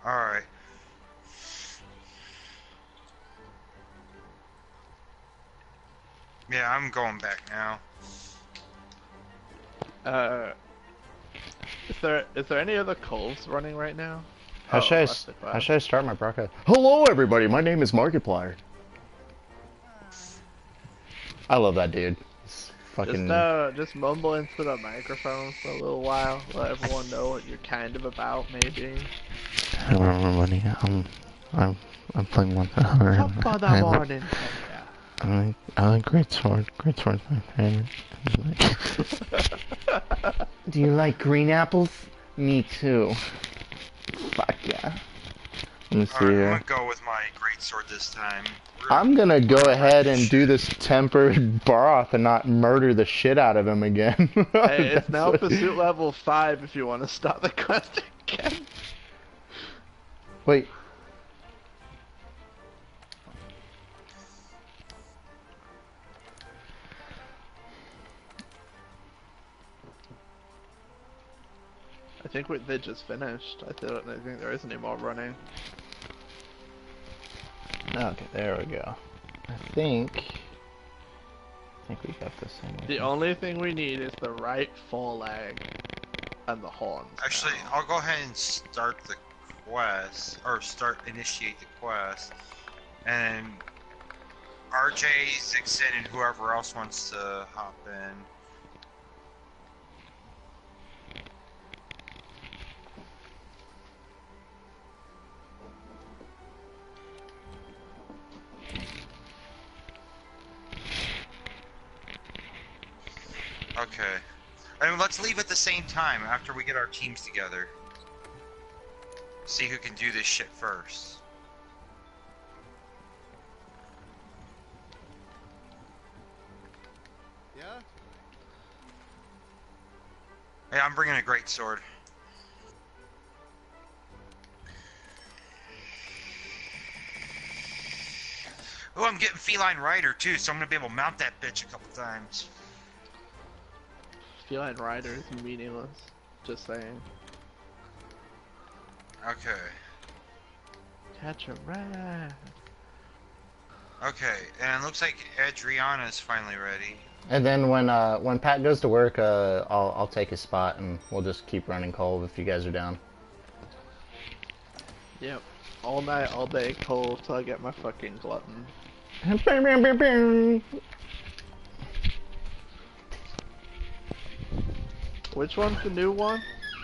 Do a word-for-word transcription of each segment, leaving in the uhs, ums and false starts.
Alright. Yeah, I'm going back now. Uh, is there is there any other calls running right now? How Oh, should I, that's s- the how quest. should I start my broadcast? Hello, everybody. My name is Markiplier. I love that dude. He's Just fucking. uh, just mumble into the microphone for a little while. Let everyone know what you're kind of about, maybe. Hello, everybody. I'm, I'm, I'm playing one. Top of the I like, morning to ya. I like, I like Great Sword. Great Sword's my favorite. Do you like green apples? Me too. Fuck yeah. Let me see Alright, I'm here. gonna go with my great sword this time. We're gonna, I'm gonna go we're gonna wreck ahead this and do shit. this tempered broth and not murder the shit out of him again. Hey, it's That's now what pursuit level five if you want to start the quest again. Wait. I think we, they just finished. I don't I think there is any more running. Okay, there we go. I think. I think we got this thing. The only thing we need is the right foreleg and the horns. Actually, now. I'll go ahead and start the quest, or start, initiate the quest, and R J, Zixin, and whoever else wants to hop in. Okay. And let's leave at the same time after we get our teams together. See who can do this shit first. Yeah? Hey, I'm bringing a great sword. Oh, I'm getting Feline Rider too, so I'm gonna be able to mount that bitch a couple times. Feline Rider is meaningless. Just saying. Okay. Catch a rat. Okay, and looks like Adriana's finally ready. And then when uh when Pat goes to work, uh I'll I'll take his spot and we'll just keep running Cove if you guys are down. Yep. All night, all day, cold till I get my fucking glutton. Which one's the new one?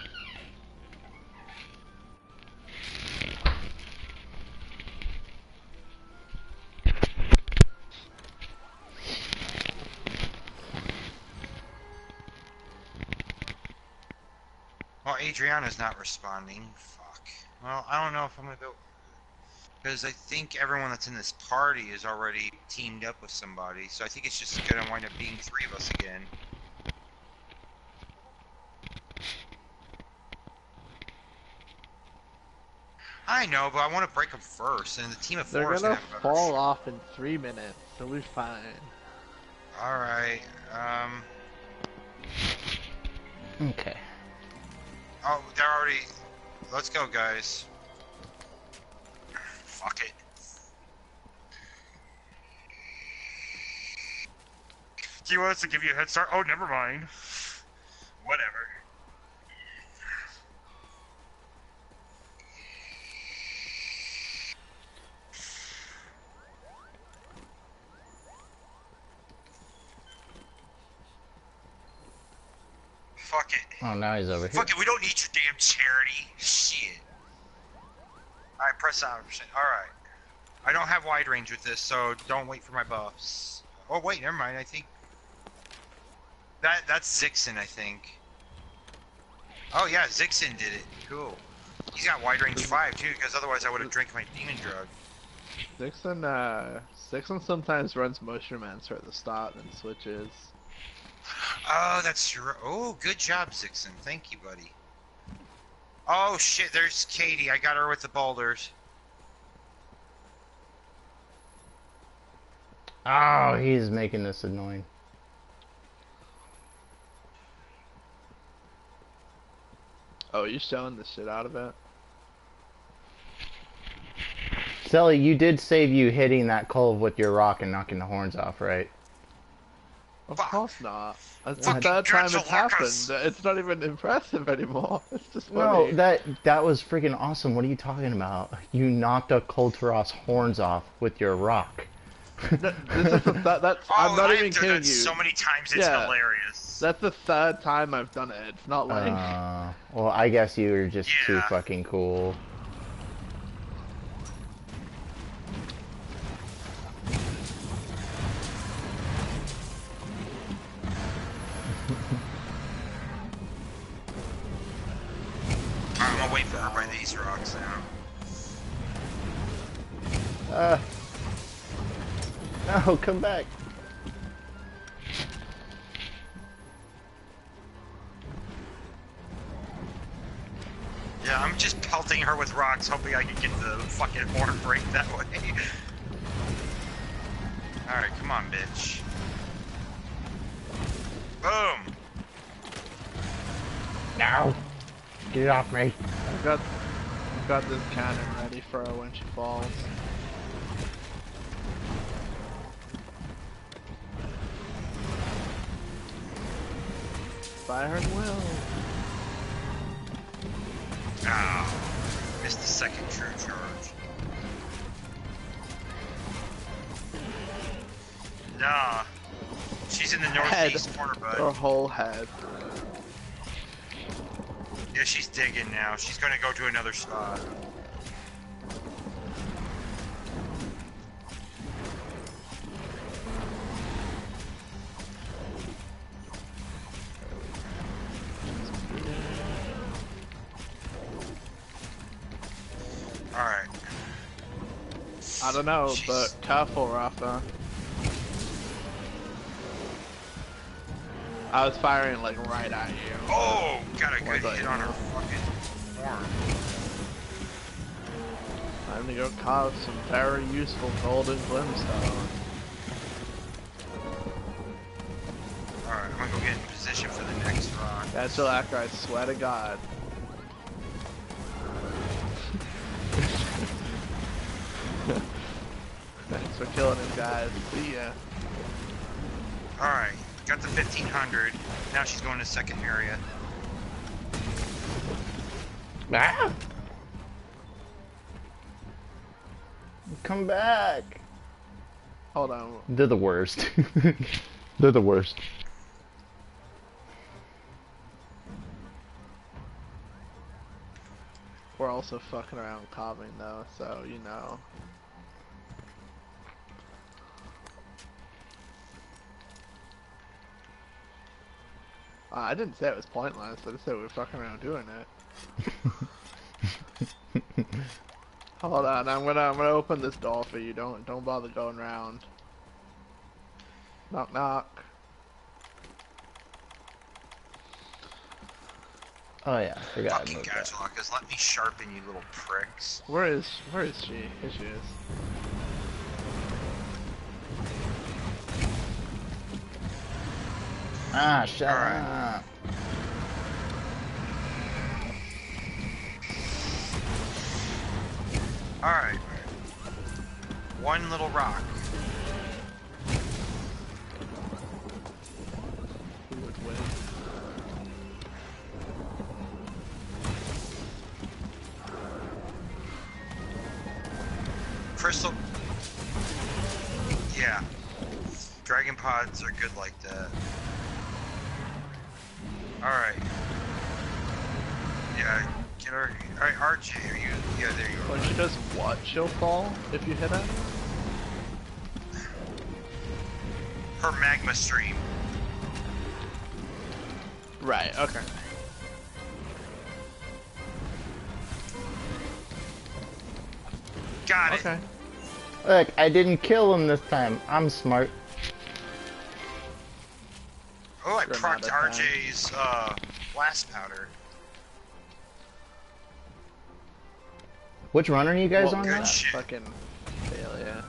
Well, Adriana's not responding. Fuck. Well, I don't know if I'm gonna go. Because I think everyone that's in this party is already teamed up with somebody, so I think it's just gonna wind up being three of us again. I know, but I want to break them first, and the team of They're four is gonna gonna have a better fall shot. off in three minutes, so we're fine. Alright, um... Okay. Oh, they're already... Let's go, guys. Fuck it. Do you want us to give you a head start? Oh, never mind. Whatever. Fuck it. Oh, now he's over here. Fuck it, we don't need your damn charity. Shit. Alright, press out. Alright. I don't have wide range with this, so don't wait for my buffs. Oh, wait, never mind, I think... That That's Zixin, I think. Oh, yeah, Zixin did it. Cool. He's got wide range five, too, because otherwise I would have drank my demon drug. Sixon, uh, Sixon sometimes runs Motion Mancer at the start and switches. Oh, that's true. Oh, good job, Zixin. Thank you, buddy. Oh, shit, there's Katie. I got her with the boulders. Oh, he's making this annoying. Oh, you showing the shit out of it? Stelly, you did save you hitting that cove with your rock and knocking the horns off, right? Of Fuck. course not. That's the Fucking third time it's Dredgelockus. happened. It's not even impressive anymore. It's just No, funny. that that was freaking awesome. What are you talking about? You knocked a Koltaros horns off with your rock. No, this is the th that's. Oh, I'm not I even have done kidding that you. so many times, it's Yeah. hilarious. That's the third time I've done it. It's not like. Uh, well, I guess you were just too Yeah. fucking cool. I'm gonna wait for her by these rocks now. Uh, no, come back. Yeah, I'm just pelting her with rocks, hoping I can get the fucking horn break that way. Alright, come on, bitch. Boom! No, get it off me. I've got, I've got this cannon ready for her when she falls. Fire and will. Ah, missed the second true charge. Nah. She's in the northeast Head. corner, Her bud. whole head. Yeah, she's digging now. She's gonna go to another spot. Alright. I don't know, Jeez. but careful, Rafa. I was firing like right at you. Oh, got a Why good don't hit you on her know? fucking horn. Time to go carve some very useful golden glimstone. Alright, I'm gonna go get in position for the next rock. That's Acra, I swear to God. Thanks for killing him, guys. See ya. Alright, got the fifteen hundred. Now she's going to second area. Ah! Come back. Hold on. They're the worst. They're the worst. We're also fucking around carving though, so you know. Uh, I didn't say it was pointless, I just said we were fucking around doing it. Hold on, I'm gonna I'm gonna open this door for you. Don't don't bother going around. Knock knock. Oh yeah, I forgot I Fucking moved that. Gajalakas, let me sharpen you little pricks. Where is where is she? Here she is. Ah, shut Alright. up. Alright. One little rock. Who would win? Crystal. Yeah. Dragon pods are good like that. Alright. Yeah, get her. Alright, R J, are you. Yeah, there you When are. she does what, she'll fall if you hit her? Her magma stream. Right, okay. Got it. Okay. Look, I didn't kill him this time. I'm smart. Oh, I Grenade procced attack. R J's uh, blast powder. Which run are you guys What on was good now? that shit. fucking failure?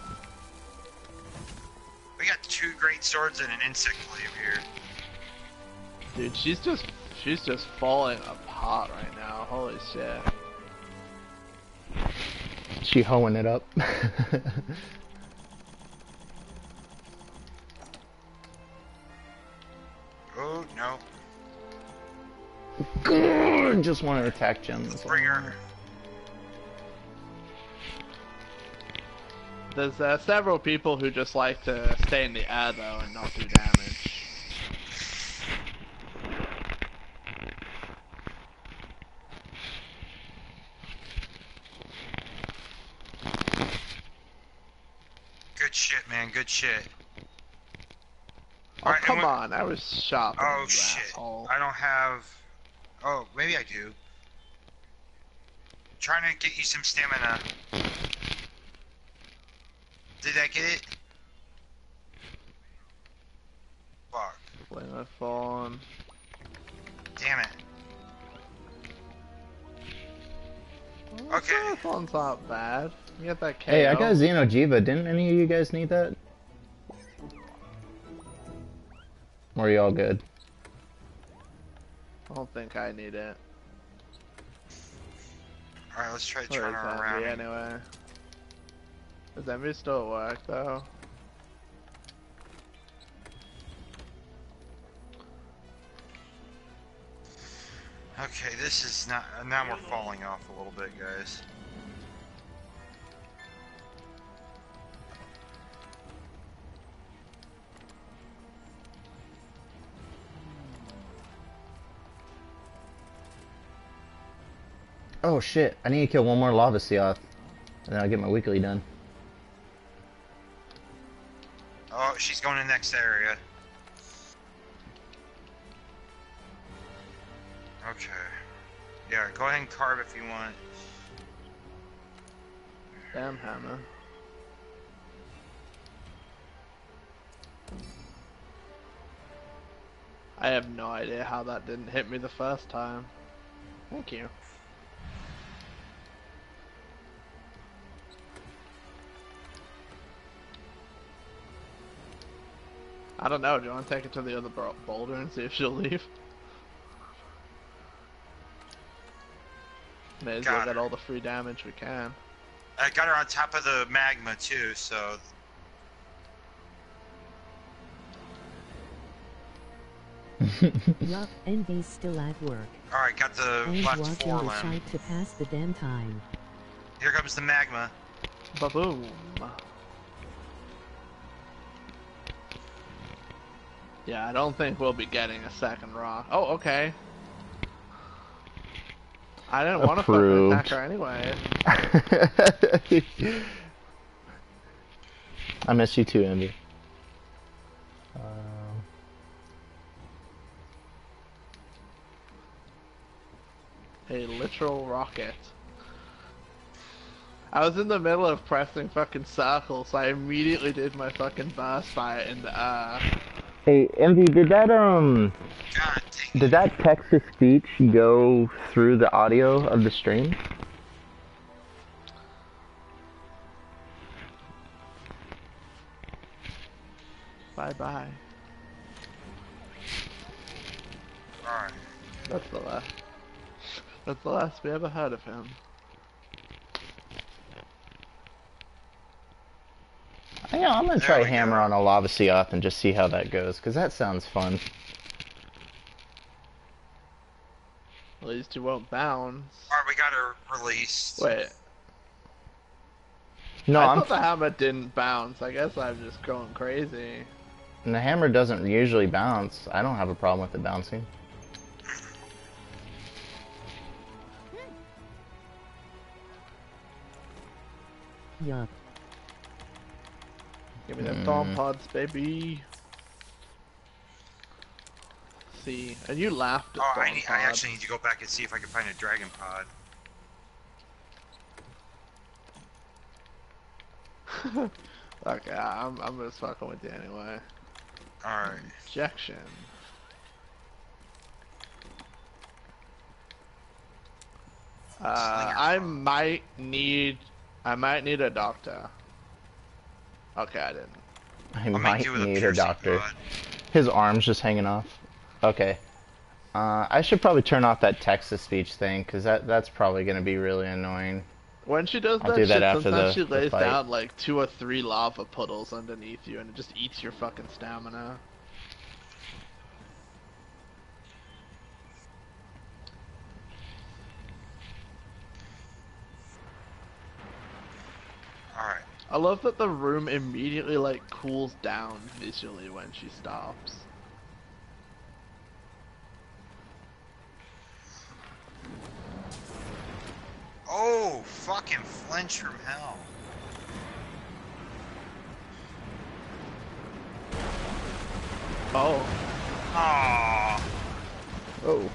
We got two great swords and an insect glaive here. Dude, she's just she's just falling apart right now. Holy shit. She hoeing it up. Oh, no. Good. Just want to attack Jen. That's all. Bring her. There's uh, several people who just like to stay in the air though and not do damage. Good shit, man. Good shit. Oh, Alright, come and what- on, I was sharp. Oh, you shit. asshole. I don't have... Oh, maybe I do. Trying to get you some stamina. Did I get it? Fuck. Play my phone. Damn it. Well, Okay. My phone's not bad. You get that K O. Hey, I got Xeno'jiva. Didn't any of you guys need that? Or are you all good? I don't think I need it. Alright, let's try to Where turn is her Envy around. anyway? Does Envy still work though? Okay, this is not... Now we're falling off a little bit, guys. Oh shit, I need to kill one more Lava Seoth. And then I'll get my weekly done. Oh, she's going in the next area. Okay. Yeah, go ahead and carve if you want. Damn hammer. I have no idea how that didn't hit me the first time. Thank you. I don't know, do you want to take it to the other bro- boulder and see if she'll leave? May as well Got get her. all the free damage we can. I got her on top of the magma too, so... Yup, Envy's still at work. Alright, got the And left walking the forelimb. site to pass the damn time. Here comes the magma. Ba-boom! Yeah, I don't think we'll be getting a second rock. Oh, okay. I didn't want to fucking Approved. attack her anyway. I miss you too, Envy. Um, A literal rocket. I was in the middle of pressing fucking circles, so I immediately did my fucking burst fire in the air. hey, Envy, did that um, God dang did that text-to-speech go through the audio of the stream? Bye bye. Alright. That's the last. That's the last we ever heard of him. Yeah, I'm gonna There try we hammer go. on a Lava Seoth and just see how that goes, because that sounds fun. At least you won't bounce. Alright, we got her released. Wait, No, I I'm. thought the hammer didn't bounce. I guess I'm just going crazy. The hammer doesn't usually bounce. I don't have a problem with it bouncing. Yup. Give me them Mm. thorn pods, baby. See, and you laughed at Oh, thorn I, need, I pods. actually need to go back and see if I can find a dragon pod. Okay, I'm I'm just fucking with you anyway. Alright. Injection. Uh, Slinger I frog. might need, I might need a doctor. Okay, I didn't. I I'll make might do with a need a piercing doctor. pod. His arm's just hanging off. Okay. Uh, I should probably turn off that text-to-speech thing, because that, that's probably going to be really annoying. When she does I'll that do that shit, after sometimes the- she the lays fight. down like two or three lava puddles underneath you, and it just eats your fucking stamina. Alright. I love that the room immediately like cools down visually when she stops. Oh, fucking flinch from hell. Oh. Aww. Oh.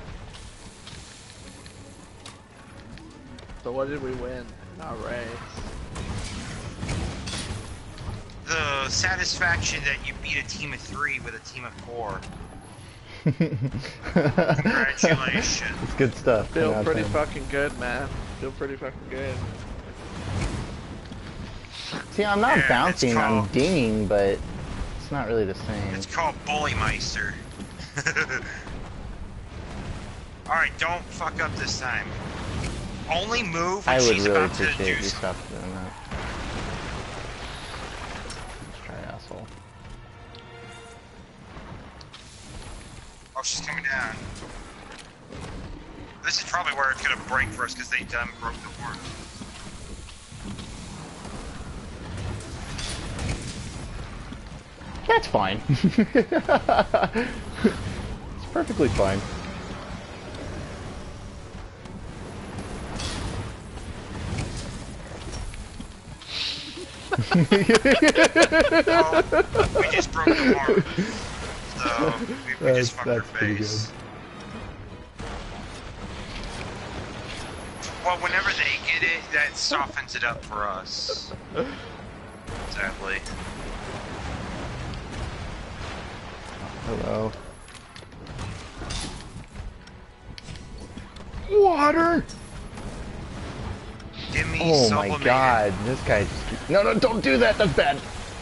So what did we win in our race? The satisfaction that you beat a team of three with a team of four. Congratulations. It's good stuff. Feel ten out of pretty ten. fucking good, man. Feel pretty fucking good. See, I'm not Yeah, it's bouncing, I'm called- dinging, but it's not really the same. It's called Bullymeister. Alright, don't fuck up this time. Only move when I would she's really about to appreciate do if you something. stopped doing that. Try asshole. Oh, she's coming down. This is probably where it's gonna break for us because they done broke the board. That's fine. It's perfectly fine. Oh, we just broke the board. So, we, we just That's- fucked her that's pretty face. Well, whenever they get it, that softens it up for us. Sadly. Hello. Water! Give me Oh my sublimated. god, this guy just... No, no, don't do that, that's bad!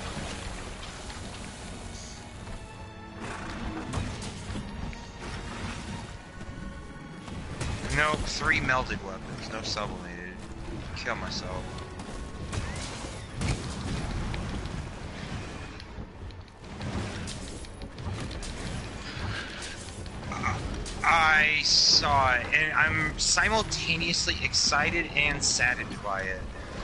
No, three melted weapons, no sublimated. Kill myself. Uh, I saw it, and I'm simultaneously excited and saddened by it.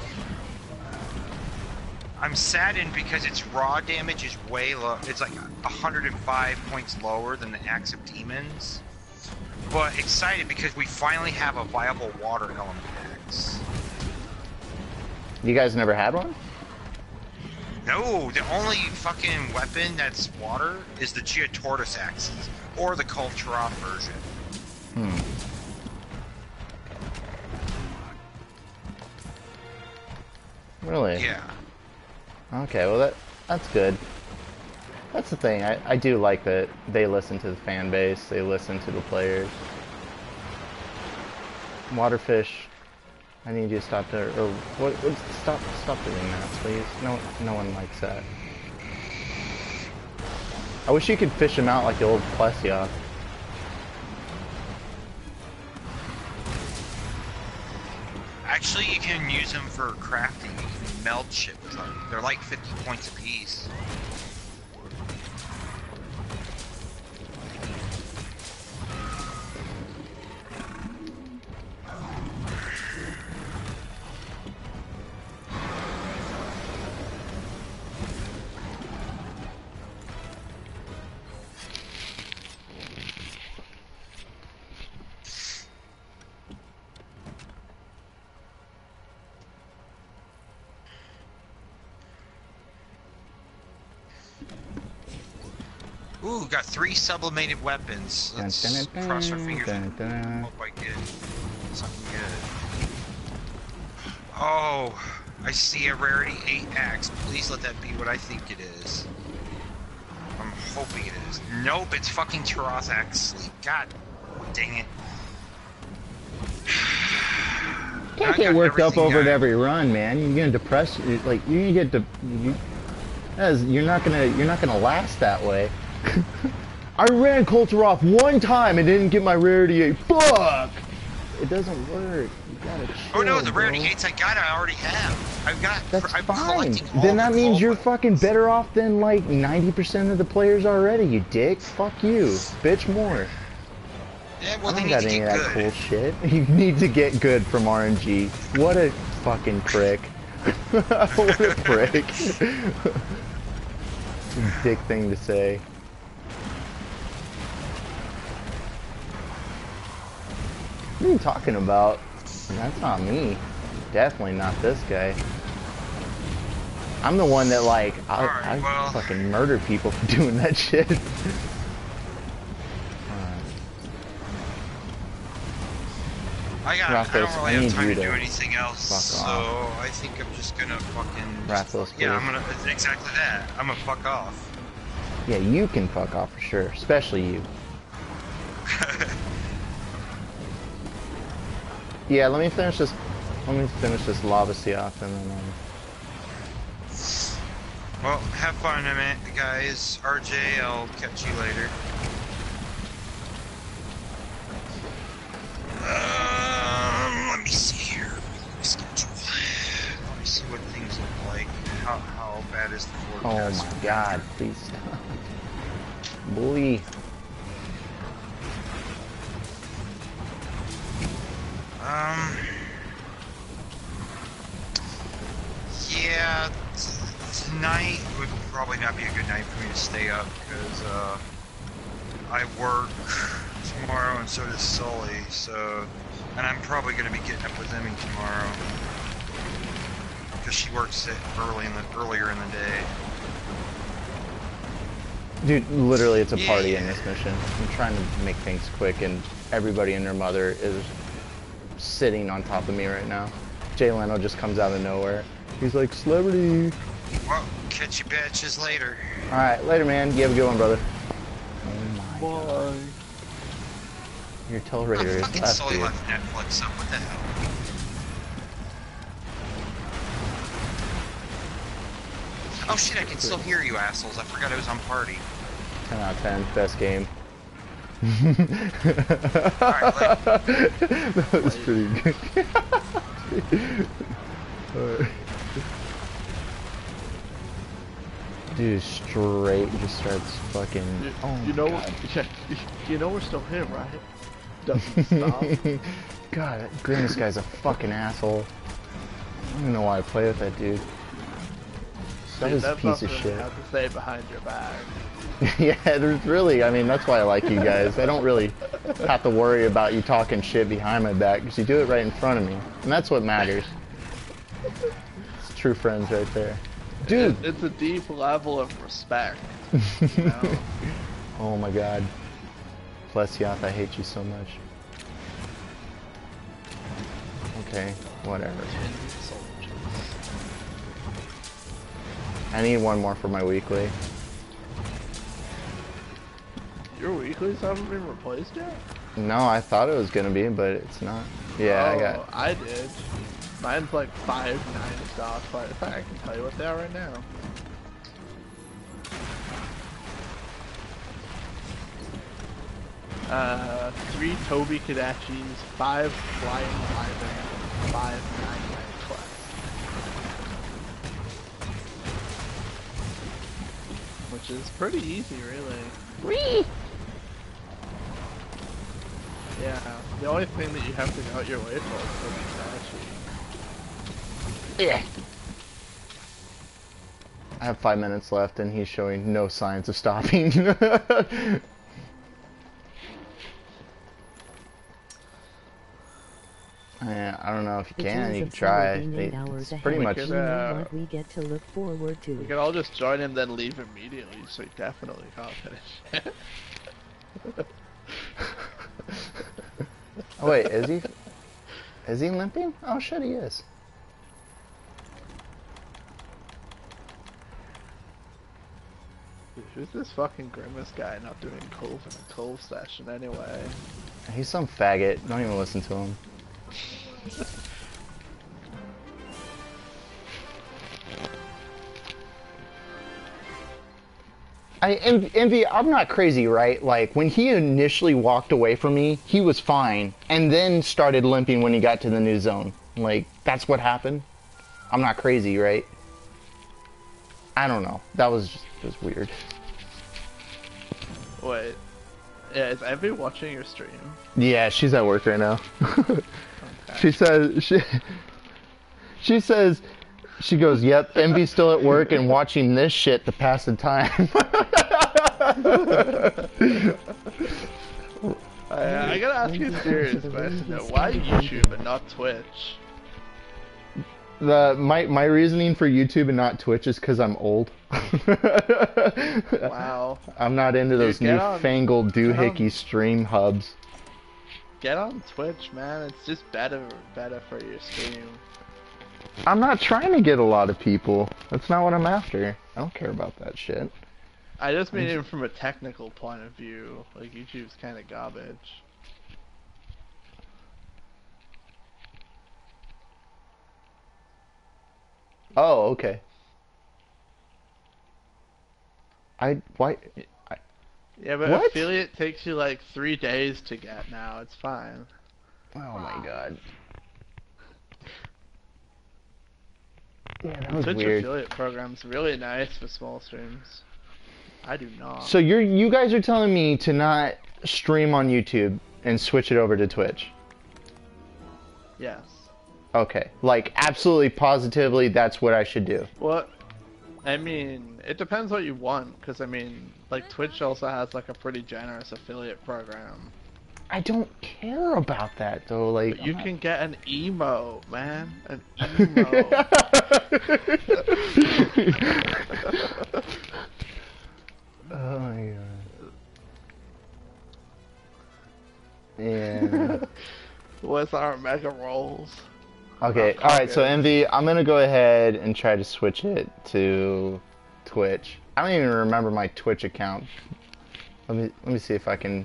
I'm saddened because its raw damage is way low. It's like one hundred five points lower than the Axe of Demons. But excited because we finally have a viable water element axe. You guys never had one? No, the only fucking weapon that's water is the Gia Tortoise axes, or the Kulturov version. Hmm. Really? Yeah. Okay, well that that's good. That's the thing. I, I do like that they listen to the fan base. They listen to the players. Waterfish, I need you to stop there. Or what? what stop! Stop doing that, please. No, no one likes that. I wish you could fish them out like the old Plessia. Actually, you can use them for crafting. You can meld shit with them. They're like fifty points apiece. Ooh, got three sublimated weapons. Let's Dun, dun, dun, cross our fingers dun, and dun. hope I get something good. Oh, I see a rarity eight axe. Please let that be what I think it is. I'm hoping it is. Nope, it's fucking Taroth axe sleep. God dang it. Can't I get got worked up everything over it I- every run, man. You're gonna depress. you- Like you're gonna get. De you, as you're not gonna. You're not gonna last that way. I ran Kulturov one time and didn't get my rarity eight. Fuck! It, doesn't work. You gotta chill, Oh no, the rarity bro. gates I got, I already have. I've got. That's I'm fine. collecting all Then the that means coal you're weapons. fucking better off than like ninety percent of the players already, you dick. Fuck you. Bitch more. Yeah, well, I they don't need got to any of get that good. cool shit. You need to get good from R N G. What a fucking prick. What a prick. Dick thing to say. What are you talking about? That's not me. Definitely not this guy. I'm the one that like I, Alright, I well- fucking murder people for doing that shit. I got. Rathos, I don't really I have need time you to to do anything else, fuck so off. I think I'm just gonna fucking. Rathos, Yeah, I'm please. gonna. It's exactly that. I'm gonna fuck off. Yeah, you can fuck off for sure, especially you. Yeah, let me finish this. Let me finish this lava sea off and then. Um, Well, have fun in it, guys. R J, I'll catch you later. Um, let me see here. Schedule. Let me see what things look like. How how bad is the oh forecast? my god, please stop. Boy. Um. Yeah, t- tonight would probably not be a good night for me to stay up because uh, I work tomorrow and so does Sully. So, and I'm probably going to be getting up with Emmy tomorrow because she works it early in the earlier in the day. Dude, literally it's a party Yeah. in this mission. I'm trying to make things quick and everybody and their mother is sitting on top of me right now. Jay Leno just comes out of nowhere. He's like, celebrity. Well, catch you bitches later. Alright, later man. You have a good one, brother. Oh my god. Boy. Your toll Oh, raider is fucking left, Sully dude. left Netflix up. What the hell? Oh shit, I can still hear you assholes. I forgot I was on party. ten out of ten. Best game. Alright, let- That was pretty good. Alright. Dude, straight just starts fucking. You, Oh you my know, God. yeah, you know we're still him, right? Doesn't stop. God, Grimace guy's a fucking asshole. I don't even know why I play with that dude. That Dude, is a that's piece of nothing shit. to have to say behind your back. Yeah, there's really, I mean, that's why I like you guys. I don't really have to worry about you talking shit behind my back because you do it right in front of me. And that's what matters. It's true friends right there. Dude! It, it's a deep level of respect. You know? Oh my god. Plesiath, I hate you so much. Okay, whatever. I need one more for my weekly. Your weeklies haven't been replaced yet? No, I thought it was gonna be, but it's not. Yeah, oh, I got. I did. Mine's like five nine stocks, but in fact, I can tell you what they are right now. Uh, three Toby Kadachis, five Flying Wyvern, five nine nine Quest. Which is pretty easy, really. Whee! Yeah, the only thing that you have to go out your way for is Toby Kadachi. Yeah. I have five minutes left, and he's showing no signs of stopping. Yeah, I don't know if you The can. joys You of can try. summer being They, eight hours it's ahead. pretty much. Because, We know uh, what we get to look forward We to. could all just join him, then leave immediately, so he definitely can't finish. Oh wait, is he? Is he limping? Oh shit, he is. Dude, who's this fucking Grimace guy not doing Cove in a Cove session anyway? He's some faggot. Don't even listen to him. I En- Envy, I'm not crazy, right? Like, when he initially walked away from me, he was fine, and then started limping when he got to the new zone. Like, that's what happened. I'm not crazy, right? I don't know. That was just, just weird. Wait. Yeah, is Envy watching your stream? Yeah, she's at work right now. She says she she says she goes, "Yep, Envy's still at work and watching this shit to pass the time." I, I gotta ask you a serious question though. Why YouTube and not Twitch? The my my reasoning for YouTube and not Twitch is because I'm old. Wow. I'm not into those Dude, get on- newfangled get on- doohickey stream hubs. Get on Twitch, man. It's just better, better for your stream. I'm not trying to get a lot of people. That's not what I'm after. I don't care about that shit. I just mean it from a technical point of view. Like YouTube's kind of garbage. Oh, okay. I why? I, Yeah, but What? affiliate takes you like three days to get now. It's fine. oh my god. Yeah, that was Twitch weird. affiliate program's really nice for small streams. I do not. So you're you guys are telling me to not stream on YouTube and switch it over to Twitch? Yes. Okay, like absolutely positively, that's what I should do. Well, I mean, it depends what you want, because I mean, like Twitch also has like a pretty generous affiliate program. I don't care about that though. Like But you I'm not- can get an emo, man. An emo. Oh my god. Yeah. What's our mega rolls? Okay, Oh, alright, so okay. Envy, I'm gonna go ahead and try to switch it to Twitch. I don't even remember my Twitch account. Let me let me see if I can.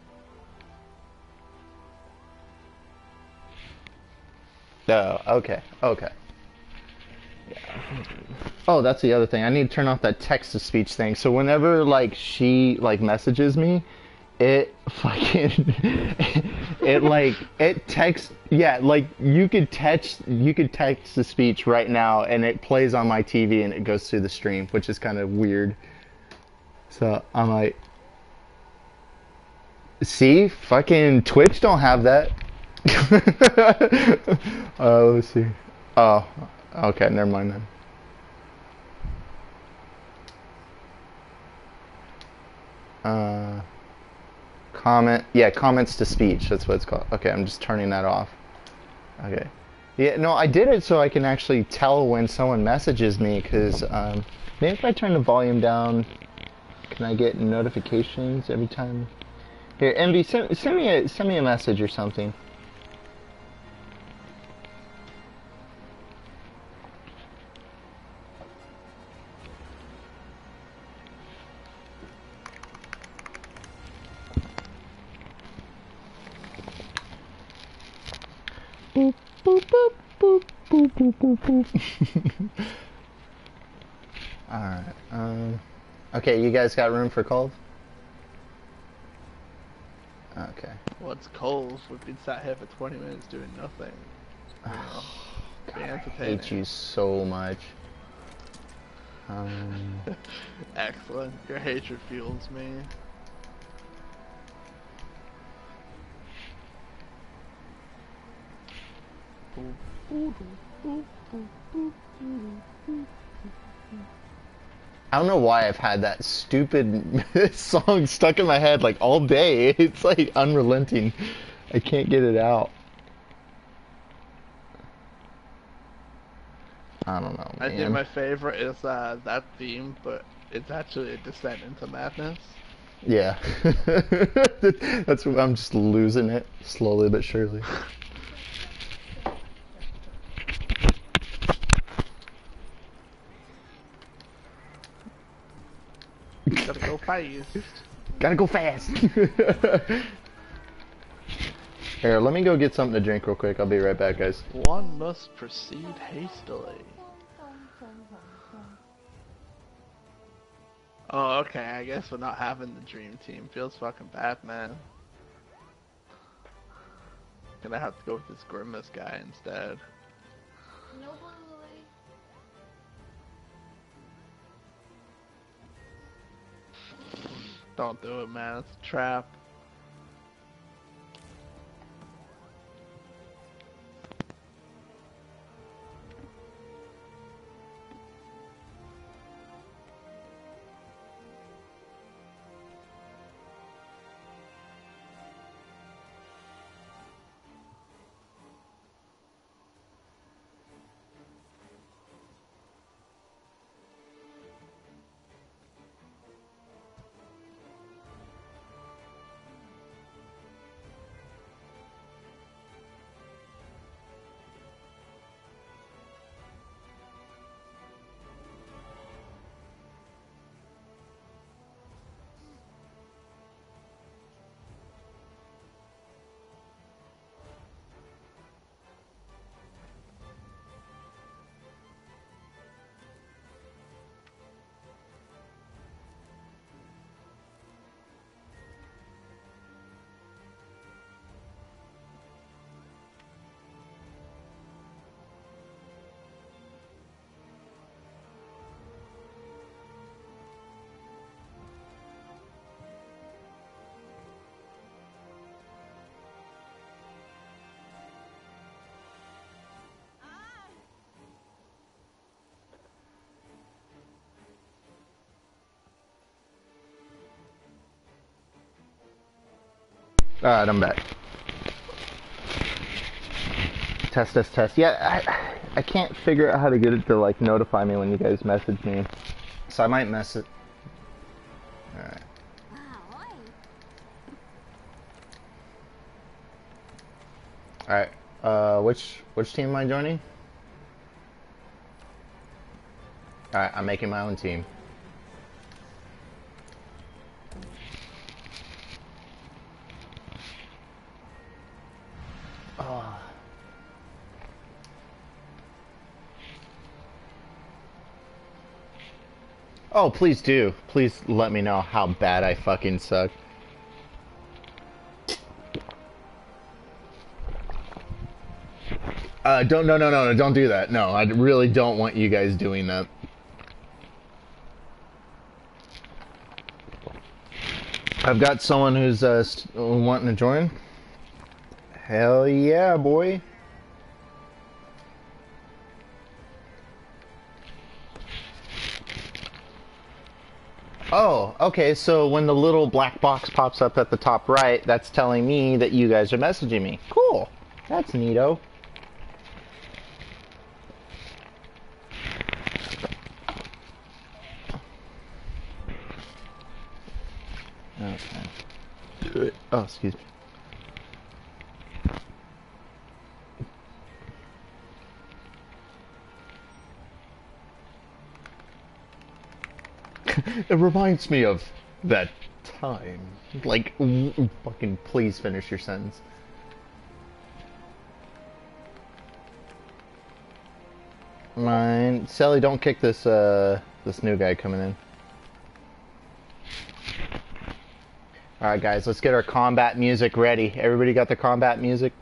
Oh, okay, okay. Yeah. Oh, that's the other thing. I need to turn off that text to speech thing. So whenever like she like messages me, it fucking it like it texts yeah, like you could text you could text to speech right now and it plays on my T V and it goes through the stream, which is kind of weird. So I'm like, see, fucking Twitch don't have that. uh, let's see. Oh, okay, never mind then. Uh, comment, yeah, comments to speech. That's what it's called. Okay, I'm just turning that off. Okay. Yeah, no, I did it so I can actually tell when someone messages me. Cause um, maybe if I turn the volume down, can I get notifications every time? Here, Envy, send, send me a send me a message or something. Boop, boop, boop, boop, boop, boop, boop, boop. Alright, um, okay, you guys got room for calls? Okay. What's cold? We've been sat here for twenty minutes doing nothing. You know, God, being I entertaining. hate you so much. Um, Excellent. Your hatred fuels me. I don't know why I've had that stupid song stuck in my head like all day. It's like unrelenting. I can't get it out. I don't know, I think man. my favorite is uh, that theme, but it's actually a descent into madness. Yeah. That's what I'm just losing it slowly but surely. Gotta go fast. Gotta go fast. Here, let me go get something to drink real quick. I'll be right back, guys. One must proceed hastily. Oh, okay. I guess we're not having the dream team. Feels fucking bad, man. Gonna have to go with this Grimace guy instead. No boy. Don't do it, man. It's a trap. Alright, I'm back. Test, test, test. Yeah, I, I can't figure out how to get it to, like, notify me when you guys message me. So I might mess it. Alright. Alright, uh, which, which team am I joining? Alright, I'm making my own team. Oh. Oh, please do. Please let me know how bad I fucking suck. Uh, don't, no, no, no, no, don't do that. No, I really don't want you guys doing that. I've got someone who's, uh, wanting to join. Hell yeah, boy. Oh, okay, so when the little black box pops up at the top right, that's telling me that you guys are messaging me. Cool. That's neato. Okay. Oh, excuse me. It reminds me of that time. Like, fucking please finish your sentence. Mine. Sally, don't kick this, uh, this new guy coming in. Alright guys, let's get our combat music ready. Everybody got the combat music?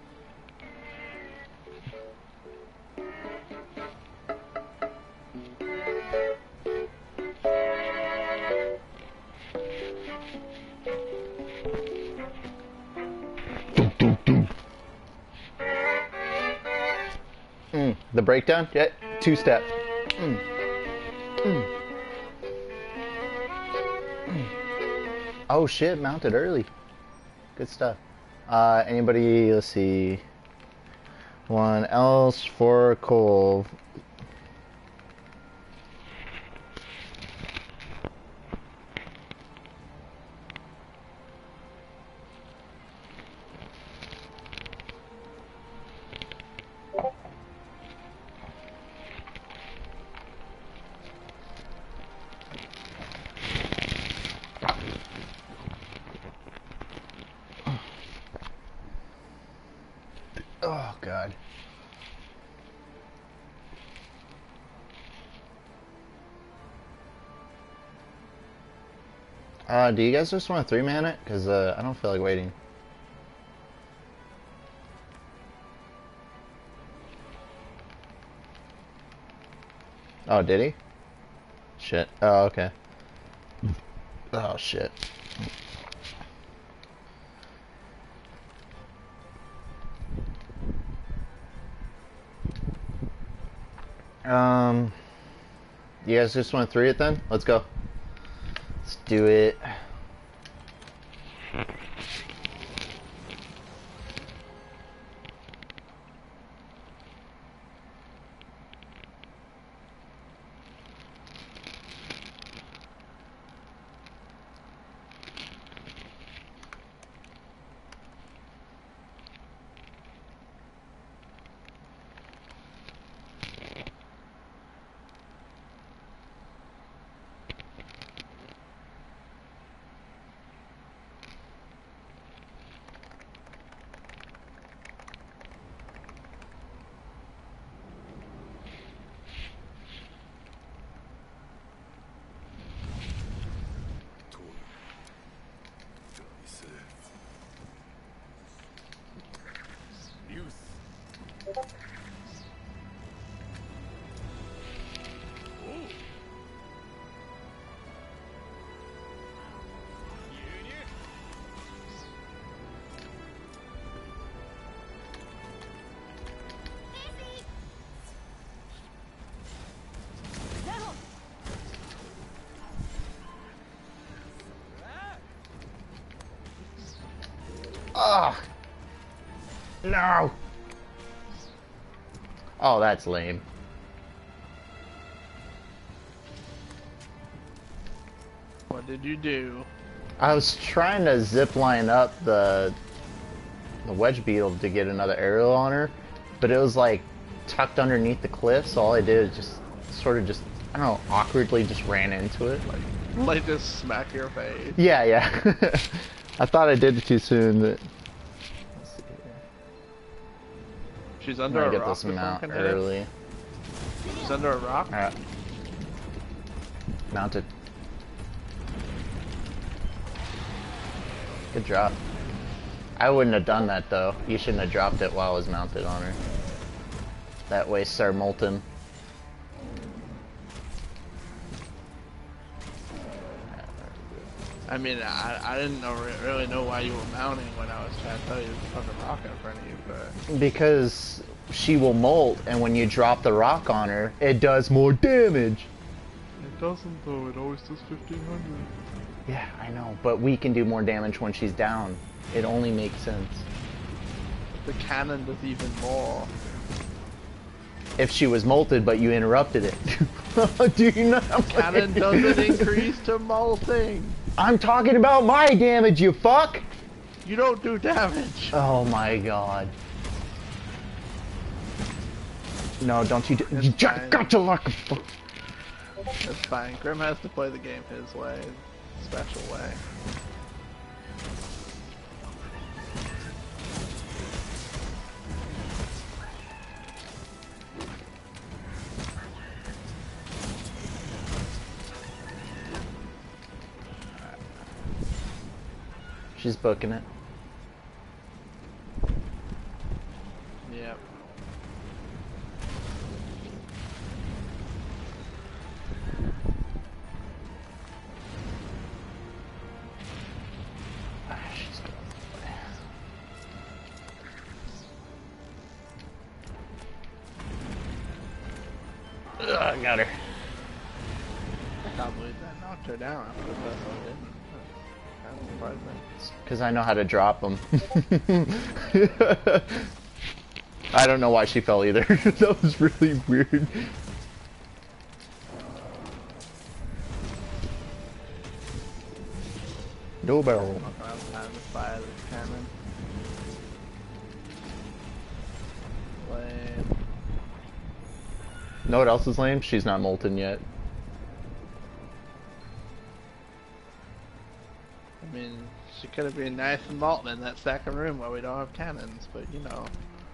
Mm, the breakdown? Yeah, two step. Mm. Mm. Mm. Oh shit, mounted early. Good stuff. Uh, anybody, let's see. One else for Cole. Oh, God. Uh, do you guys just want to three-man it? Because uh, I don't feel like waiting. Oh, did he? Shit. Oh, okay. Oh, shit. Um, you guys just want to three it then? Let's go. Let's do it. Ugh. No. Oh, that's lame. What did you do? I was trying to zip line up the the wedge beetle to get another aerial on her, but it was like tucked underneath the cliff, so all I did is just sort of just, I don't know, awkwardly just ran into it. Like, Like just smack your face. yeah, yeah. I thought I did it too soon, but let's see here. She's I'm under gonna a get rock. this or mount something, Eddie? early. She's under a rock. Alright. Mounted. Good drop. I wouldn't have done that though. You shouldn't have dropped it while I was mounted on her. That wastes our molten. I mean, I, I didn't know, really know why you were mounting when I was trying to tell you to put the rock in front of you, but... Because she will molt, and when you drop the rock on her, it does more damage. It doesn't though, it always does fifteen hundred. Yeah, I know, but we can do more damage when she's down. It only makes sense. The cannon does even more. If she was molted, but you interrupted it. Do you know? Cannon doesn't increase to molting. I'm talking about my damage, you fuck! You don't do damage. Oh my god. No, don't you do- It's You just fine. got to luck a fuck. It's fine. Grim has to play the game his way, special way. She's booking it. Yep. Ah, she's going this way. Ugh, I got her. I can't believe that knocked her down after the first one didn't. That surprised me. Because I know how to drop them. I don't know why she fell either. That was really weird. No barrel. I'm not gonna have time to fire this cannon. Lame. Know what else is lame? She's not molten yet. I mean, she could have been nice and molten in that second room where we don't have cannons, but you know.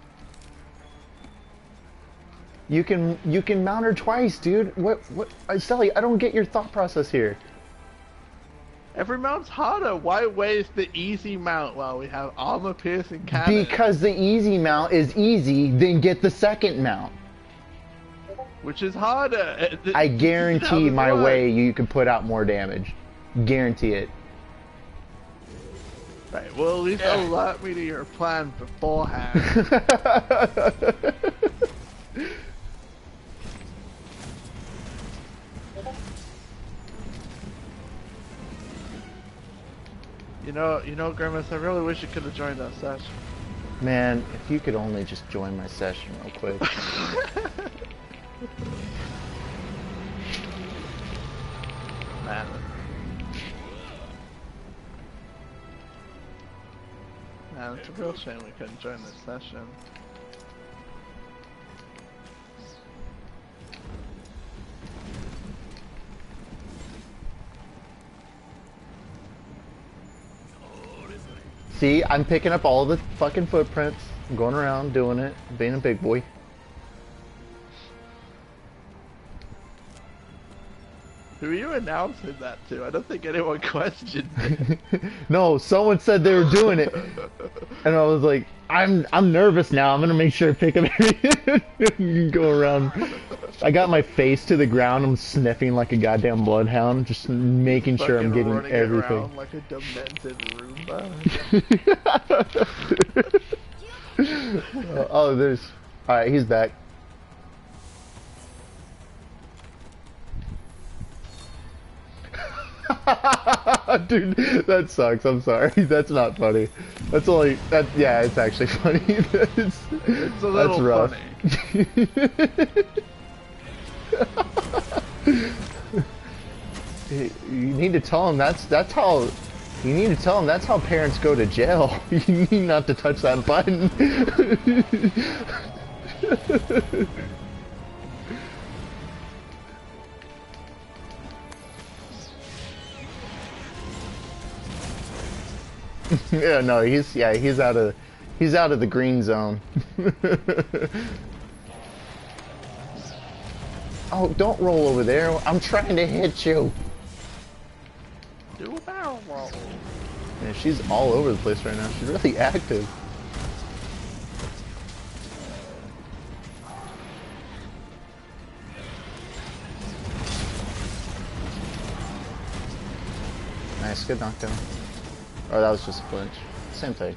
You can you can mount her twice, dude. What what? Uh, Sally, I don't get your thought process here. Every mount's harder. Why waste the easy mount while we have armor piercing cannon? Because the easy mount is easy, then get the second mount. Which is harder. I This is how guarantee this my works. way you can put out more damage. Guarantee it. Right, well at least alert me to your plan beforehand. You know, you know, Grimace, I really wish you could have joined our session. Man, if you could only just join my session real quick. Man. Man, it's a real shame we couldn't join this session. See, I'm picking up all the fucking footprints. I'm going around doing it, being a big boy. Who are you announcing that to? I don't think anyone questioned it. No, someone said they were doing it, and I was like, I'm I'm nervous now. I'm gonna make sure I pick up everything. Go around. I got my face to the ground. I'm sniffing like a goddamn bloodhound, just making sure I'm Fucking getting running everything. around like a demented Roomba. Uh, oh, there's. All right, he's back. Dude, that sucks. I'm sorry. That's not funny. That's only that. Yeah, it's actually funny. That's, It's a little that's rough. funny. You need to tell him that's that's how. You need to tell him that's how parents go to jail. You need not to touch that button. Yeah, no, he's yeah, he's out of he's out of the green zone. Oh, don't roll over there. I'm trying to hit you. Do a barrel roll. Yeah, she's all over the place right now. She's really active. Nice, good knockdown. Oh, that was just a flinch. Same thing.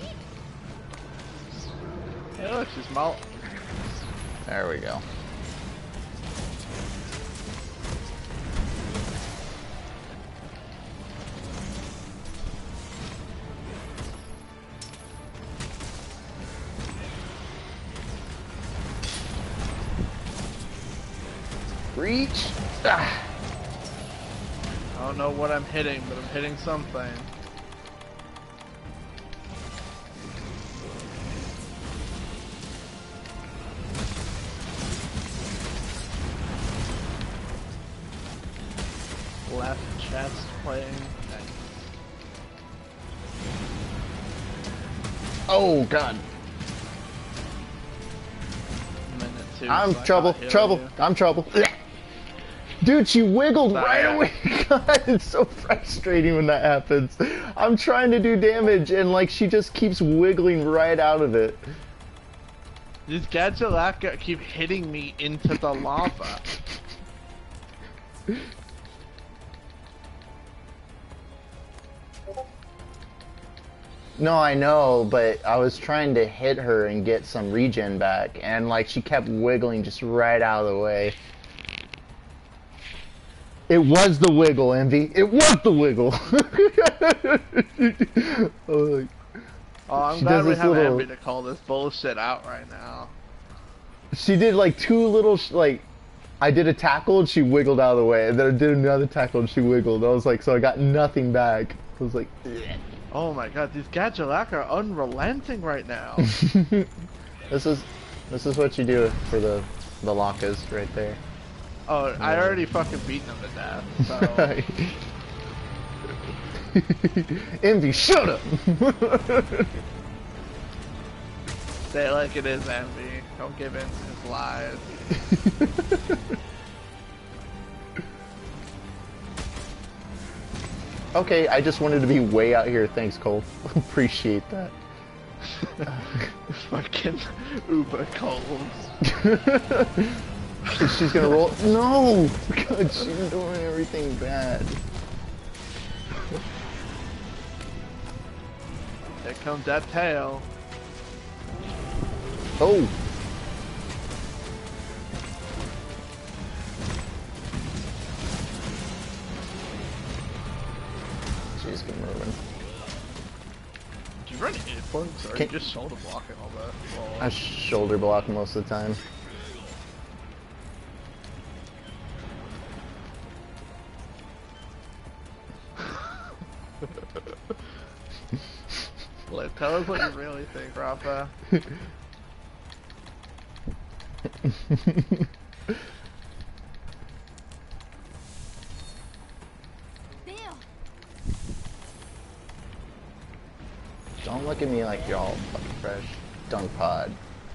Hey, look, she's malt. There we go. Reach. Ah. I don't know what I'm hitting, but I'm hitting something. Left chest playing. Nice. Oh God. Minute two. I'm so I trouble. gotta heal Trouble. you. I'm trouble. Dude, she wiggled Sorry. right away. God, it's so frustrating when that happens. I'm trying to do damage and like she just keeps wiggling right out of it. These Gadjalaka keep hitting me into the lava. No, I know, but I was trying to hit her and get some regen back, and like she kept wiggling just right out of the way. It was the wiggle, Envy. It was the wiggle. Oh, Oh, I'm She glad does we this have little- Envy to call this bullshit out right now. she did like two little sh like. I did a tackle and she wiggled out of the way, and then I did another tackle and she wiggled. I was like, so I got nothing back. I was like, "Ugh." Oh my god, these Gadjalaka are unrelenting right now. This is this is what you do for the the Lakas right there. Oh, I already fucking beaten them to death, so... Envy, shut up! Say it like it is, Envy. Don't give in to his lies. Okay, I just wanted to be way out here. Thanks, Cole. Appreciate that. Fucking Uber Coles. She's gonna roll. No! God, she's doing everything bad. Here comes that tail. Oh! She's getting moving. Do you run earplugs or are Can- you just shoulder blocking all that? Well, I shoulder block most of the time. Like, tell us what you really think, Rafa. Damn. Don't look at me like you're all fucking fresh. Dunk pod.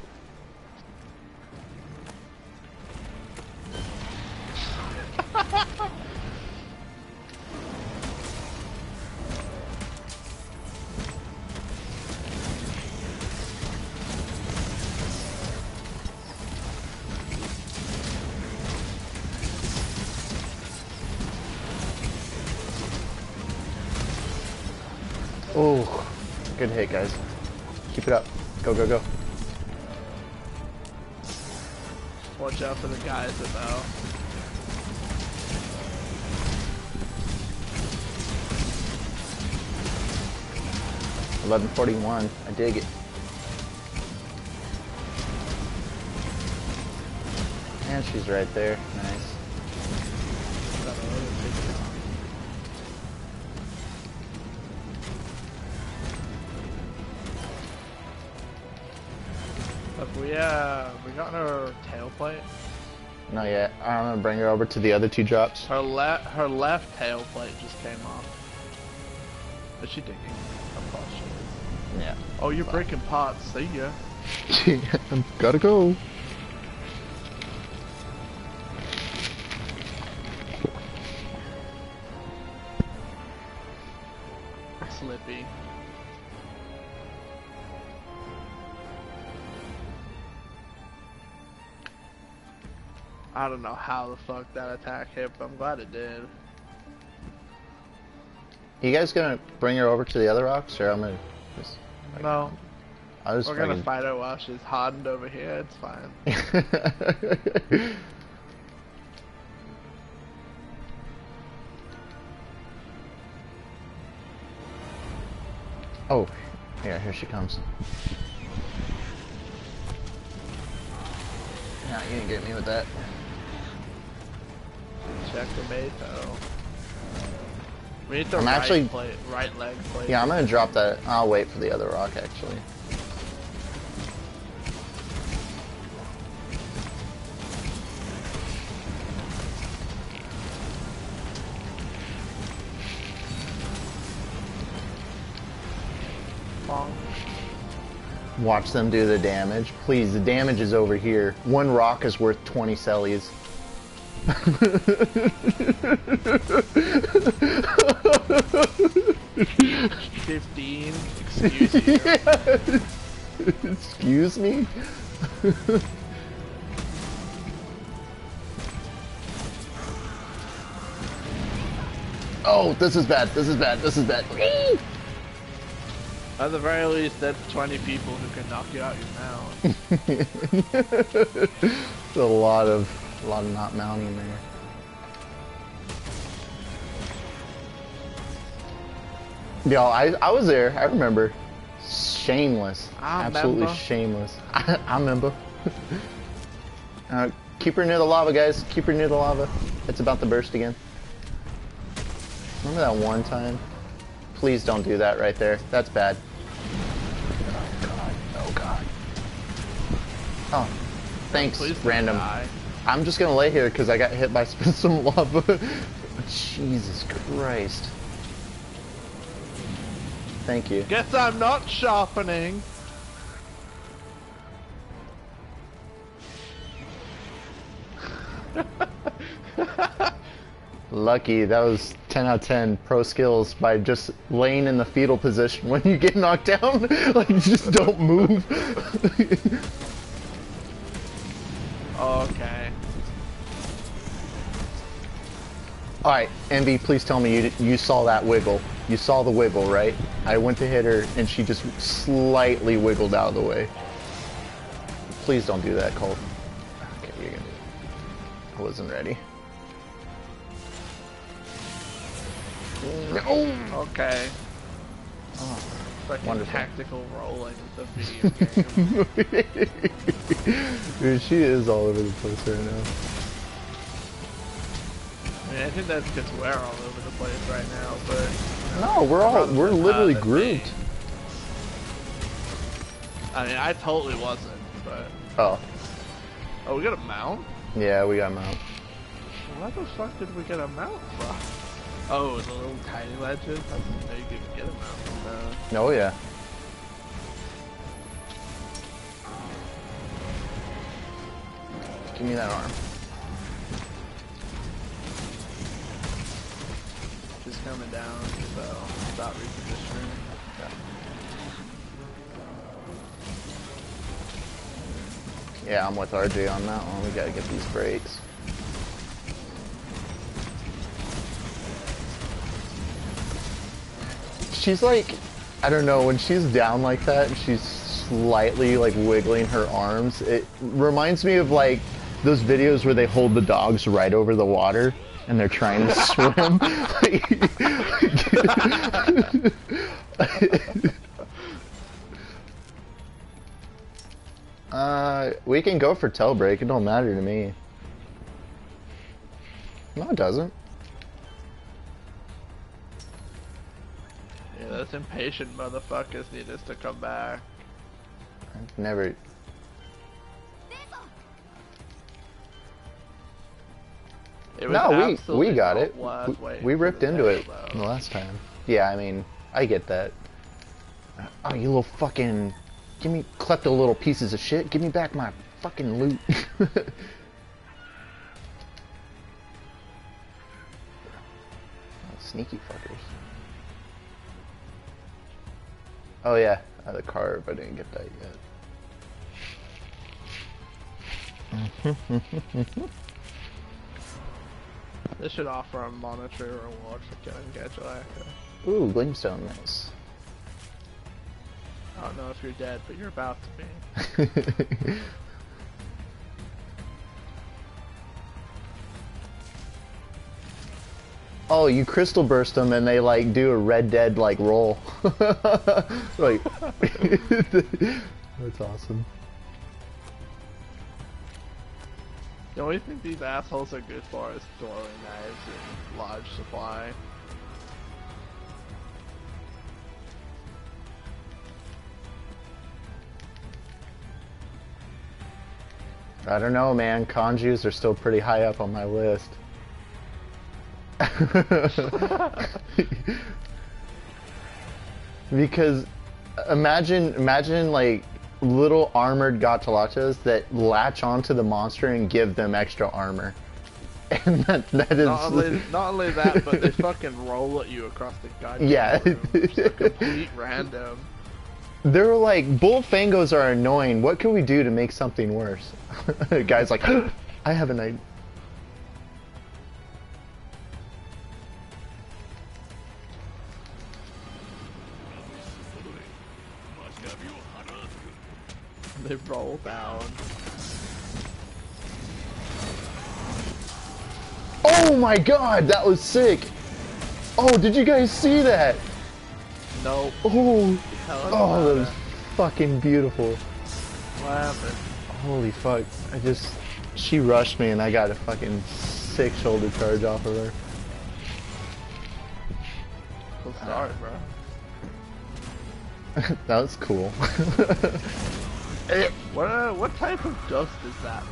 Oh, good hit, guys. Keep it up. Go, go, go. Watch out for the guys that know. eleven forty-one. I dig it. And she's right there. Nice. Have we, uh, we got her tail plate? Not yet. I'm gonna bring her over to the other two drops. Her left, her left tail plate just came off. Is she digging? Of course she is. Yeah. Oh, you're breaking pots. See ya. Gotta go. Slippy. I don't know how the fuck that attack hit, but I'm glad it did. You guys gonna bring her over to the other rocks, or I'm gonna just... No, I was we're gonna fight her while she's hardened over here. It's fine. Oh, yeah, here she comes. Nah, you didn't get me with that. Check the Mato. We need the I'm right actually- plate, right leg plate. Yeah, I'm gonna drop that. I'll wait for the other rock, actually. Bonk. Watch them do the damage. Please, the damage is over here. One rock is worth twenty cellies. Fifteen. Excuse you. Excuse me? Oh, this is bad. This is bad. This is bad. At the very least, that's twenty people who can knock you out your mount. There's a lot of, a lot of not mounting there. Yo, I, I was there. I remember. Shameless. I Absolutely remember. shameless. I, I remember. uh, keep her near the lava, guys. Keep her near the lava. It's about to burst again. Remember that one time? Please don't do that right there. That's bad. Oh god. Oh god. Oh. Thanks, Please don't random. die. I'm just gonna lay here because I got hit by some lava. Jesus Christ. Thank you. Guess I'm not sharpening. Lucky, that was ten out of ten pro skills by just laying in the fetal position when you get knocked down. Like, just don't move. Okay. Alright, Envy, please tell me you, you saw that wiggle. You saw the wiggle, right? I went to hit her and she just slightly wiggled out of the way. Please don't do that, Colt. Okay, you're gonna do it. I wasn't ready. No! Okay. Oh, Fucking wonderful. tactical rolling with the video game. Dude, she is all over the place right now. I mean, I think that's because we're all over the place right now, but... No, we're all, Rather we're than literally that, than me. grouped. I mean, I totally wasn't, but... Oh, Oh, we got a mount? yeah, we got mount. Why the fuck did we get a mount from? Oh, the little tiny legend? I didn't know you could get a mount from that. Oh, yeah. Give me that arm. Just coming down, so stop repositioning. Yeah, I'm with R J on that one. We gotta get these brakes. She's like, I don't know, when she's down like that and she's slightly like wiggling her arms, it reminds me of like those videos where they hold the dogs right over the water and they're trying to swim. uh, we can go for tail break. It don't matter to me. No, it doesn't. Yeah, those impatient motherfuckers need us to come back. I've never. It was No, we we absolutely got not it. worth We, waiting we for ripped the into tail, it though. the last time. Yeah, I mean, I get that. Oh, you little fucking. Give me. Klepto little pieces of shit. Give me back my fucking loot. Oh, sneaky fuckers. Oh, yeah. I had a card, but I didn't get that yet. This should offer a monetary reward for killing Gadjalaka. Ooh, Gleamstone, nice. I don't know if you're dead, but you're about to be. Oh, you crystal burst them and they like do a Red Dead like roll. Like, that's awesome. The only thing these assholes are good for is throwing knives in large supply. I don't know, man. Kanjus are still pretty high up on my list. Because imagine, imagine like little armored gachalachas that latch onto the monster and give them extra armor. And that, that is... Not only, not only that, but they fucking roll at you across the goddamn Yeah. room. Just a complete random. They're like, Bullfangos are annoying. What can we do to make something worse? Guy's like, I have an idea. They roll down. Oh my god, that was sick! Oh, did you guys see that? Nope. Oh, Hell oh, that no. was fucking beautiful. What happened? Holy fuck, I just... She rushed me and I got a fucking sick shoulder charge off of her. Cool start, bro. That was cool. What uh, what type of dust is that?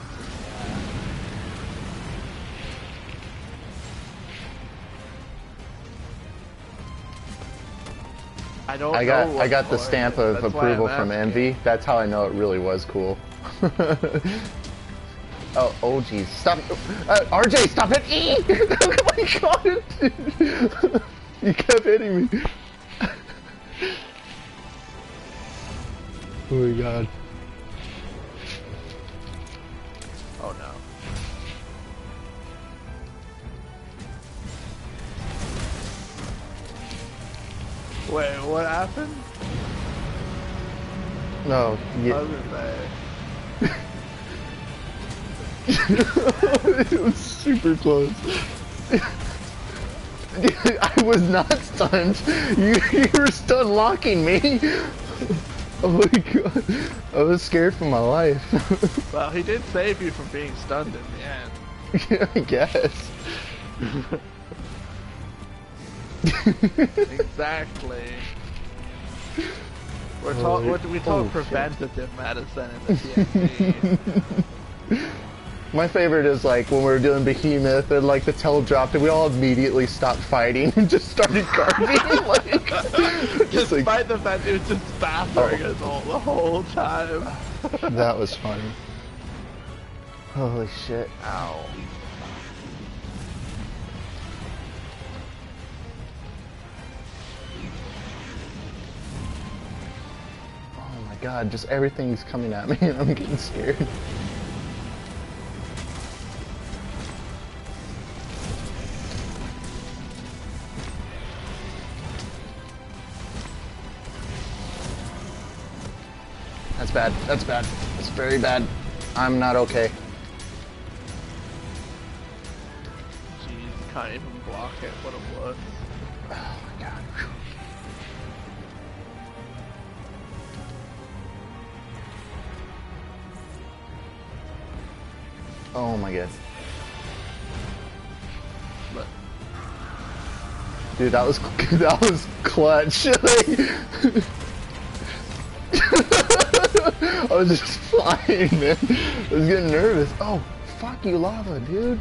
I don't. I got know what I got the for stamp it. of That's why approval I'm from asking. Envy. That's how I know it really was cool. Oh, oh, jeez. Stop. Uh, R J, stop it. E! Oh my god. You kept hitting me. Oh my god. Oh no. Wait, what happened? No, I yeah. was gonna say. It was super close. I was not stunned. You, you were stun locking me. Oh my god. I was scared for my life. Well, he did save you from being stunned in the end. Yeah, I guess. Exactly. We're taught, Holy- we're, we taught oh, preventative medicine in the T N T. My favorite is like when we were doing Behemoth and like the tail dropped and we all immediately stopped fighting and just started guarding. Like, just like, Despite the fact it was just battering Oh. us all the whole time. that was funny. Holy shit. Ow. Oh my god, just everything's coming at me and I'm getting scared. That's bad. That's bad. That's very bad. I'm not okay. Jeez, can't even block it. What a wuss. Oh my god. Whew. Oh my god. But Dude, that was that was clutch. Like, I was just flying, man. I was getting nervous. Oh, fuck you, lava, dude.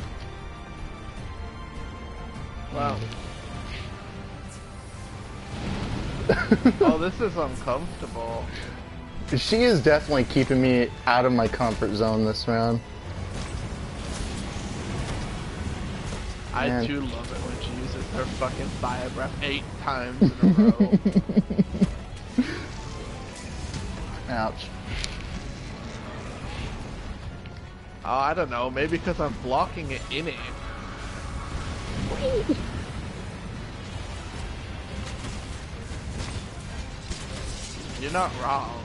wow. Oh, this is uncomfortable. She is definitely keeping me out of my comfort zone this round. I Man. too love it when she uses her fucking fire breath eight times in a row. Ouch. Oh, I don't know. Maybe because I'm blocking it in it. You're not wrong.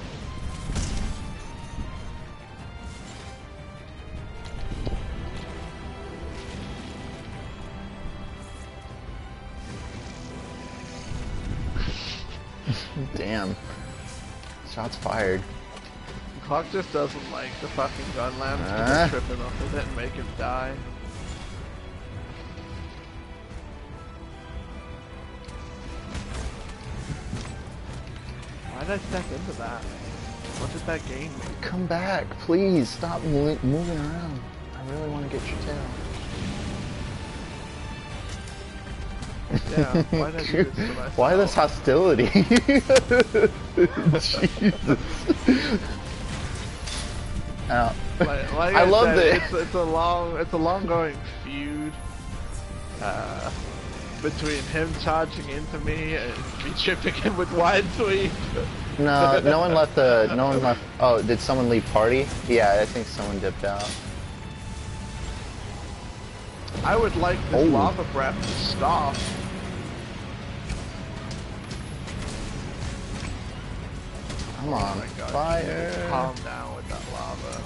Damn. Shots fired. Clock just doesn't like the fucking gun lamp. Uh. Just tripping off of it and make him die. Why did I step into that? What did that gain me? Come back, please. Stop mo moving around. I really want to get your tail. Yeah, why did I do this to myself? Why this hostility? Jesus. Ow. Like, like I I, love said, that. It's, it's a long, it's a long going feud uh, between him charging into me and me tripping him with wide sweep. No, no one left the. No one left. Oh, did someone leave party? Yeah, I think someone dipped out. I would like this Oh. lava breath to stop. Come on, Oh my God, fire! calm down with that lava.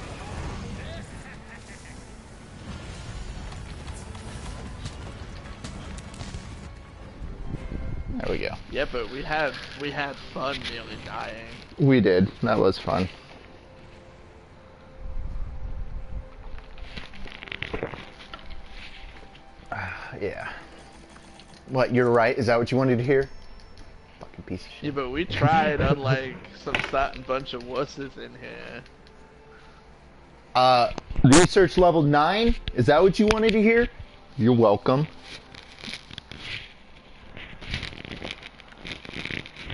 There we go. Yeah, but we had we had fun nearly dying. We did. That was fun. Ah, yeah. What? You're right. Is that what you wanted to hear? Fucking piece of shit. Yeah, but we tried unlike some satin bunch of wusses in here. Uh, research level nine? Is that what you wanted to hear? You're welcome.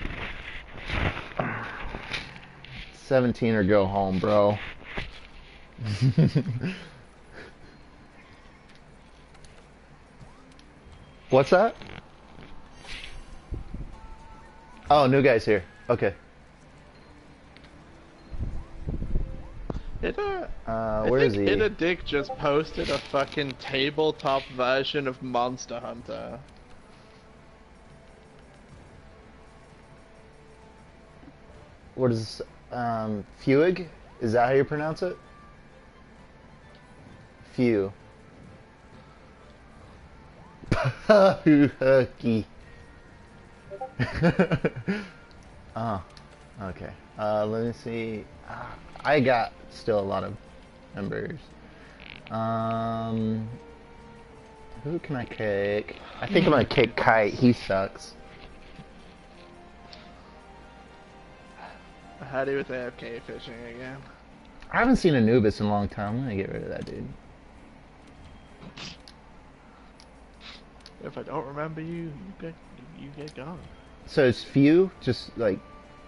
seventeen or go home, bro. What's that? Oh, new guy's here. Okay. Ida, Uh, I where is think he? Ida Dick just posted a fucking tabletop version of Monster Hunter. What is um Fuig? Is that how you pronounce it? Few. Hooky. Oh, okay. Uh, let me see. Uh, I got still a lot of members. Um, who can I kick? I think I'm gonna kick Kite. He sucks. Hattie with A F K fishing again. I haven't seen Anubis in a long time. I'm gonna get rid of that dude. If I don't remember you, you get you get gone. So it's few, just like.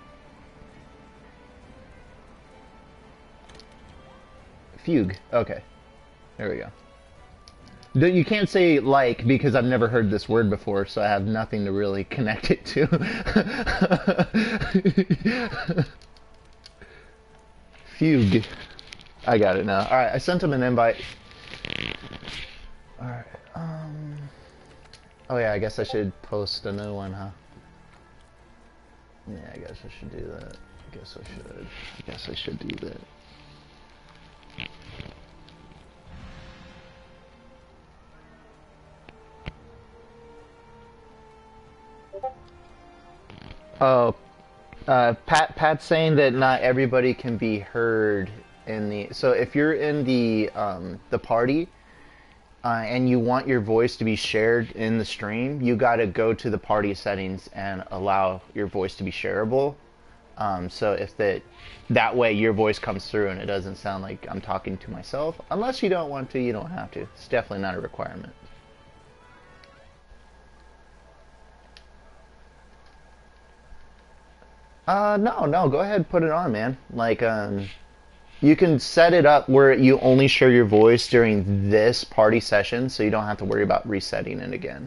Fugue. Okay. There we go. Th- You can't say like because I've never heard this word before, so I have nothing to really connect it to. Fugue. I got it now. Alright, I sent him an invite. Alright, um... Oh yeah, I guess I should post a new one, huh? Yeah, I guess I should do that. I guess I should. I guess I should do that. Oh, uh, Pat. Pat's saying that not everybody can be heard in the. So if you're in the um, the party, uh, and you want your voice to be shared in the stream, you got to go to the party settings and allow your voice to be shareable. Um, so if that that way your voice comes through and it doesn't sound like I'm talking to myself. Unless you don't want to, you don't have to. It's definitely not a requirement. Uh, no, no, go ahead, put it on, man. Like, um, you can set it up where you only share your voice during this party session, so you don't have to worry about resetting it again.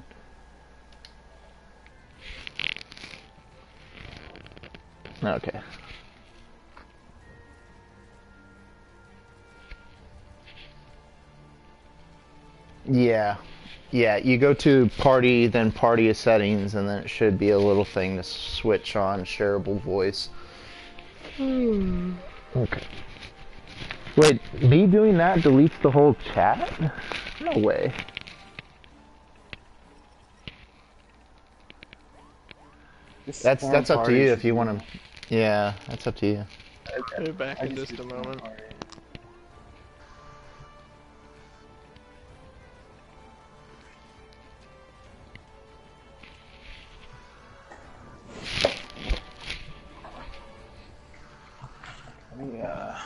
Okay. Yeah. Yeah, you go to party, then party settings, and then it should be a little thing to switch on shareable voice. Okay. Wait, me doing that deletes the whole chat? No way. That's that's up to you if you want to. Yeah, that's up to you. Be back in just a moment. Let me, uh...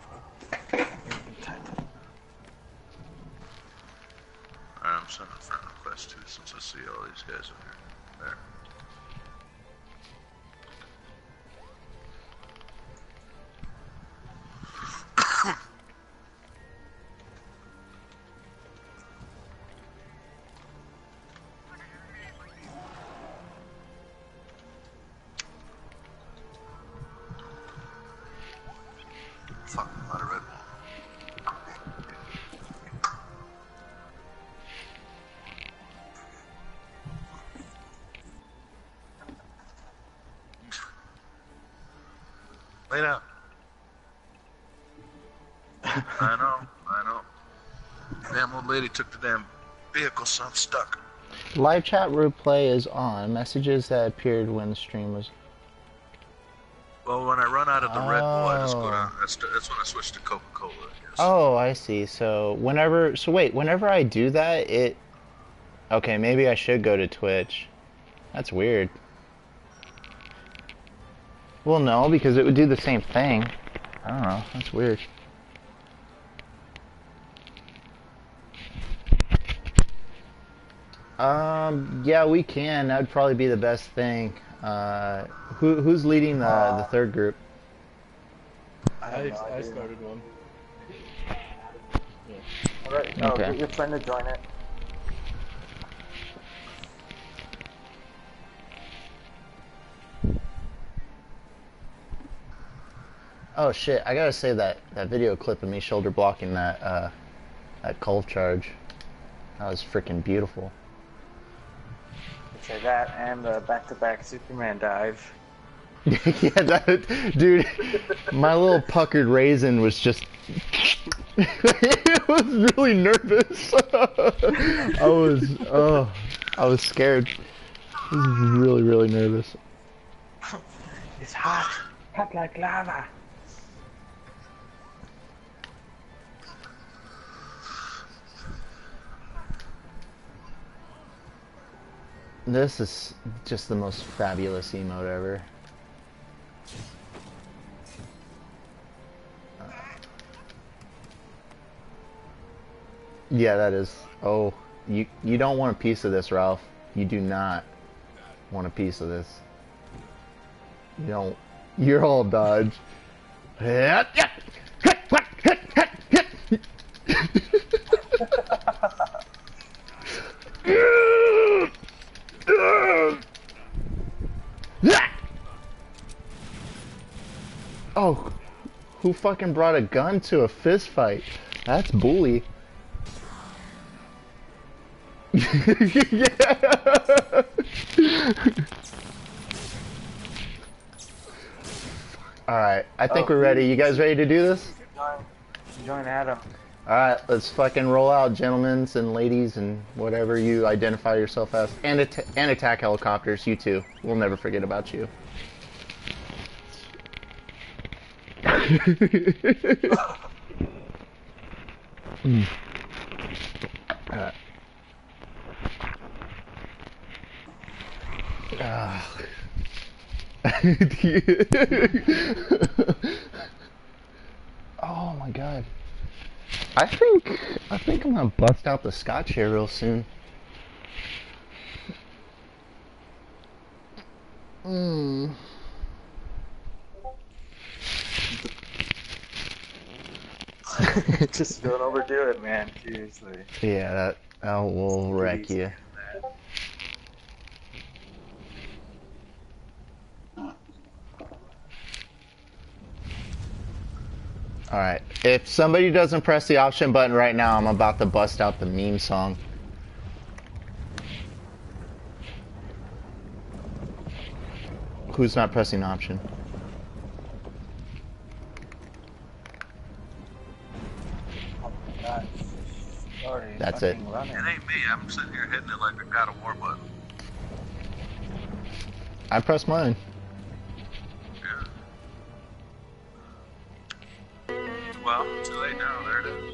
I'm sending a friend request too, since I see all these guys in here. There. Fuck, I'm out of Red Bull. Lay down. I know, I know. Damn old lady took the damn vehicle, so I'm stuck. Live chat replay is on. Messages that appeared when the stream was. Well, when I run out of the Red Bull, I just go Oh. down. That's, that's when I switch to Coca-Cola, I guess. Oh, I see. So whenever, so wait, whenever I do that, it. Okay, maybe I should go to Twitch. That's weird. Well, no, because it would do the same thing. I don't know. That's weird. Um, yeah, we can. That would probably be the best thing. Uh, who who's leading the the third group? I, I, no I idea. started one. Alright, oh, Okay. get your friend to join it. Oh shit! I gotta say that that video clip of me shoulder blocking that uh, that Culve charge. That was freaking beautiful. Say that and the back-to-back Superman dive. Yeah, that dude. My little puckered raisin was just. It was really nervous. I was oh, I was scared. I was really really nervous. It's hot, hot like lava. This is just the most fabulous emote ever. Yeah, that is. Oh, you you don't want a piece of this, Ralph. You do not want a piece of this. You don't. You're all dodge. Oh, who fucking brought a gun to a fist fight? That's bully. Yeah. Alright, I think Oh, we're ready. You guys ready to do this? Join, join Adam. Alright, let's fucking roll out, gentlemen and ladies and whatever you identify yourself as. And, at and attack helicopters, you too. We'll never forget about you. mm. Alright. Ah. Oh my god. I think I think I'm gonna bust out the Scotch here real soon. Mm. Just don't overdo it, man. Seriously. Yeah, that that will wreck Please. you. Alright, if somebody doesn't press the option button right now, I'm about to bust out the meme song. Who's not pressing option? Oh my god. Sorry, That's it. fucking running. It ain't me. I'm sitting here hitting it like a God of War button. I pressed mine. Yeah. Well, too late now. There it is.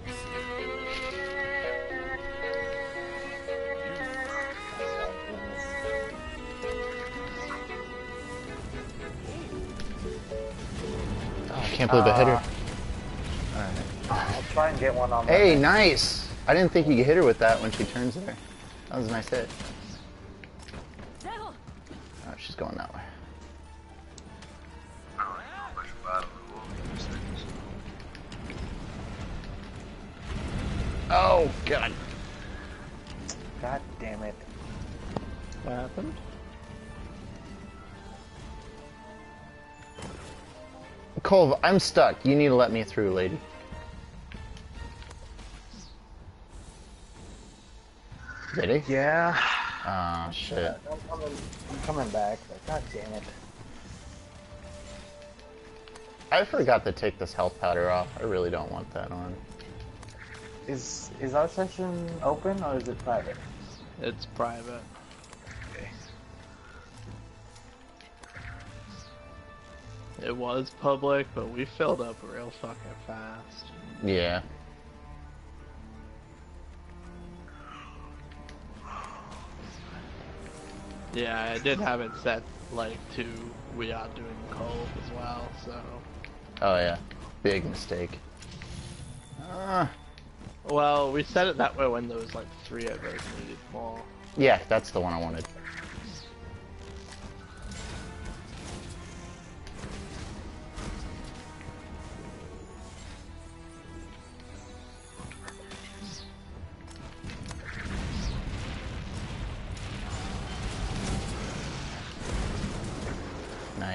Oh, I can't believe I hit her. I'll try and get one on. Hey, nice! I didn't think you could hit her with that when she turns there. That was a nice hit. Oh, she's going that way. I don't even know much about it. We'll get these things. Oh, God. God damn it. What happened? Colv, I'm stuck. You need to let me through, lady. Ready? Yeah. Oh, shit. I'm coming, I'm coming back, but god damn it. I forgot to take this health powder off. I really don't want that on. Is is our session open or is it private? It's private. Okay. It was public, but we filled up real fucking fast. Yeah. Yeah, I did have it set like to we are doing Cove as well, so. Oh, yeah. Big mistake. Ah. Well, we set it that way when there was like three of us needed more. Yeah, that's the one I wanted.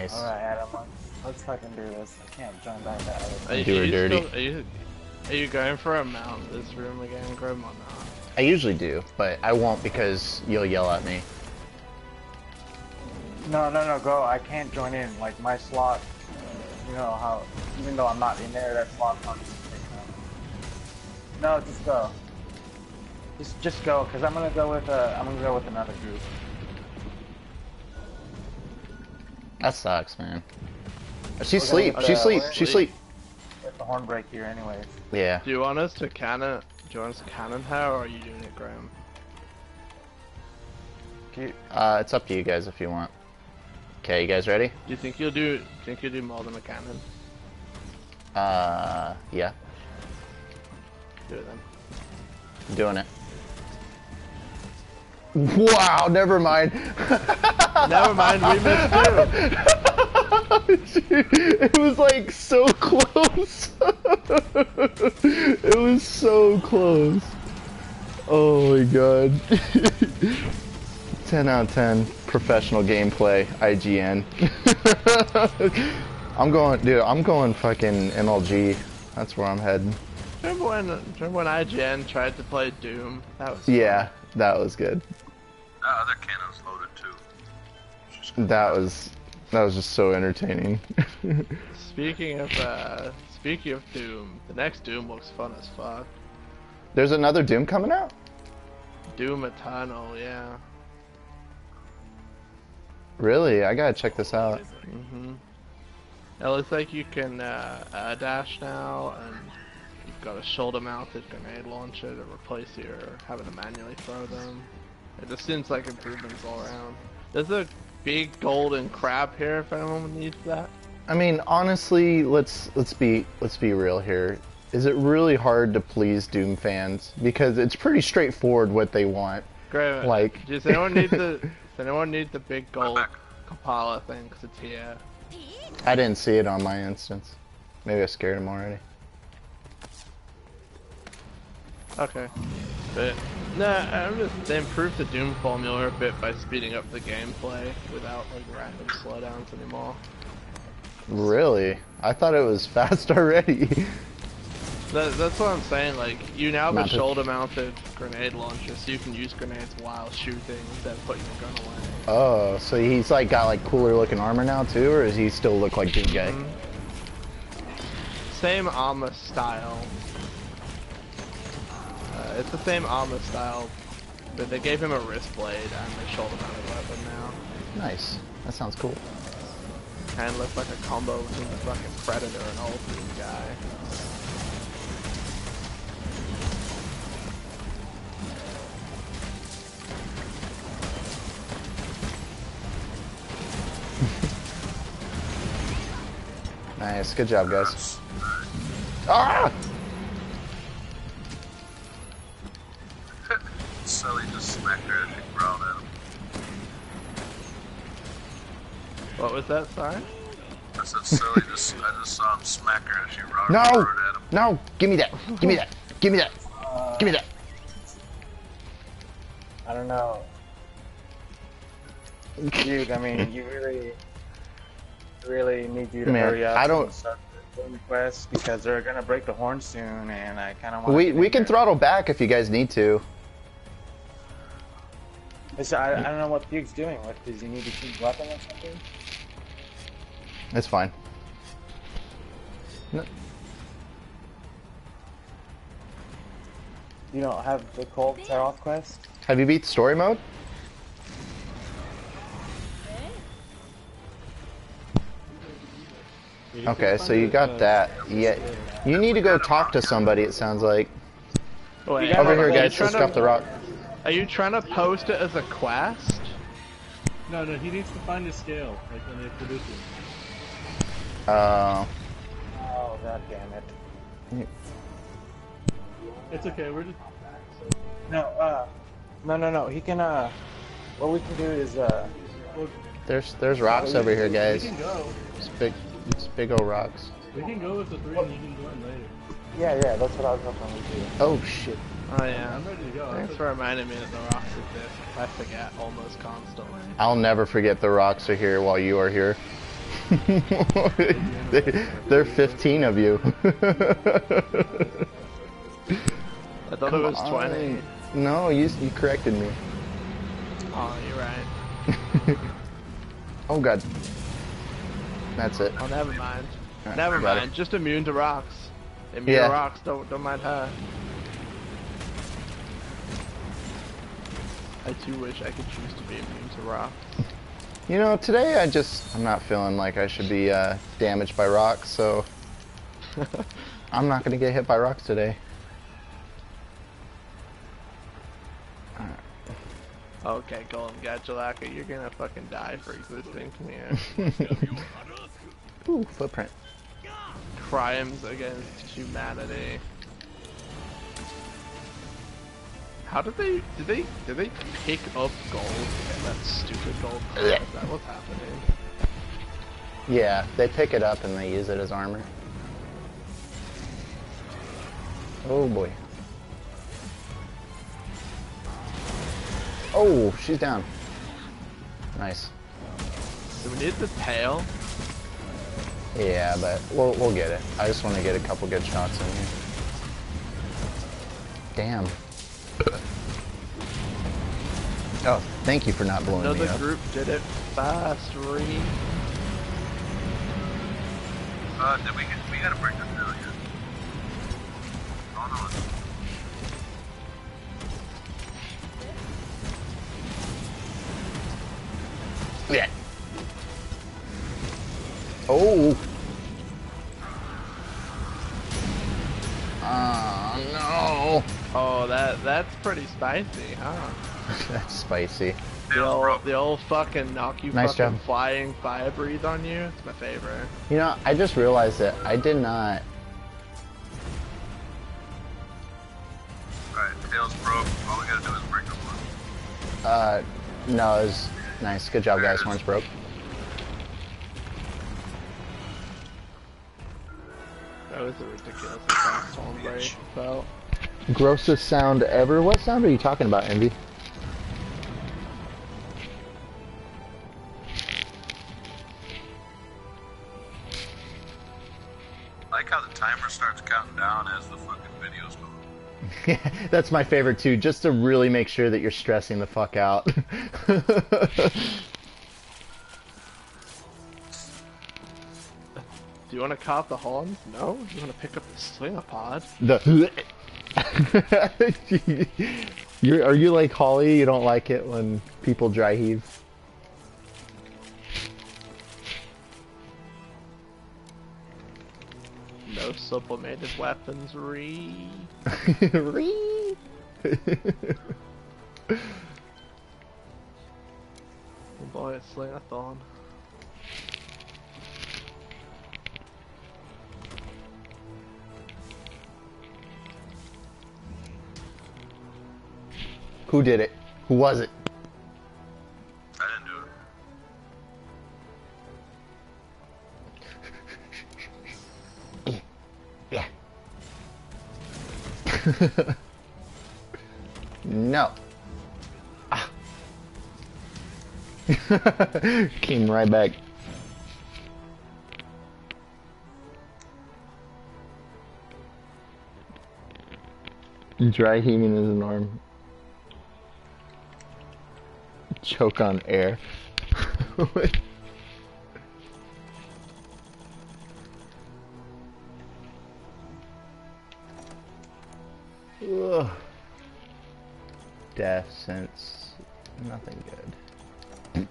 Nice. Alright, Adam, let's, let's fucking do this. I can't join back to Adam. Are you, Do are her you dirty. Still, are, you, are you going for a mount this room again, Grim, or not? I usually do, but I won't because you'll yell at me. No, no, no, go. I can't join in. Like, my slot, you know how, even though I'm not in there, that slot's on. No, just go. Just, just go, because I'm gonna go with, uh, I'm gonna go with another group. That sucks, man. She We're sleep. gonna- She uh, sleep. we're- She sleep. With the horn break here anyways. Yeah. Do you want us to cannon? Do you want us to cannon her, or are you doing it, Graham? Keep, Uh, it's up to you guys if you want. Okay, you guys ready? Do you think you'll do? Do you think you'll do more than a cannon? Uh, yeah. Do it then. I'm doing it. Wow, never mind. Never mind, we missed too. It was like so close. It was so close. Oh my god. ten out of ten professional gameplay, I G N. I'm going, dude, I'm going fucking M L G. That's where I'm heading. Remember when? Remember when I G N tried to play Doom? That was fun. Yeah, that was good. That other cannon's loaded too. Just That was, that was just so entertaining. Speaking of uh, speaking of Doom, the next Doom looks fun as fuck. There's another Doom coming out? Doom Eternal, yeah. Really? I gotta check this out. Mhm. It looks like you can uh, uh, dash now, and you've got a shoulder-mounted grenade launcher to replace your having to manually throw them. It just seems like improvements all around. There's a big golden crab here if anyone needs that. I mean, honestly, let's let's be let's be real here. Is it really hard to please Doom fans? Because it's pretty straightforward what they want. Great. Like- does anyone need the does anyone need the big gold back. Kapala thing? Because it's here. I didn't see it on my instance. Maybe I scared him already. Okay. But no, I'm just they improved the Doom formula a bit by speeding up the gameplay without like random slowdowns anymore. Really? I thought it was fast already. That, that's what I'm saying. Like you now have a Mounted. shoulder-mounted grenade launcher, so you can use grenades while shooting instead of putting your gun away. Oh, so he's like got like cooler looking armor now too, or does he still look like Doom Guy? Mhm. Same armor style. Uh, it's the same armor style, but they gave him a wrist blade and a shoulder-mounted weapon now. Nice. That sounds cool. And looks like a combo between the fucking Predator and old Doom guy. Nice. Good job, guys. Ah! Sully just smacked her as she growled at him. What was that, sorry? I said Sully just, I just saw him smack her as she roared, No! roared at him. No! Give me that! Give me that! Give me that! Give me that! I don't know. Dude, I mean, you really, really need you to Man, hurry up I don't- and start the doing quests because they're gonna break the horn soon, and I kind of want. We we can throttle back if you guys need to. I, I don't know what Puke's doing. What does he need to keep weapon or something? It's fine. No, You don't have the cold tear off quest? have you beat story mode? Okay, so you got that. Yeah, you need to go talk to somebody. It sounds like Wait, over hold here, on, are you guys. trying Let's drop to- the rock. Are you trying to post it as a quest? No, no, he needs to find a scale, like when they produce it. Uh, Oh god damn it! It's okay, we're just... No, uh, no, no, no. He can. Uh, what we can do is uh. there's there's rocks over here, We guys. can go. It's big, it's big old rocks. We can go with the three and you can join later. Yeah, yeah. That's what I was hoping we do. Oh shit! Oh yeah. I'm ready to go. Thanks for reminding me that the rocks exist. I forget almost constantly. I'll never forget the rocks are here while you are here. There are fifteen of you. I thought it was twenty. No, you you corrected me. Oh, you're right. Oh god. That's it. Oh, never mind. Alright, Never got mind. it. Just immune to rocks. Immune Yeah. to rocks. Don't don't mind her. I too wish I could choose to be immune to rocks. You know, today I just I'm not feeling like I should be uh, damaged by rocks, so I'm not gonna get hit by rocks today. Okay, Golem Gadjalaka, you're gonna fucking die for existing. Come here. Ooh, footprint. Crimes against humanity. How did they did they did they pick up gold and that stupid gold? Is that what's happening? Yeah, they pick it up and they use it as armor. Oh boy. Oh, she's down. Nice. Do we need the tail? Yeah, but we'll we'll get it. I just want to get a couple good shots in here. Damn. Oh, thank you for not blowing No, me the up. group did it fast, Reed. Uh, did we get, we gotta break this down yet? Oh no. Yeah. Oh. Oh no. Oh, that that's pretty spicy, huh? That's spicy. The old, the old fucking knock you Nice fucking job. flying fire breathe on you. It's my favorite. You know, I just realized that I did not. Alright, tails broke. All we gotta do is break the one. Uh, no, it was nice. Good job, guys. Horns broke. That was a ridiculously fast home break. So, Grossest sound ever? What sound are you talking about, Envy? I like how the timer starts counting down as the fucking video's going. That's my favorite too, just to really make sure that you're stressing the fuck out. do you want to cop the horns? No? Do you want to pick up the slinger pod? The you're, are you like Holly? You don't like it when people dry heave? No sublimated weapons, re. Ree. Oh boy, it's Slingathon. Who did it? Who was it? I didn't do it. Yeah. No. Ah. Came right back. Dry heaving is an arm. Choke on air. Ugh. Death sense. Nothing good.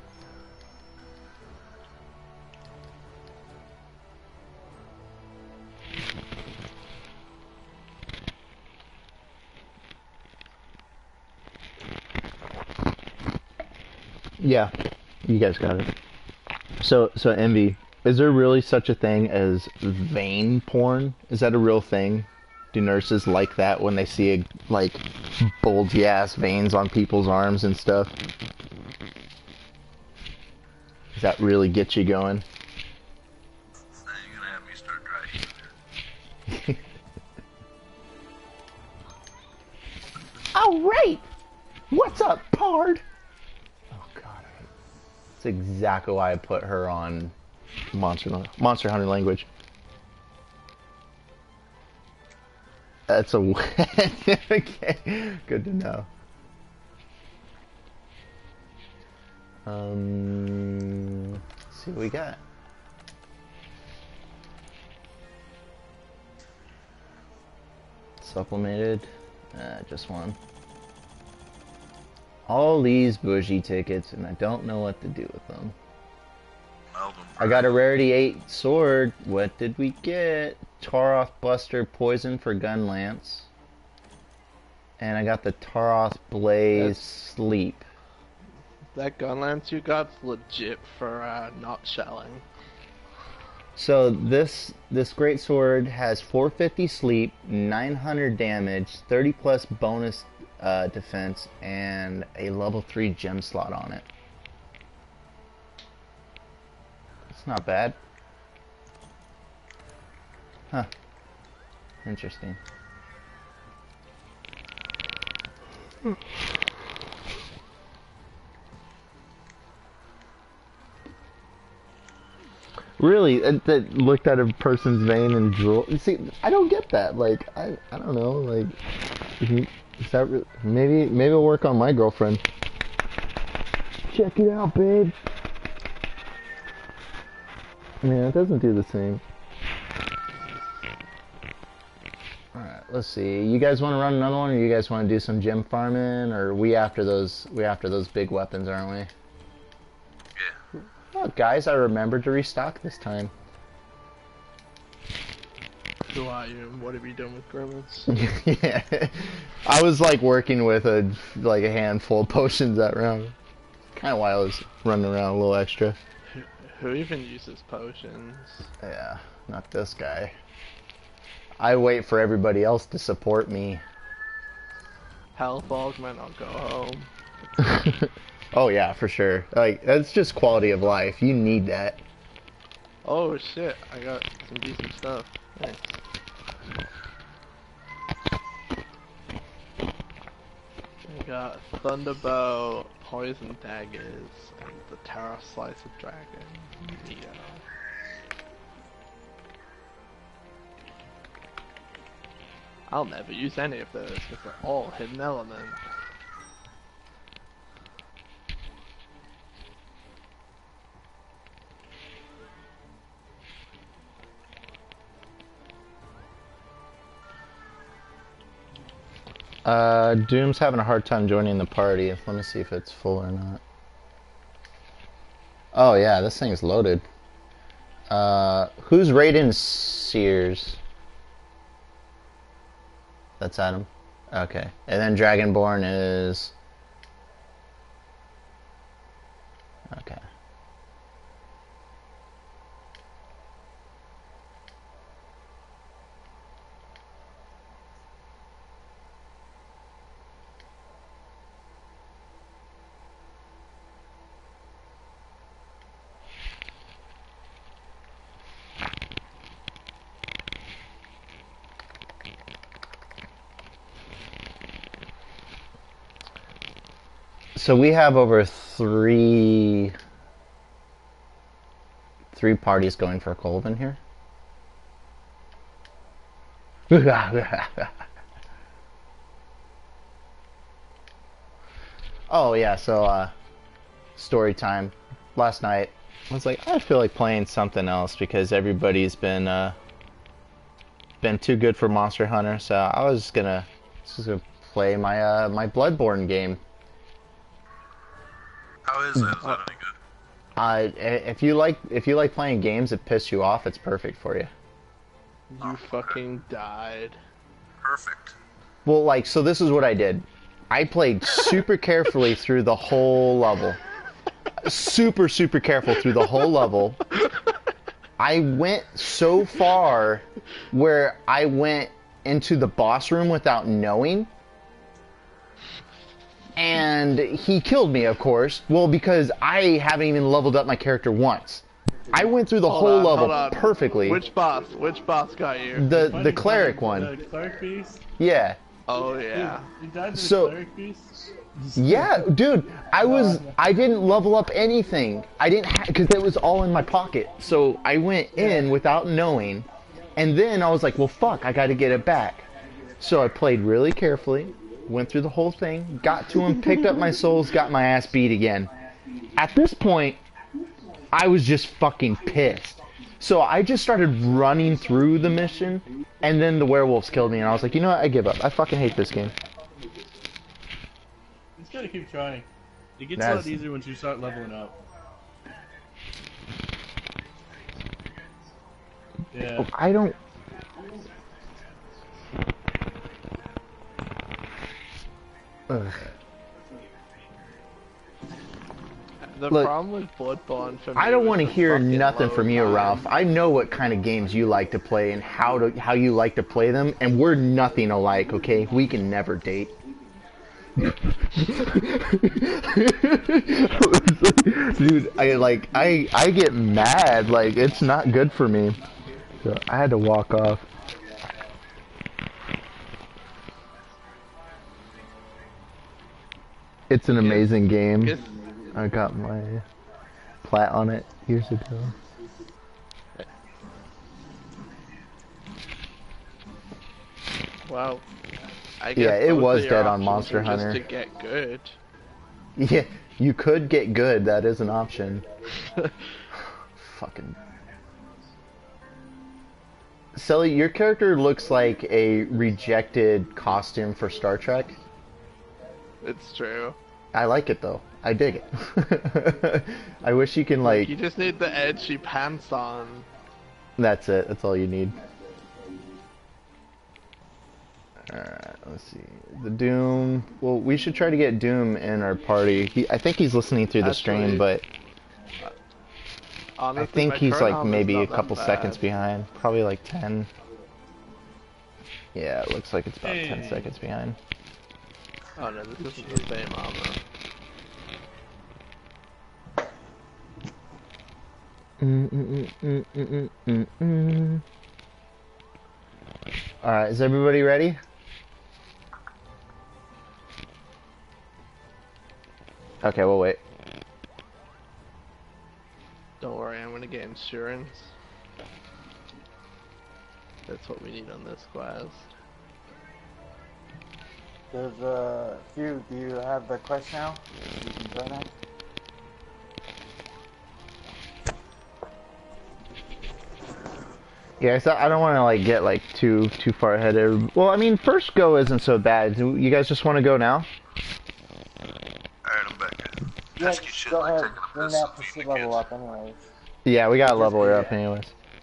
Yeah, you guys got it. So, so Envy, is there really such a thing as vein porn? Is that a real thing? Do nurses like that when they see like bulgy ass veins on people's arms and stuff? Does that really get you going? Now you're gonna have me start dry heaving. All right. What's up, Pard? Oh God, I hate... That's exactly why I put her on Monster Monster Hunter language. That's a okay. Good to know. Um, let's see what we got. Supplemented, uh, just one. All these bougie tickets, and I don't know what to do with them. Melvin. I got a rarity eight sword. What did we get? Taroth Buster Poison for Gun Lance. And I got the Taroth Blaze That's- Sleep. That gun lance you got's legit for uh, not shelling. So this this great sword has four fifty sleep, nine hundred damage, thirty plus bonus uh, defense, and a level three gem slot on it. It's not bad. Huh. Interesting. Really, it, that looked at a person's vein and drool. You see, I don't get that. Like, I, I don't know. Like, is that re maybe, maybe it'll work on my girlfriend. Check it out, babe. Yeah, it doesn't do the same. All right, let's see. You guys want to run another one, or you guys want to do some gem farming, or we after those? We after those big weapons, aren't we? Yeah. Oh, guys, I remembered to restock this time. Who are you and what have you done with Grimace? Yeah, I was like working with a like a handful of potions that round. Kind of why I was running around a little extra. who, who even uses potions? Yeah, not this guy. I wait for everybody else to support me. Health augment, I'll go home. Oh yeah, for sure. Like, that's just quality of life. You need that. Oh shit, I got some decent stuff. Nice. I got Thunderbow, Poison Daggers, and the Terra Slice of Dragon. Neo. I'll never use any of those because they're all hidden element. Uh, Doom's having a hard time joining the party. Let me see if it's full or not. Oh yeah, this thing's loaded. Uh, who's raiding Sears? That's Adam. Okay. And then Dragonborn is... Okay. So we have over three three parties going for Colvin here. Oh yeah, so uh story time. Last night I was like, I feel like playing something else because everybody's been uh been too good for Monster Hunter, so I was just gonna just gonna play my uh my Bloodborne game. How is that? Is that any good? Uh, if you like, if you like playing games that piss you off, it's perfect for you. You fucking died. Perfect. Well, like, so this is what I did. I played super carefully through the whole level. Super, super careful through the whole level. I went so far where I went into the boss room without knowing. And he killed me, of course. Well, because I haven't even leveled up my character once. I went through the Hold whole on, level hold on. perfectly. Which boss? Which boss got you? The Fighting the cleric cleric- one. The cleric beast? Yeah. Oh yeah. You died to the So- cleric beast? Yeah, dude, I was, I didn't level up anything. I didn't have, because it was all in my pocket. So I went in without knowing, and then I was like, well, fuck, I gotta get it back. So I played really carefully, went through the whole thing, got to him, picked up my souls, got my ass beat again. At this point, I was just fucking pissed. So I just started running through the mission, and then the werewolves killed me, and I was like, you know what, I give up. I fucking hate this game. Just gotta keep trying. It gets That's- a lot easier once you start leveling up. Yeah. I don't... Ugh. The Look, problem with Bloodborne for me I don't was want to the hear fucking nothing load from you, time. Ralph. I know what kind of games you like to play and how to how you like to play them, and we're nothing alike, okay? We can never date. Dude, I like I I get mad, like it's not good for me. So I had to walk off. It's an amazing game. Yes. I got my plat on it years ago. Well, I guess Yeah, it both was of your dead on options Monster are Hunter. Just to get good. Yeah, you could get good. That is an option. Fucking. Sully, your character looks like a rejected costume for Star Trek. It's true. I like it though. I dig it. I wish you can like. You just need the edgy pants on. That's it. That's all you need. Alright, let's see. The Doom. Well, we should try to get Doom in our party. He, I think he's listening through the stream, Actually, but Honestly, I think my he's current like armor's maybe not a that couple bad. seconds behind. Probably like ten. Yeah, it looks like it's about ten Hey. seconds behind. Oh no, this isn't the same armor. Mm, mm, mm, mm, mm, mm, mm. Alright, is everybody ready? Okay, we'll wait. Don't worry, I'm gonna get insurance. That's what we need on this quest. There's a few. Do you have the quest now? You can join that. Yeah, so I don't want to like get like too too far ahead of. Well, I mean, first go isn't so bad. Do you guys just want to go now? Alright, I'm back. Yeah, Pesky just shit go like ahead. taking a Bring piss that and to beating sea the level kids. up, anyways. Yeah, we gotta Just level do her up that. anyways.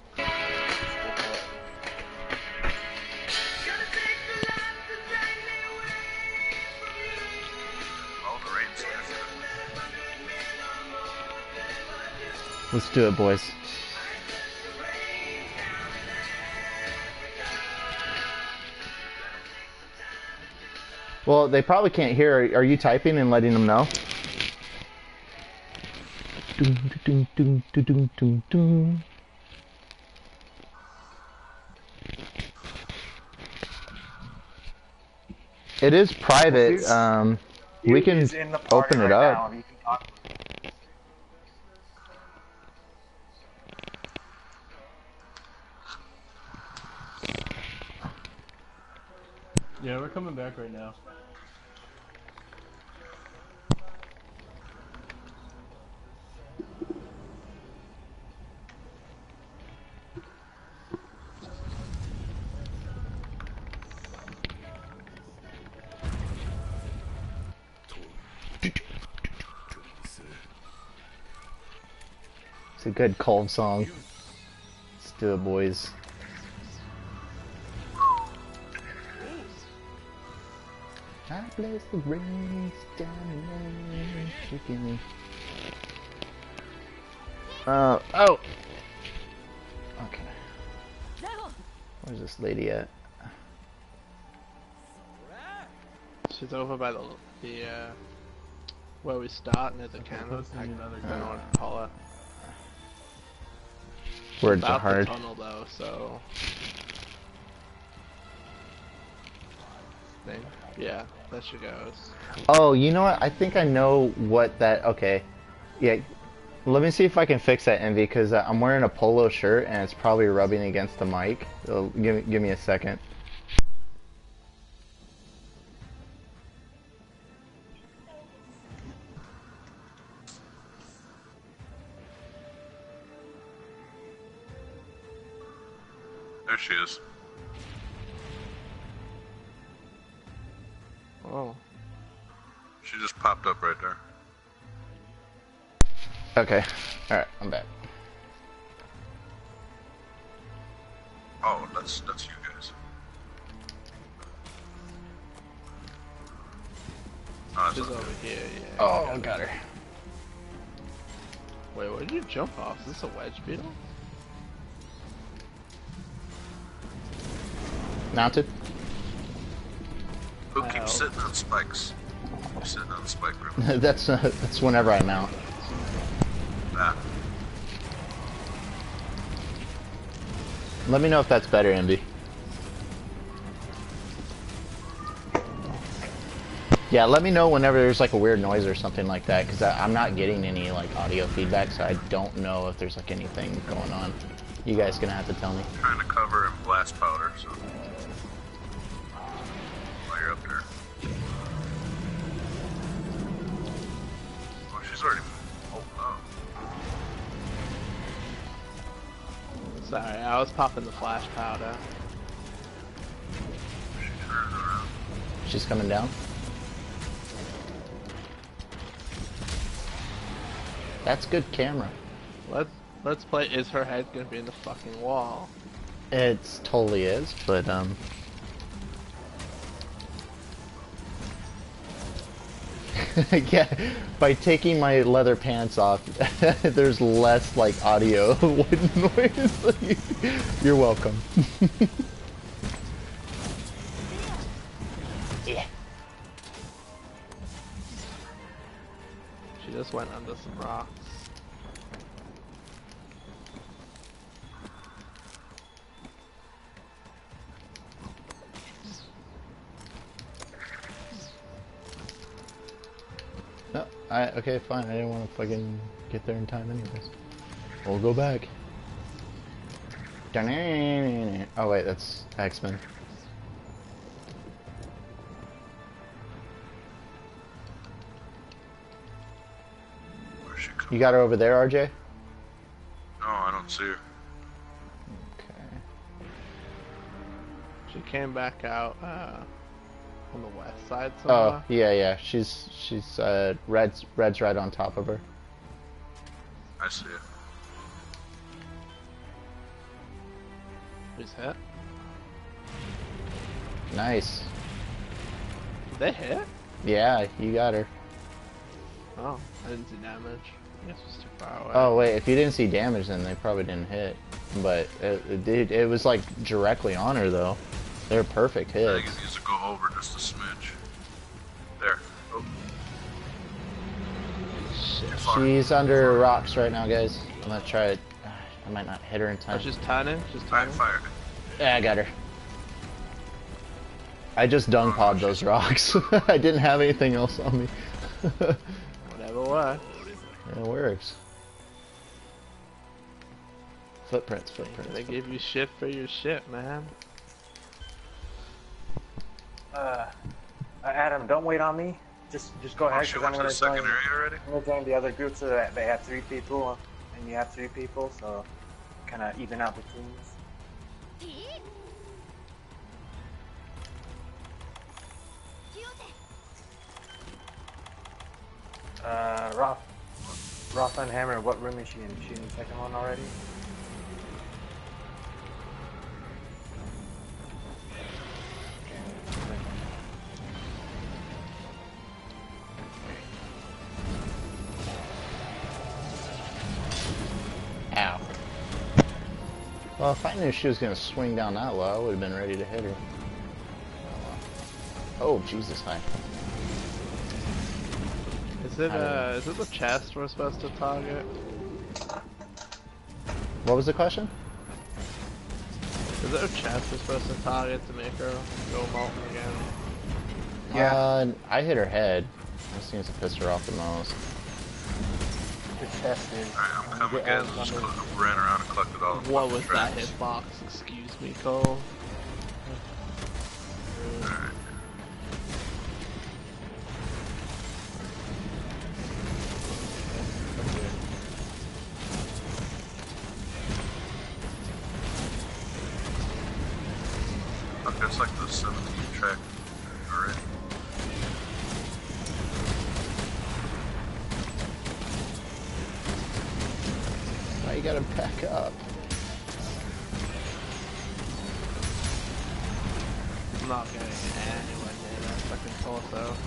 All the raid's left. Let's do it, boys. Well, they probably can't hear. Are you typing and letting them know? Doom, doom, doom, doom, doom, doom, doom. It is private. He's- Um, we can He's in the party open it right up. now. You can talk to him. Yeah, we're coming back right now. It's a good cold song. Let's do it, boys. I bless the rains down in chicken. Uh oh. Okay. Where's this lady at? She's over by the the uh, where we start near the cannon. Posting I another don't know guy. what to call it. Words are About hard. the tunnel though, so thing. Yeah, that should go. Oh, you know what? I think I know what that. Okay, yeah. Let me see if I can fix that, Envy, because uh, I'm wearing a polo shirt and it's probably rubbing against the mic. So give me, give me a second. There she is. Oh. She just popped up right there. Okay. Alright, I'm back. Oh, that's that's you guys. Oh, that's She's okay. over here, yeah. Oh, I got her. Wait, where did you jump off? Is this a wedge beetle? Mounted? Who Ow. keeps sitting on spikes? You're sitting on the spike room. that's uh, that's whenever I mount. Ah. Let me know if that's better, Envy. Yeah, let me know whenever there's like a weird noise or something like that, because I'm not getting any like audio feedback, so I don't know if there's like anything going on. You guys gonna have to tell me. Trying to cover in blast powder, so while you're up there. Oh, she's already. Oh no. Sorry, I was popping the flash powder. She turned around. She's coming down. That's good camera. Let's let's play. Is her head gonna be in the fucking wall? It totally is, but um. Yeah, by taking my leather pants off, there's less like audio wood noise. You're welcome. Yeah. She just went under some rocks. No, I okay, fine. I didn't want to fucking get there in time, anyways. We'll go back. Oh wait, that's X-Men. Where's she coming? You got her over there, R J? No, I don't see her. Okay. She came back out uh, on the west side Oh, somewhere. yeah, yeah. She's she's uh red's red's right on top of her. I see it. Who's hit? Nice. Did they hit? Yeah, you got her. Oh, I didn't see damage. I guess it was too far away. Oh wait, if you didn't see damage, then they probably didn't hit. But it, it did. It was like directly on her though. They're perfect I think hits. it needs to go over just a smidge. There. Oh, Shit. too far. She's under rocks right now, guys. I'm gonna try it. I might not hit her in Oh, time. she's turning. She's I turning. fired it. Yeah, I got her. I just dung pod those rocks. I didn't have anything else on me. Whatever works. It works. Footprints, footprints. They give you shit for your shit, man. Uh, uh, Adam, don't wait on me. Just just go Oh, ahead she because I'm went to gonna the join. second area already? I'm gonna join the other group so that they have three people and you have three people, so kind of even out the teams. Uh, Roth, Roth and Hammer, what room is she in? Is she in the second one already? Ow. Well, if I knew she was gonna swing down that low, I would have been ready to hit her. Oh, Jesus, hi. Is it I don't know. uh, is it the chest we're supposed to target? What was the question? Is it a chest we're supposed to target to make her go molten again? Yeah. Uh, I hit her head. That seems to piss her off the most. The chest is. Alright, I'm when you coming, get guys. all I'm just numbers- gonna ran around and collected all the What fucking was that traps. hitbox? Excuse me, Cole. Alright. Fuck, that's like the seventeen track already. Now you gotta back up. I'm not getting anywhere near that fucking torso.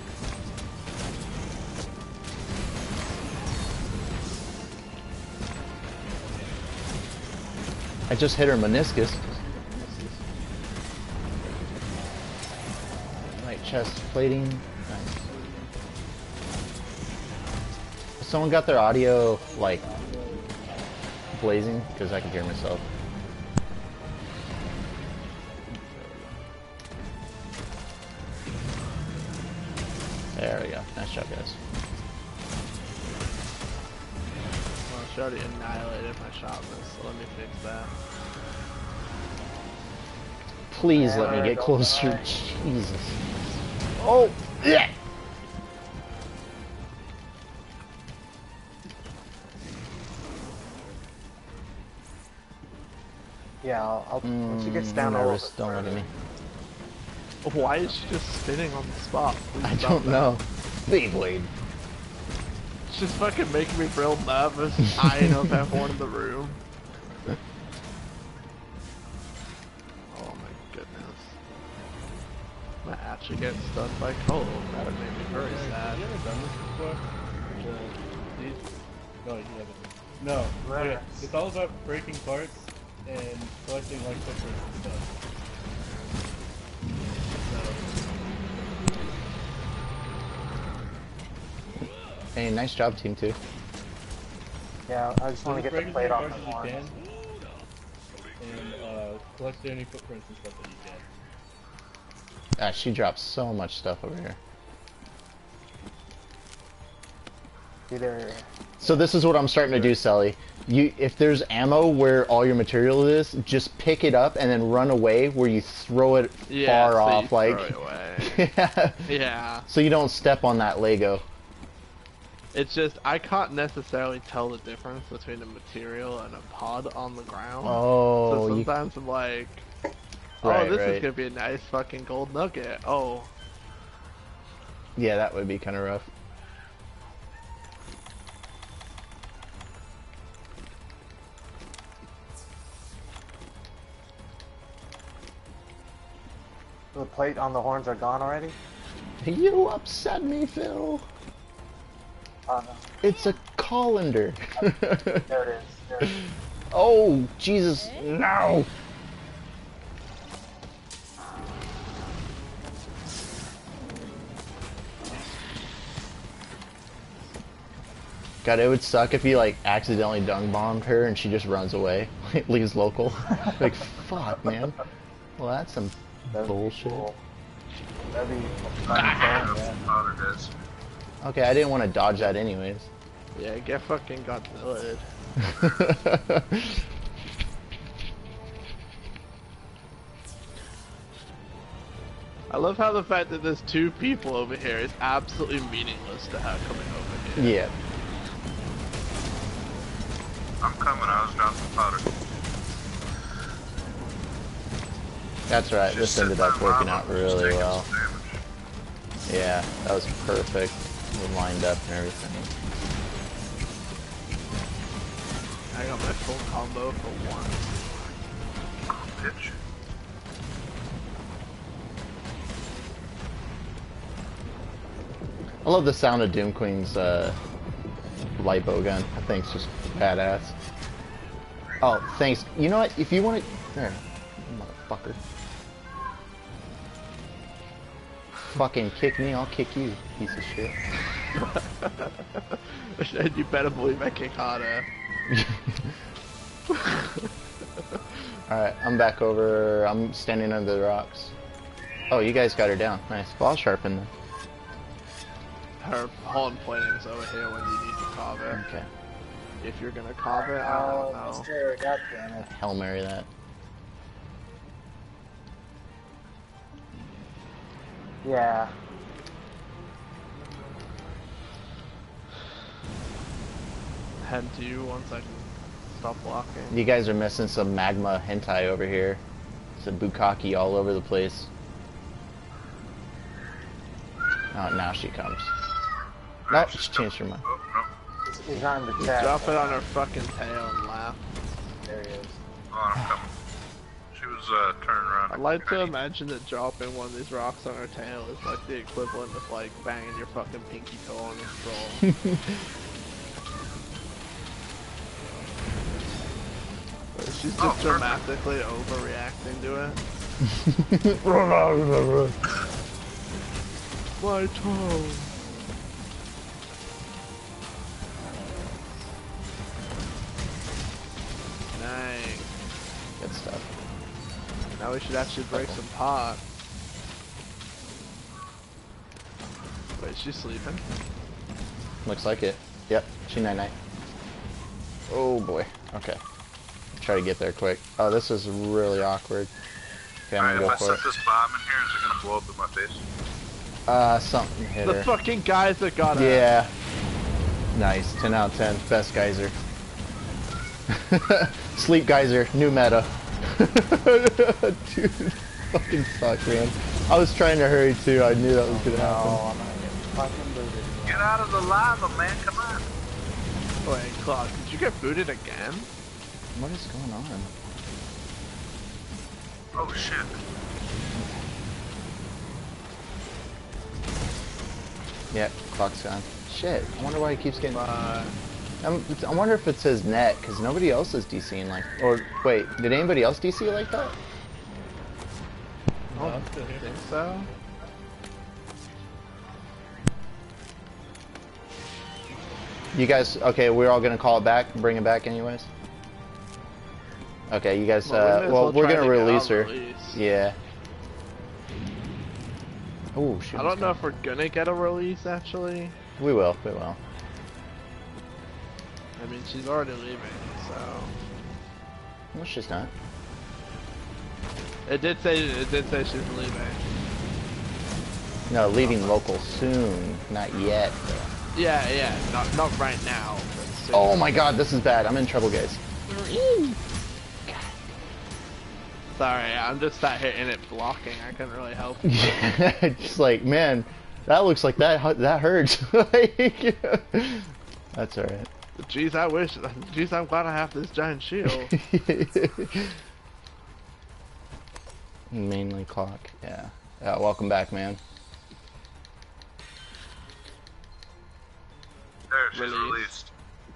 I just hit her meniscus. Right chest plating. Nice. Someone got their audio like blazing because I could hear myself. There we go. Nice job, guys. Well, she already annihilated my sharpness, so let me fix that. Please let me There get we go. closer. Nice. Jesus. Oh, yeah. Yeah, I'll, I'll once she gets Mm, down I'm all nervous. over. Don't look at me. Why is she just spinning on the spot? Please I stop don't that. know. Beyblade. It's just fucking making me real nervous, eyeing up everyone in the room. Oh my goodness. I might actually get stunned by cold. That would make me very Have sad. you ever done this before? The, these? No, you haven't. No. Right. Okay. It's all about breaking parts and collecting like footprints and stuff. Hey, nice job, team two. Yeah, I just So, want to just get the break as plate many off parts the as horn. you can, and uh, collect any footprints and stuff that you can. Ah, she drops so much stuff over here. Either So this is what I'm starting to do, Sally. You, if there's ammo where all your material is, just pick it up and then run away where you throw it Yeah, far so you off, like. throw it away. Yeah. Yeah. So you don't step on that Lego. It's just, I can't necessarily tell the difference between a material and a pod on the ground. Oh, so you- sometimes I'm like, oh, Right, this right. is gonna be a nice fucking gold nugget. Oh. Yeah, that would be kind of rough. the plate on the horns are gone already. You upset me, Phil. Oh no, It's a colander. there it is. There it is. Oh, Jesus, no! God, it would suck if you like accidentally dung bombed her and she just runs away, leaves local. Like, fuck, man. Well, that's some That'd be bullshit. cool. That'd be fun fun, yeah. Powder guys. Okay, I didn't want to dodge that anyways. Yeah, get fucking Godzilla. I love how the fact that there's two people over here is absolutely meaningless to her coming over here. Yeah. I'm coming, I was dropping powder. That's right, Just this sit ended by up working lava, out just really taking well. some damage. Yeah, that was perfect. We lined up and everything. I got my full combo for one. Bitch. I love the sound of Doom Queen's uh, light bow gun. I think it's just badass. Oh, thanks. You know what? If you want to... There. Motherfucker. Fucking kick me, I'll kick you, piece of shit. And you better believe I kick harder. Alright, I'm back over. I'm standing under the rocks. Oh, you guys got her down. Nice. Ball sharpen then. Her horn pointing's over here when you need to carve it. Okay. If you're gonna carve it, I don't know. Mister God damn it. Hail Mary that. Yeah. Head to you once I can stop blocking. You guys are missing some magma hentai over here. Some bukkake all over the place. Oh, now she comes. Nope, she changed her mind. Oh, no. He's on the chat. Drop it on her fucking tail and laugh. There he is. Oh, I'm coming. She was uh, turning around. I'd like to imagine that dropping one of these rocks on her tail is like the equivalent of like banging your fucking pinky toe on the straw. She's just Oh, perfect. dramatically overreacting to it. My toe. Nice. Good stuff. Now we should actually break some pot. Wait, she's sleeping? Looks like it. Yep, she night night. Oh boy. Okay. Try to get there quick. Oh, this is really awkward. Okay, I'm Alright, gonna if go I for set it. this bomb in here, is it gonna blow up in my face? Uh, something hit The her. fucking guys that got her. Yeah. Nice. ten out of ten. Best geyser. Sleep geyser. New meta. Dude, fucking suck, man. I was trying to hurry too. I knew that was gonna No, happen. I'm gonna get fucking booted. Get out of the lava, man, come on. Wait, Claude, did you get booted again? What is going on? Oh shit. Yep, clock's gone. Shit. I wonder why he keeps getting. Uh, I'm, I wonder if it's his net, because nobody else is DCing like. Or wait, did anybody else D C like that? No, I'm still I here. think so. You guys, okay, we're all gonna call it back, bring it back anyways? Okay, you guys, Well, we uh, may as well, well we're try gonna to get release our her. release. Yeah. Oh, shoot. I don't know if we're gonna get a release actually. We will, we will. I mean, she's already leaving, so. No, she's not. It did say it did say she's leaving. No, leaving local soon, not yet. Yeah, yeah, not not right now. But soon. Oh my god, this is bad. I'm in trouble, guys. Sorry, I'm just sat here in it blocking. I couldn't really help. you. Just like, man, that looks like that hu- that hurts. Like, that's alright. Jeez, I wish. Jeez, I'm glad I have this giant shield. Mainly clock, yeah. Yeah, welcome back, man. There, she's Release. released.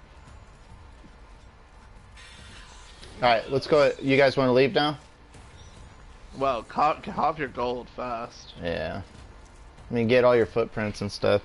Alright, let's go. You guys want to leave now? Well, carve, carve your gold first. Yeah. I mean, get all your footprints and stuff.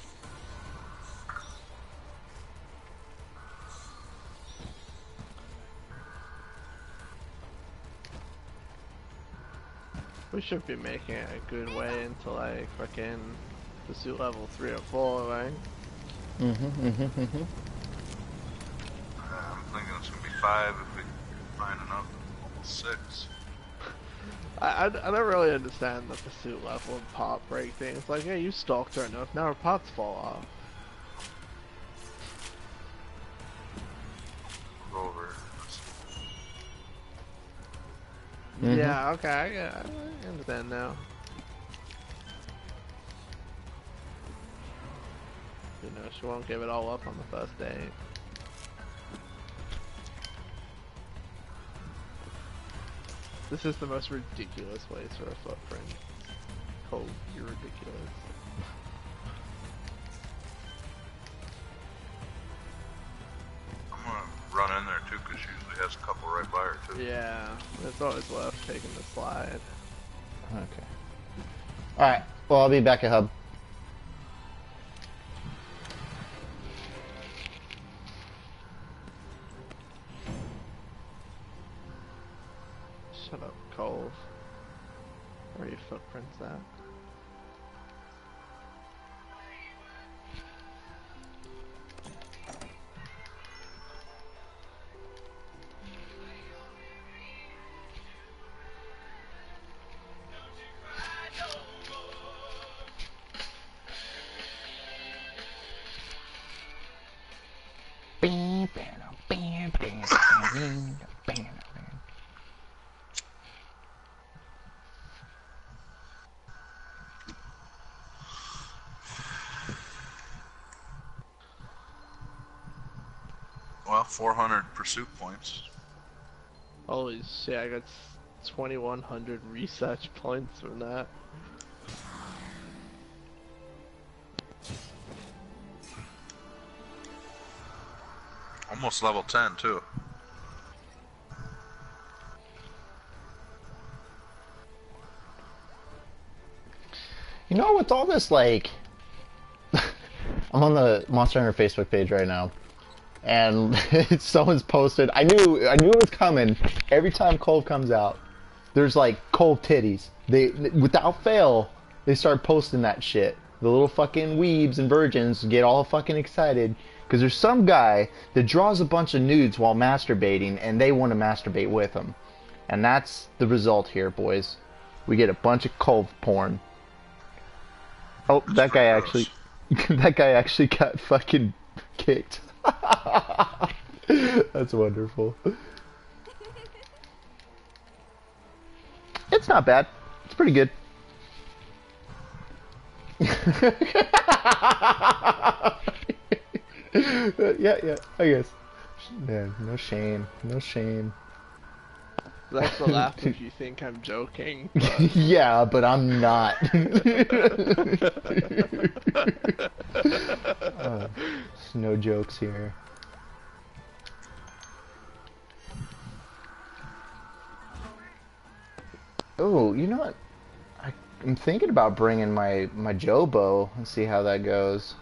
We should be making it a good way into like fucking pursuit level three or four, right? Mm-hmm, mm-hmm, mm-hmm. Uh, I'm thinking it's gonna be five if we can find enough. Almost six. I, I, I don't really understand the pursuit level and pot break thing. It's like, yeah, you stalked her enough, now her pots fall off. Go over. Mhm. Yeah, okay, I, get- I understand now. You know, she won't give it all up on the first date. This is the most ridiculous place for a footprint. Oh, you're ridiculous. I'm gonna run in there too, because she usually has a couple right by her too. Yeah, it's always worth taking the slide. Okay. Alright, well, I'll be back at Hub. Shut up, Cove. Where are your footprints at? that. Well, four hundred pursuit points. Holy shit, I got twenty-one hundred research points from that. Almost level ten, too. You know, with all this, like... I'm on the Monster Hunter Facebook page right now. And someone's posted... I knew I knew it was coming. Every time Cove comes out, there's, like, Cove titties. They, without fail, they start posting that shit. The little fucking weebs and virgins get all fucking excited. Because there's some guy that draws a bunch of nudes while masturbating, and they want to masturbate with him. And that's the result here, boys. We get a bunch of Cove porn. Oh, That's that guy pretty actually... that guy actually got fucking kicked. That's wonderful. It's not bad. It's pretty good. yeah, yeah, I guess. Man, no shame. No shame. That's the laugh if you think I'm joking. But... yeah, but I'm not. uh, no jokes here. Oh, you know what? I, I'm thinking about bringing my my Jobo and see how that goes.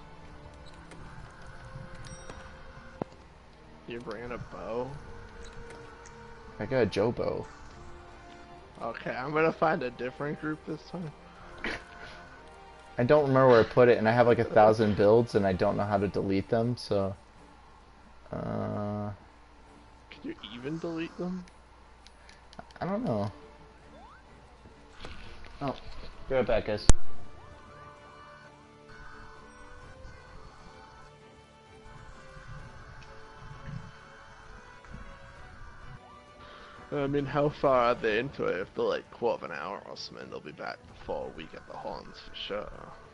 You're bringing a bow? I got a Jobo. Okay, I'm gonna find a different group this time. I don't remember where I put it, and I have like a thousand builds, and I don't know how to delete them, so... Uh... Can you even delete them? I don't know. Oh, be right back, guys. I mean, how far are they into it? If they're like quarter of an hour or something, they'll be back before we get the horns for sure.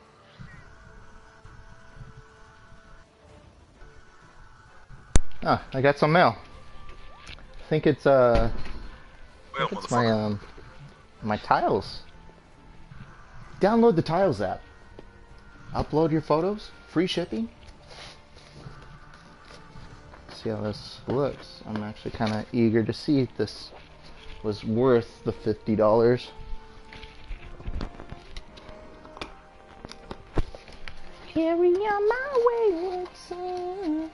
Ah, I got some mail. I think it's uh, I Well, think it's my um, my tiles. Download the Tiles app. Upload your photos, free shipping. See how this looks. I'm actually kind of eager to see if this was worth the fifty dollars. Carry on my wayward son.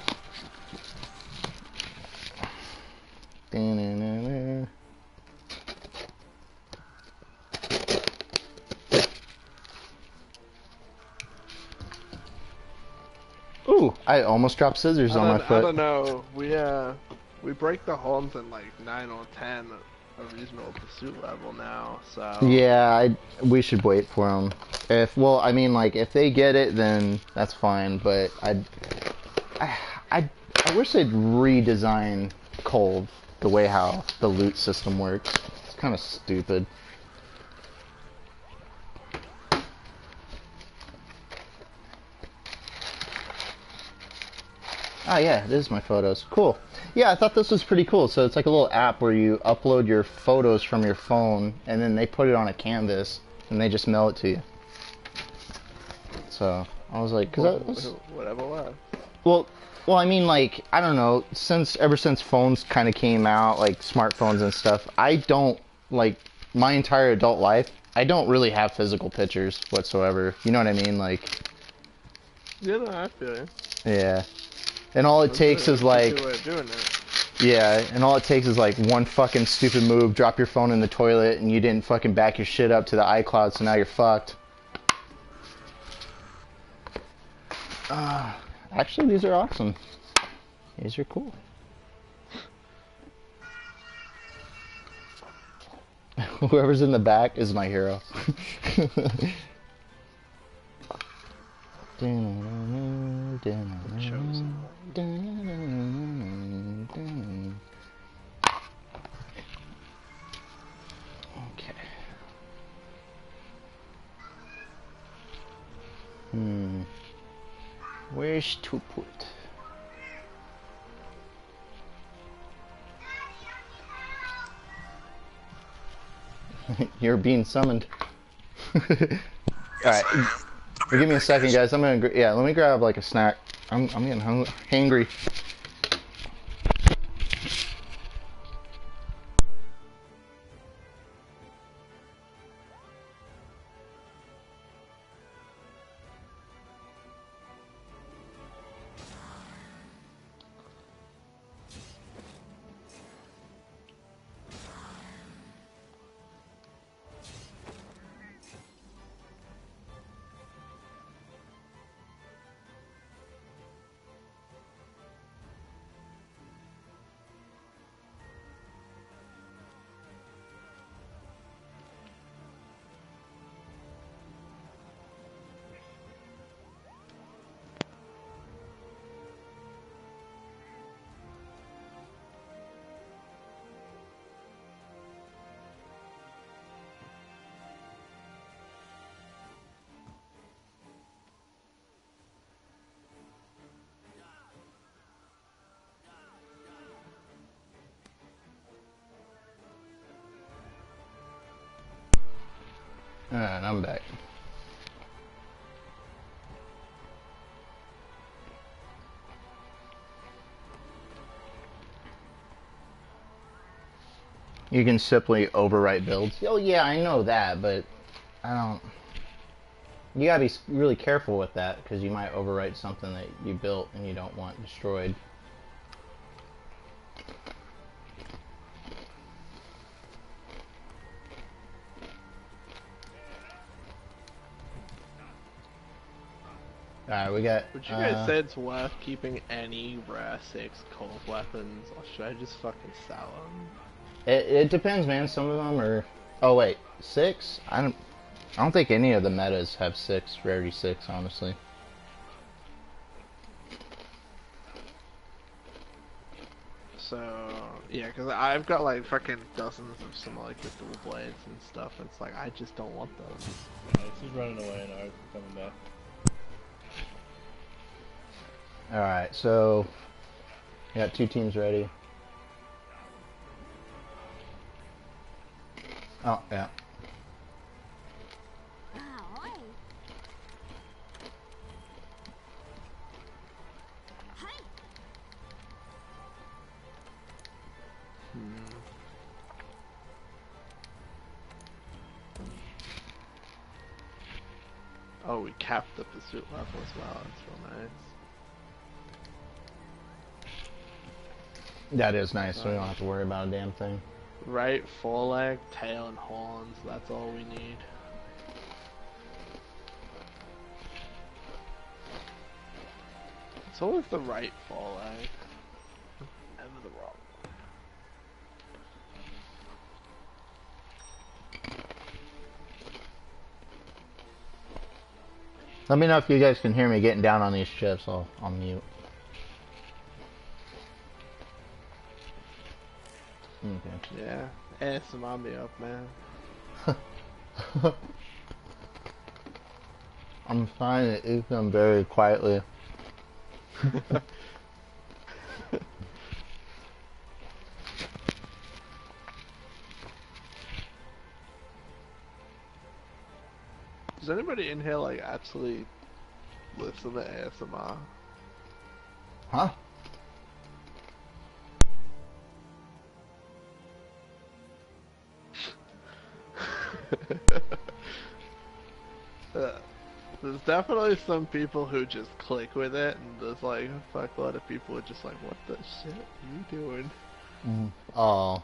Da-na-na-na. Ooh, I almost dropped scissors I on my don't- foot. I don't know. We uh, we break the horns in like nine or ten, a reasonable pursuit level now. So Yeah, I, we should wait for them. If well, I mean, like if they get it, then that's fine. But I, I, I, I wish they'd redesign Cold the way how the loot system works. It's kind of stupid. Oh yeah, this is my photos. Cool. Yeah, I thought this was pretty cool. So it's like a little app where you upload your photos from your phone, and then they put it on a canvas, and they just mail it to you. So I was like, cause I was, whatever was. well, well, I mean, like I don't know. Since ever since phones kind of came out, like smartphones and stuff, I don't like my entire adult life. I don't really have physical pictures whatsoever. You know what I mean? Like, Yeah, no, I feel you. yeah. And all it takes is like, Good way of doing it. Yeah, and all it takes is like one fucking stupid move, drop your phone in the toilet, and you didn't fucking back your shit up to the iCloud, so now you're fucked. Uh, actually, these are awesome. These are cool. Whoever's in the back is my hero. Okay. Hmm. Where's to put? You're being summoned. Alright. Give me a second, guys. I'm gonna, yeah, let me grab like a snack. I'm, I'm getting hung hangry. Alright, I'm back. You can simply overwrite builds. Oh yeah, I know that, but I don't... You gotta be really careful with that, because you might overwrite something that you built and you don't want destroyed. Alright, we got... Would you guys uh, say it's worth keeping any rare six cold weapons, or should I just fucking sell them? It, it depends, man. Some of them are... Oh, wait. Six? I don't... I don't think any of the metas have six, rarity six, honestly. So, yeah, because I've got like fucking dozens of some like the dual blades and stuff, and it's like, I just don't want those. Alright, she's running away and ours is coming back. Alright, so... We got two teams ready. Oh, yeah. Oh, we capped the pursuit level as well, that's real nice. That is nice, so we don't have to worry about a damn thing. Right foreleg, tail, and horns, that's all we need. It's always the right foreleg. Never the wrong one. Let me know if you guys can hear me getting down on these chips. I'll, I'll mute. Okay. Yeah, A S M R me up, man. I'm trying to eat them very quietly. Does anybody in here like actually listen to A S M R? Huh? uh, there's definitely some people who just click with it, and there's like a fuckload of people who are just like, what the shit are you doing? Mm. Oh.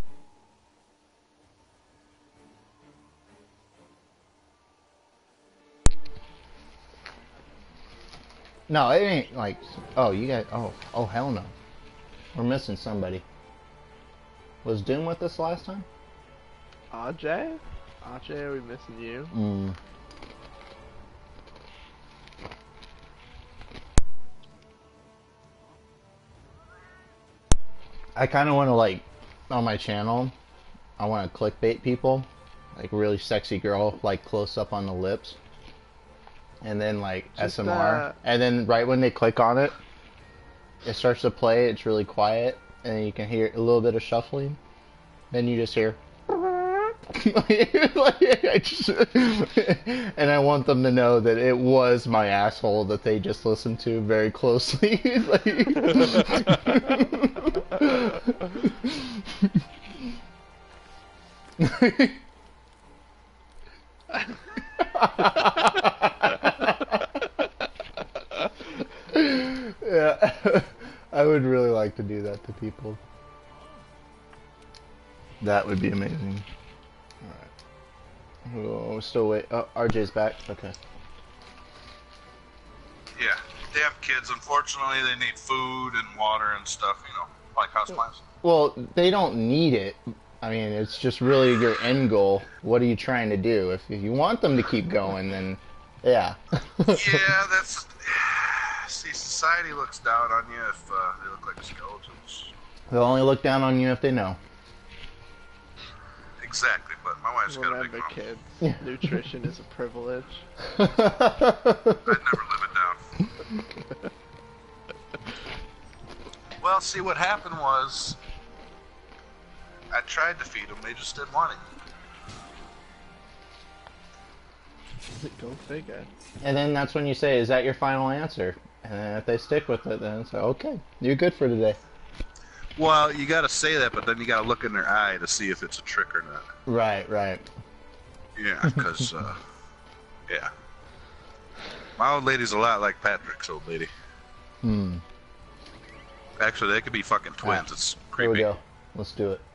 No, it ain't like. Oh, you got. Oh, oh, hell no. We're missing somebody. Was Doom with us last time? R J? R J, are we missing you? Mm. I kind of want to, like, on my channel, I want to clickbait people. Like, really sexy girl, like, close up on the lips. And then, like, Just, S M R. uh, And then right when they click on it, it starts to play, it's really quiet, and then you can hear a little bit of shuffling. Then you just hear... like, I just, and I want them to know that it was my asshole that they just listened to very closely. Like... Yeah, I would really like to do that to people. That would be amazing. Alright. Oh, still wait. Oh, R J's back. Okay. Yeah, they have kids. Unfortunately, they need food and water and stuff, you know, like houseplants. Well, they don't need it. I mean, it's just really your end goal. What are you trying to do? If, if you want them to keep going, then yeah. Yeah, that's... See, society looks down on you if uh, they look like skeletons. They'll only look down on you if they know. Exactly, but my wife's got a big Remember, mouth. kids, Yeah. nutrition is a privilege. I'd never live it down. Well, see, what happened was, I tried to feed them, they just didn't want it. Go figure. And then that's when you say, is that your final answer? And then if they stick with it, then it's like, okay, you're good for today. Well, you gotta say that, but then you gotta look in their eye to see if it's a trick or not. Right, right. Yeah, because, uh, yeah. My old lady's a lot like Patrick's old lady. Hmm. Actually, they could be fucking twins. Alright, It's Here creepy. we go. Let's do it.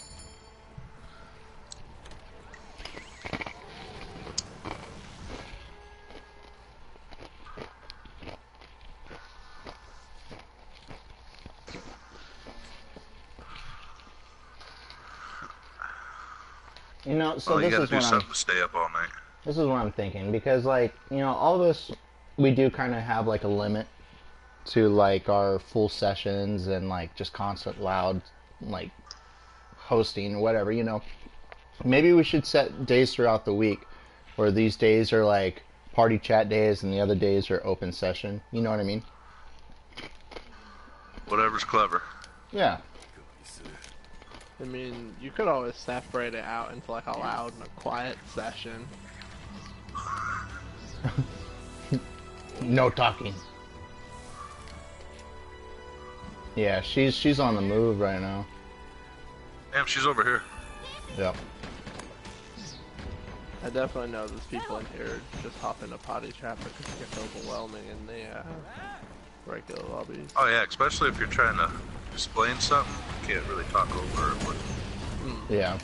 You know, so Well, you this gotta is do what I'm something to stay up all night. this is what I'm thinking, because like, you know, all of us, we do kind of have like a limit to like our full sessions and like just constant loud like hosting or whatever, you know. Maybe we should set days throughout the week where these days are like party chat days and the other days are open session. You know what I mean? Whatever's clever. Yeah. I mean, you could always separate it out into like a loud and a quiet session. No talking. Yeah, she's she's on the move right now. Damn, she's over here. Yep. I definitely know there's people in here just hop into potty chat because it gets overwhelming in the uh, regular lobbies. Oh yeah, especially if you're trying to explain something, you can't really talk over it. But Yeah.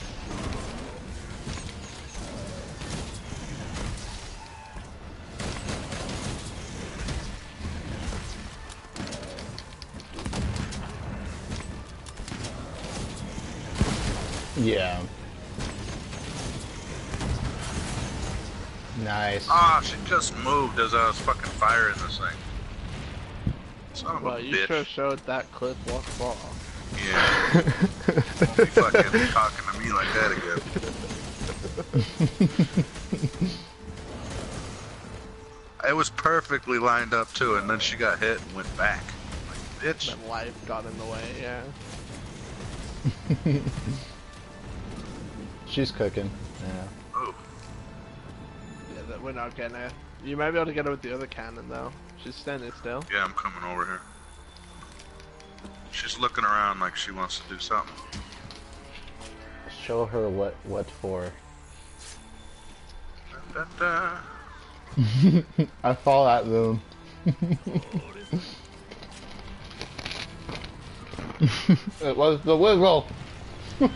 Yeah. Nice. ah, she just moved as I was fucking firing this thing. Son of Well, a you bitch. sure showed that clip what for. Yeah. Won't be fucking talking to me like that again. It was perfectly lined up too, and then she got hit and went back. Like, bitch. Then life got in the way, yeah. She's cooking. Yeah. Oh, Yeah, that we're not getting her. You might be able to get her with the other cannon though. She's standing still. yeah, I'm coming over here. She's looking around like she wants to do something. Show her what what for. Da, da. I fall at them. It was the wiggle. There.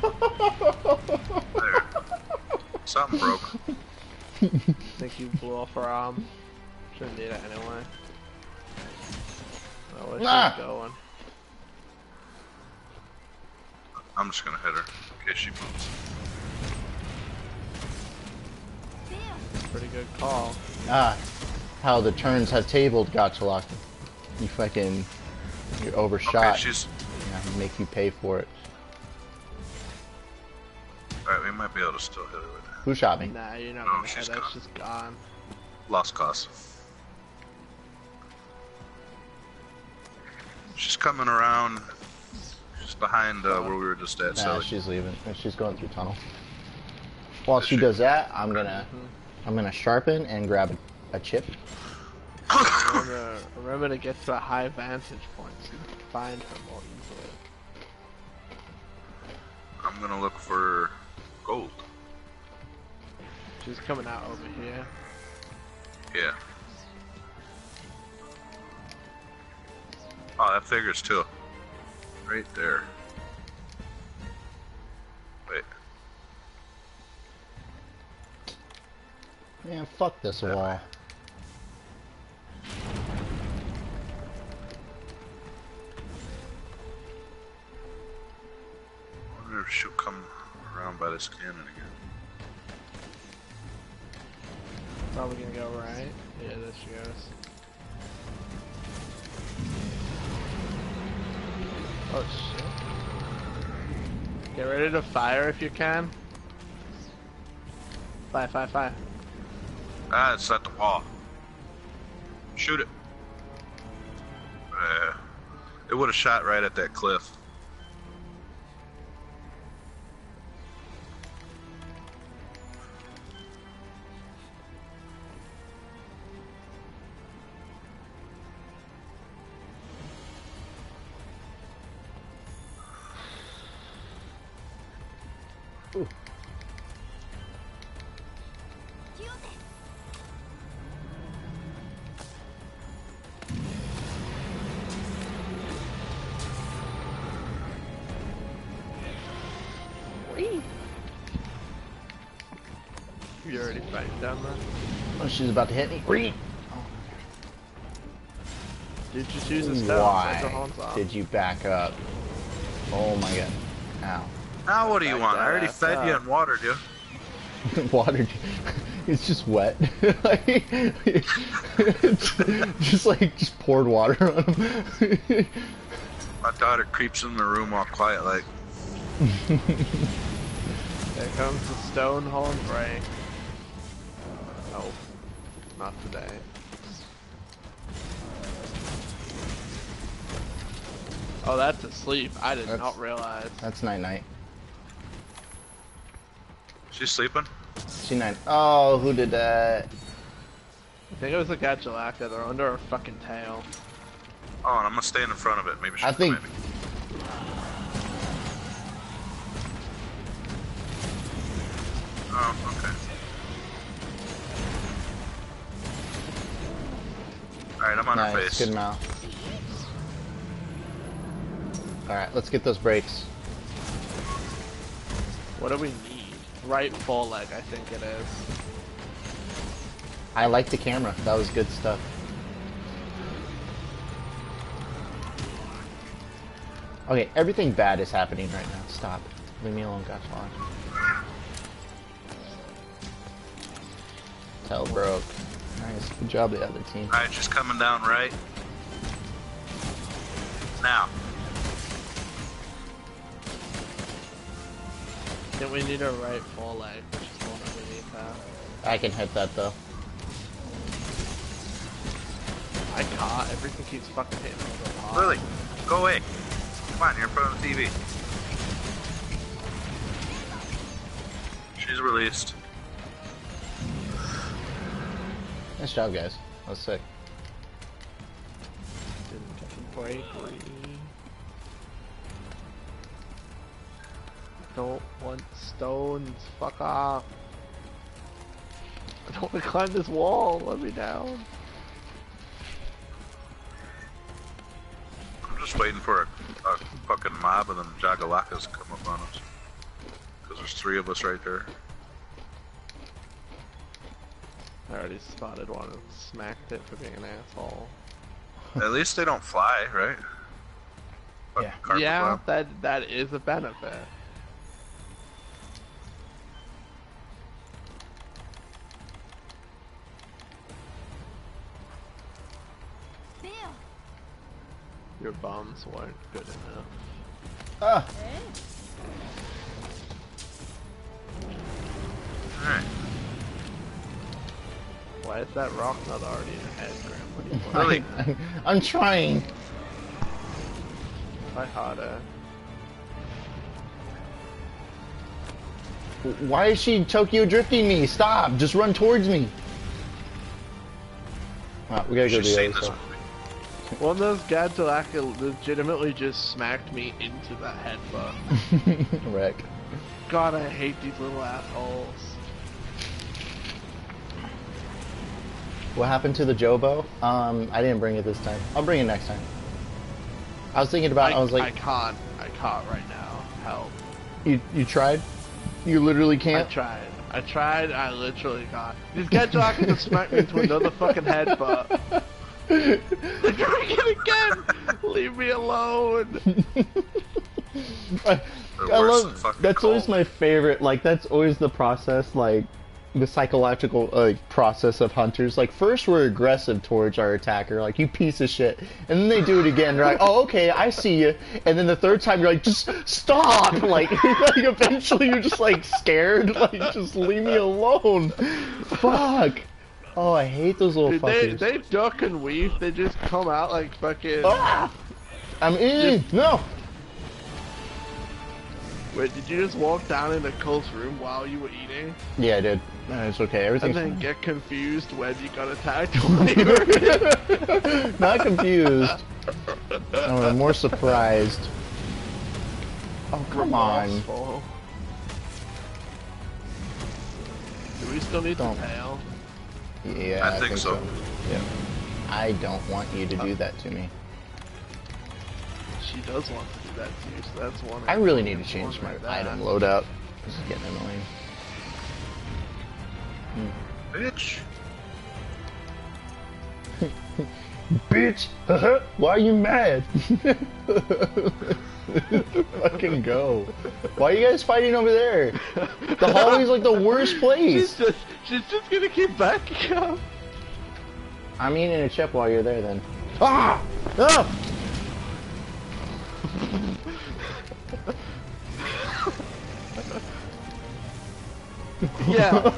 Something broke. I think you blew off her arm. Shouldn't need it anyway. Oh, where's Ah. she going? I'm just gonna hit her in case she moves. Pretty good call. Ah, how the turns have tabled, Gotcha Lock. You fucking, you're overshot. Okay, she's. Yeah, make you pay for it. Alright, we might be able to still hit her with that. Who shot me? Nah, you're not No, gonna she's hit her. gone. She's gone. Lost cause. She's coming around. She's behind uh, where we were just at. Nah, So she's leaving. She's going through tunnel. While Is she she? does that, I'm gonna, I'm gonna sharpen and grab a, a chip. Remember, remember to get to a high vantage point so you can find her more easily. I'm gonna look for gold. She's coming out over here. Yeah. Oh, that figures too. Right there. Wait. Man, fuck this That wall. way. I wonder if she'll come around by this cannon again. Probably gonna go right. Yeah, there she goes. Oh shit. Get ready to fire if you can. Fire, fire, fire. Ah, it's at the wall. Shoot it. Uh, it would have shot right at that cliff. You already fighting down there? Oh, she's about to hit me. Whee! Dude, just use the stone. Set your Why horns off. did you back up? Oh my god. Ow. Now what do you Back want? I that already ass fed you up. and watered you. Water. It's just wet. Like, just like just poured water on him. My daughter creeps in the room all quiet like, There comes the stone horn break. Oh, not today. Oh, that's asleep. I did That's- not realize. That's night night. she's sleeping? She night. Oh, who did that? I think it was the Gachalaca. They're under her fucking tail. Oh, and I'm gonna stand in front of it. Maybe she'll I think- come at me. Oh, okay. Alright, I'm on her Nice, face. good mouth. Alright, let's get those brakes. What do we need? Right full leg, I think it is. I like the camera. That was good stuff. Okay, everything bad is happening right now. Stop. Leave me alone, gosh. Tail broke. Nice. Good job, the other team. Alright, she's coming down right. Now. I think we need a right full leg, which is one underneath that. I can hit that though. I can't. Everything keeps fucking hitting me so hard. Lily, go away. Come on, you're in front of the T V. She's released. Nice job, guys. That was sick. Didn't fucking break. Don't want stones. Fuck off. I don't want to climb this wall. Let me down. I'm just waiting for a, a fucking mob and then Jagalakas come up on us. Because there's three of us right there. I already spotted one and smacked it for being an asshole. At least they don't fly, right? Fucking Yeah. carpet Yeah, bomb. that that is a benefit. Bill. Your bombs weren't good enough. Ah, Alright. Why is that rock not already in the head, Grim? What are you Really? I, I'm trying. Try harder. Why is she Tokyo drifting me? Stop! Just run towards me. Ah, we gotta go to She's the seen other this side. movie. One of those Godzilla legitimately just smacked me into that headbutt. Wreck. God, I hate these little assholes. What happened to the Jobo? Um, I didn't bring it this time. I'll bring it next time. I was thinking about. I, was I like, can't. I can't right now. Help. you you tried? You literally I can't. tried. I tried. I literally can't. This Godzilla can just smack me into another fucking headbutt. They're doing it again. Leave me alone. I, They're I worse than love. fucking That's always cold. my favorite. Like that's always the process. Like the psychological like process of hunters. Like first we're aggressive towards our attacker, like you piece of shit, and then they do it again. They're like, oh okay, I see you. And then the third time you're like, just stop. Like, like eventually you're just like scared. Like just leave me alone. Fuck. Oh, I hate those little Dude, they fuckers. they duck and weave. They just come out like fucking. Ah! I'm in. No. Wait, did you just walk down in the Cole's room while you were eating? Yeah, I did. No, it's okay. And Everything's then fine. get confused when you got attacked while you were Not confused. No, I'm more surprised. Oh, come on. remorseful. Do we still need Don't. the tail? Yeah, I think so. Yeah. I don't want you to do that to me. She does want to do that to you, so that's one. I really need to change one my like that. item loadout. This is getting annoying. Bitch. Bitch! Why are you mad? Fucking go. Why are you guys fighting over there? The hallway's like the worst She's place. just, she's just gonna keep backing up. I'm eating a chip while you're there then. Ah! Ah! Yeah.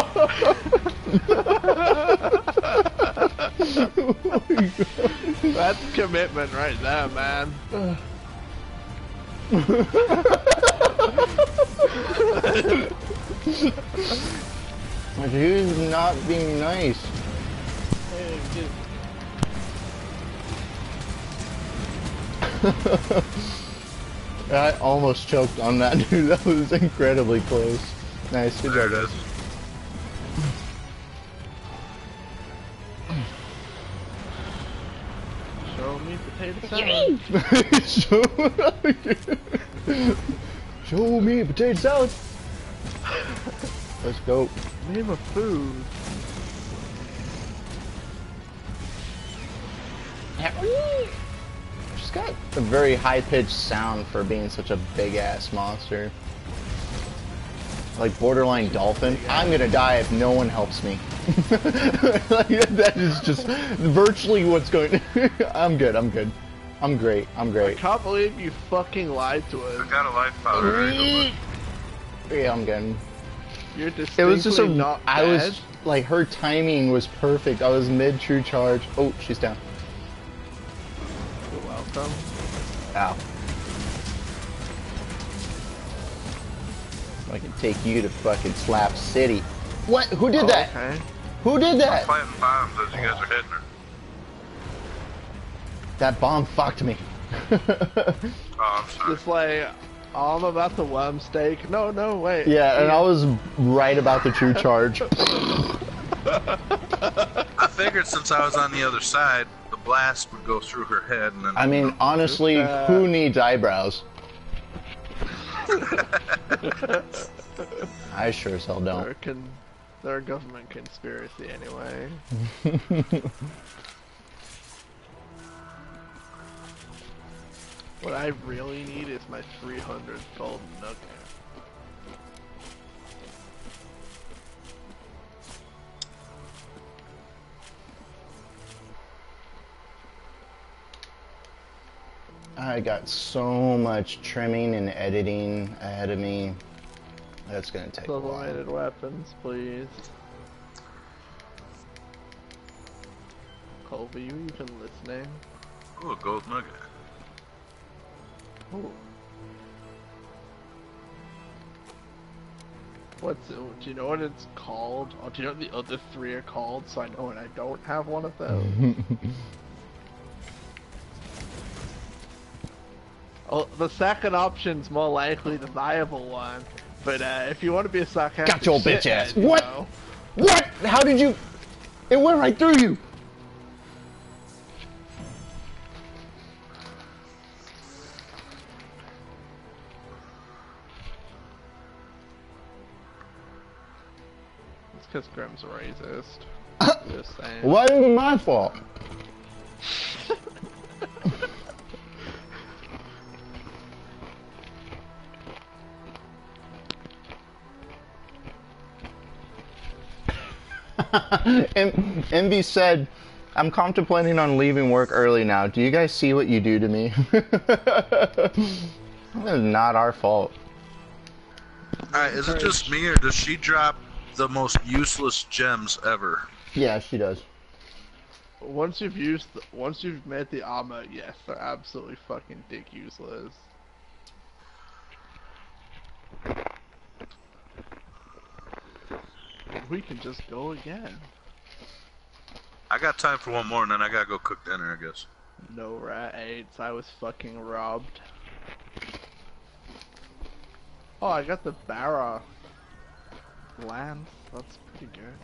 That's commitment right there, man. My dude's not being nice. I almost choked on that dude. That was incredibly close. Nice, good There job, it guys. is. Show me potato salad. show, show me a potato salad. Let's go. Name a food. She's got a very high-pitched sound for being such a big-ass monster. Like borderline dolphin. I'm gonna die if no one helps me. Like, that is just virtually what's going. I'm good. I'm good. I'm great. I'm I great. can't believe you fucking lied to I us. got a life powder. Yeah, I'm good. You're It distinctly was just a. not I dead. was like, her timing was perfect. I was mid true charge. Oh, she's down. You're welcome. Ow. I can take you to fucking Slap City. What? Who did Oh, that? Okay. Who did that? Planting bombs as you guys are hitting her. That bomb fucked me. Oh, I'm sorry. Just like, oh, I'm about to worm steak. No, no, wait. Yeah, and I was right about the true charge. I figured since I was on the other side, the blast would go through her head, and then. I mean, honestly, Uh, who needs eyebrows? I sure as hell don't. They're, con they're a government conspiracy anyway. What I really need is my three hundred gold nugget. I got so much trimming and editing ahead of me. That's gonna take a while. Sublimated weapons, please. Colby, you even listening? Ooh, a gold nugget. Ooh. What's it, do you know what it's called? Oh, do you know what the other three are called? So I know when I don't have one of those. Oh, the second option's more likely the viable one. But uh, if you want to be a sarcastic Got your bitch shithead, ass. you What? know. What? How did you? It went right through you. It's because Grim's a racist. Just saying. It wasn't even my fault. En- Envy said, I'm contemplating on leaving work early now. Do you guys see what you do to me? That is not our fault. Alright, is it just me, or does she drop the most useless gems ever? Yeah, she does. Once you've used, the, once you've made the armor, yes, they're absolutely fucking dick useless. We can just go again. I got time for one more, and then I gotta go cook dinner, I guess. No rat eights, I was fucking robbed. Oh, I got the Barra lance. That's pretty good.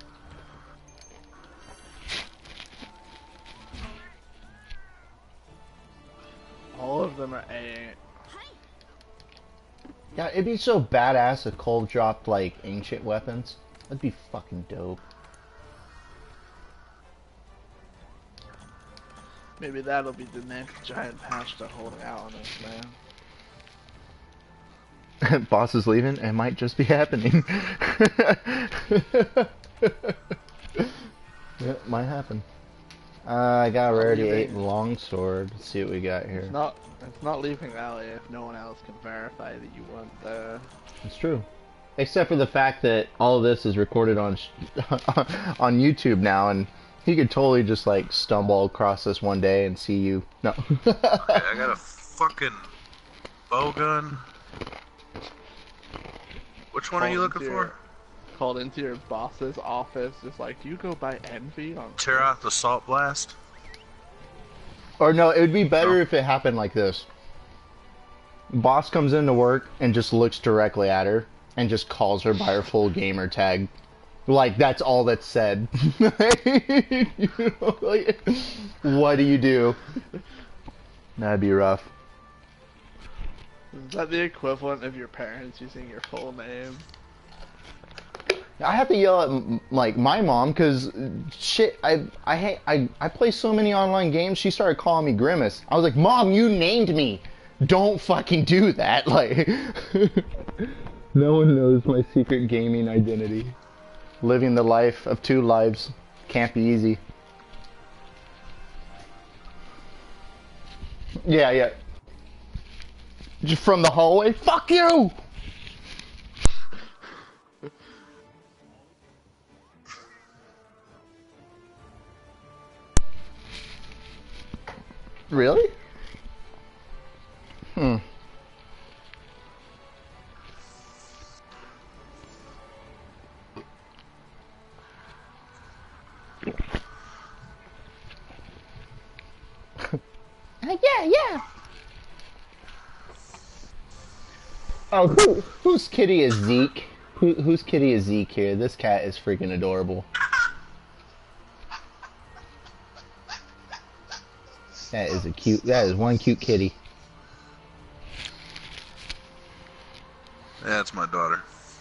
All of them are A. Yeah, it'd be so badass if Cole dropped, like, ancient weapons. That'd be fucking dope. Maybe that'll be the next giant patch to hold out on us, man. Boss is leaving. It might just be happening. Yeah, might happen. Uh, I got a rarity eight longsword. Let's see what we got here. It's not, it's not leaving Valley if no one else can verify that you want the... It's true. Except for the fact that all of this is recorded on on YouTube now, and he could totally just like stumble across this one day and see you. No. Okay, I got a fucking bow gun. Which one are you looking for? Called into your boss's office, just like, do you go by Envy on... Tear out the salt blast? Or no, it would be better No. if it happened like this. Boss comes into work and just looks directly at her and just calls her by her full gamer tag. Like, that's all that's said. You know, like, what do you do? That'd be rough. Is that the equivalent of your parents using your full name? I have to yell at m- like my mom because shit. I I hate I I play so many online games. She started calling me Grimace. I was like, Mom, you named me. Don't fucking do that. Like, no one knows my secret gaming identity. Living the life of two lives can't be easy. Yeah, yeah. Just from the hallway. Fuck you. Really? Hmm. Uh, yeah, yeah. Oh, who whose kitty is Zeke? Who whose kitty is Zeke here? This cat is freaking adorable. That is a cute. That is one cute kitty. Yeah, it's my daughter.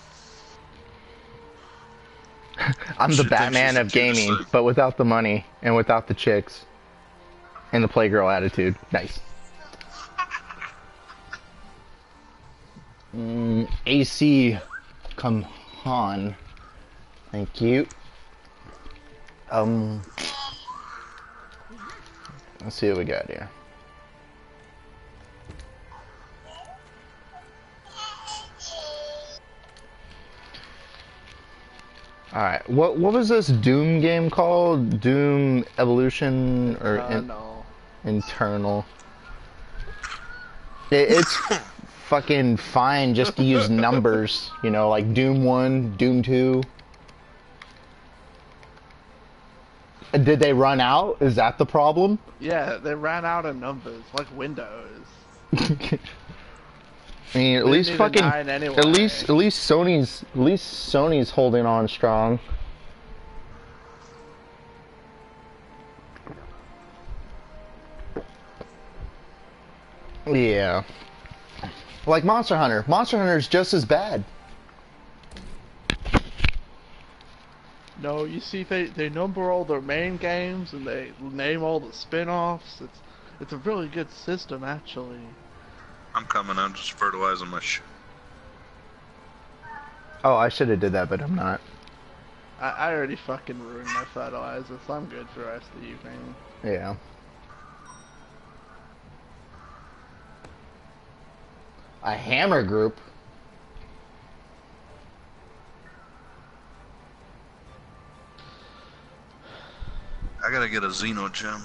I'm She the thinks Batman she's the of gaming, cutest thing. but without the money and without the chicks and the playgirl attitude. Nice. Mm, A C, come on. Thank you. Um, let's see what we got here. All right, what what was this Doom game called? Doom Evolution or Uh, in, no. Internal? It, it's fucking fine just to use numbers, you know, like Doom one, Doom two. Did they run out? Is that the problem? Yeah, they ran out of numbers, like Windows. I mean, at We least didn't need a fucking, nine anyway. at least, at least Sony's, at least Sony's holding on strong. Yeah. Like Monster Hunter. Monster Hunter is just as bad. No, you see, they, they number all their main games and they name all the spin-offs. It's it's a really good system, actually. I'm coming. I'm just fertilizing my sh. Oh, I should have did that, but I'm not. I, I already fucking ruined my fertilizer, so I'm good for the rest of the evening. Yeah. A hammer group. I gotta get a Xeno gem.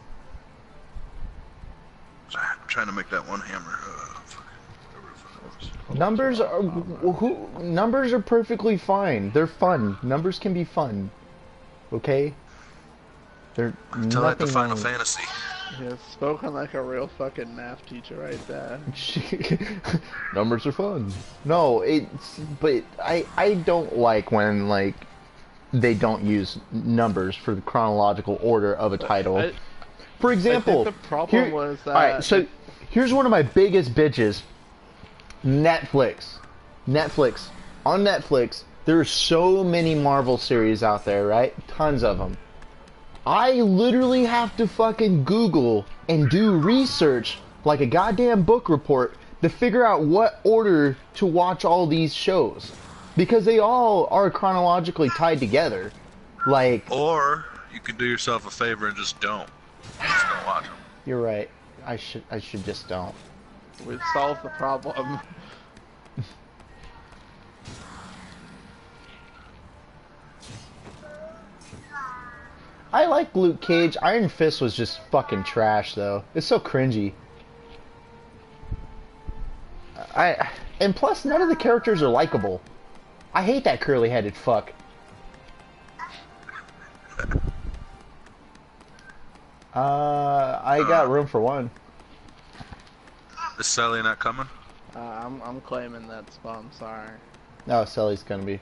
I'm trying to make that one hammer. Uh, fuck. Whatever the fuck it was. Numbers are who numbers are perfectly fine. They're fun. Numbers can be fun. Okay? They're Until I hit the nothing Final wrong. Fantasy. Yeah, spoken like a real fucking math teacher right there. Numbers are fun. No, it's but I I don't like when like they don't use numbers for the chronological order of a title. I, For I example, think the problem here- was that... Alright, so here's one of my biggest bitches. Netflix. Netflix. On Netflix, there are so many Marvel series out there, right? Tons of them. I literally have to fucking Google and do research like a goddamn book report to figure out what order to watch all these shows. Because they all are chronologically tied together. Like, Or you could do yourself a favor and just don't. Just don't watch them. you're right. I should I should just don't. We've solved the problem. I like Luke Cage. Iron Fist was just fucking trash, though. It's so cringy. I and plus none of the characters are likable. I hate that curly-headed fuck. Uh, I got room for one. Is Sally not coming? Uh, I'm, I'm claiming that spot, I'm sorry. No, Sully's gonna be.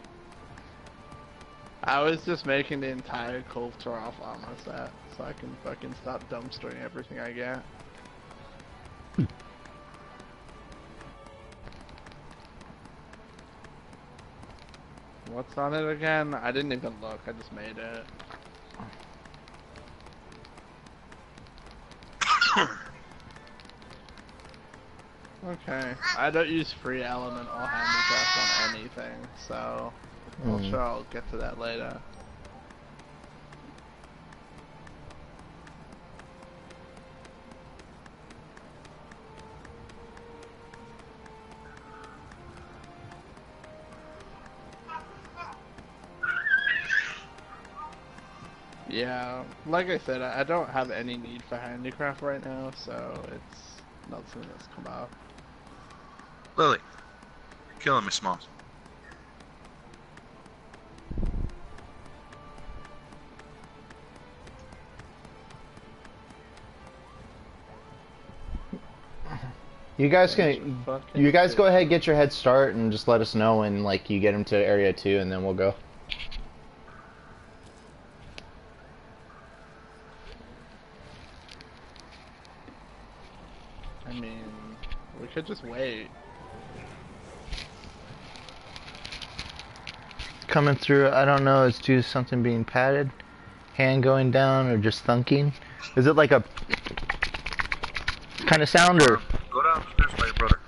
I was just making the entire culture off armor set, so I can fucking stop dumpstering everything I get. What's on it again? I didn't even look, I just made it. Okay, I don't use free element or handicraft on anything, so I'm Mm. sure I'll get to that later. Yeah, like I said, I I don't have any need for handicraft right now, so it's not something that's come up. Lily, you're killing me, Smalls. You guys can. Fucking You guys shit. go ahead, and get your head start, and just let us know when like you get them to area two, and then we'll go. We could just wait. Coming through, I don't know, is due to something being padded, hand going down, or just thunking? Is it like a kind of sound, or? Go downstairs by your brother.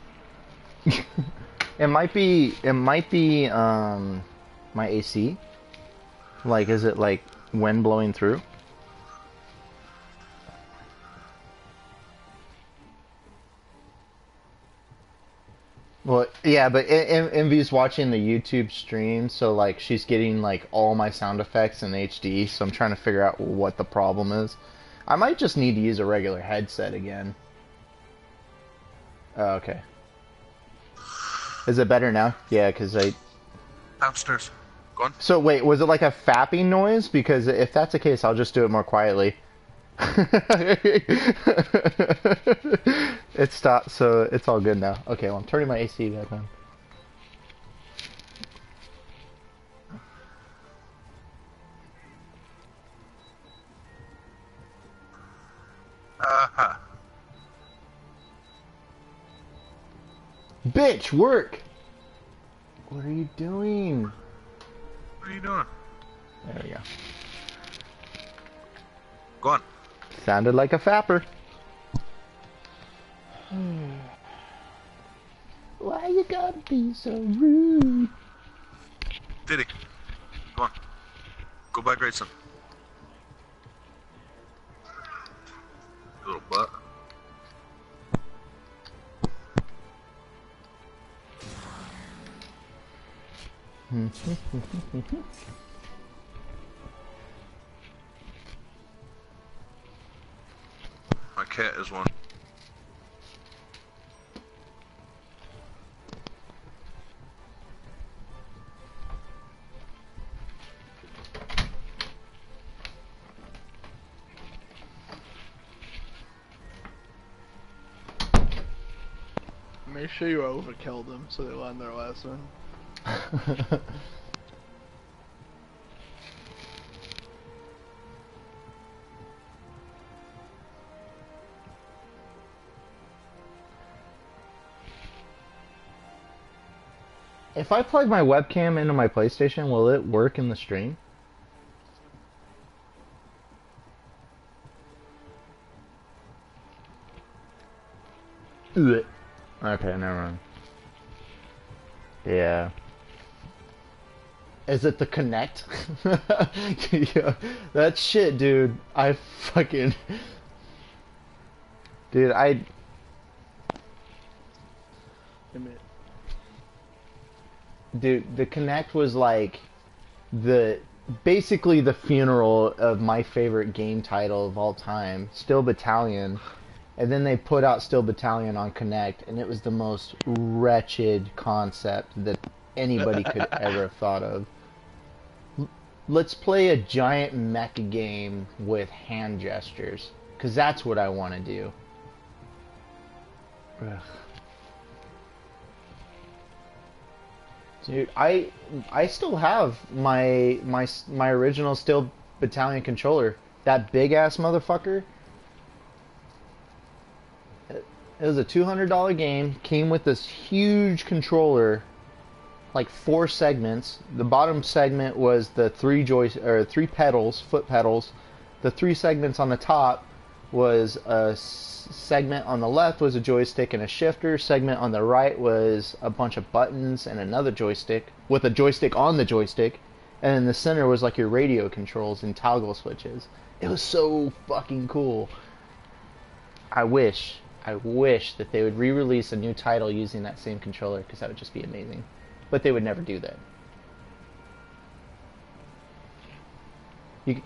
It might be, it might be, um, my A C. Like, is it like wind blowing through? Well, yeah, but Envy's watching the YouTube stream, so like she's getting like all my sound effects in H D, so I'm trying to figure out what the problem is. I might just need to use a regular headset again. Oh, okay. Is it better now? Yeah, because I... Downstairs. Go on. So wait, was it like a fapping noise? Because if that's the case, I'll just do it more quietly. It stopped, so it's all good now. Okay, well I'm turning my A C back on. Uh-huh. Bitch, work! What are you doing? What are you doing? There we go. Go on. Sounded like a fapper. Why you gotta be so rude? Diddy. Go on. Go by Grayson. Little butt. My cat is one. Make sure you overkill them so they learn their lesson. If I plug my webcam into my PlayStation, will it work in the stream? Ugh. Okay, never mind. Yeah. Is it the Connect? Yeah, that shit, dude. I fucking... Dude, I... Dude, the Connect was like the basically the funeral of my favorite game title of all time, Steel Battalion. And then they put out Steel Battalion on Connect, and it was the most wretched concept that anybody could ever have thought of. L- Let's play a giant mecha game with hand gestures, because that's what I want to do. Ugh. Dude, I I still have my my my original Steel Battalion controller. That big ass motherfucker. It was a two hundred dollar game. Came with this huge controller, like four segments. The bottom segment was the three joy or three pedals, foot pedals. The three segments on the top was a segment on the left was a joystick and a shifter. Segment on the right was a bunch of buttons and another joystick with a joystick on the joystick, and in the center was like your radio controls and toggle switches. It was so fucking cool. I wish, I wish that they would re-release a new title using that same controller, because that would just be amazing. But they would never do that. You.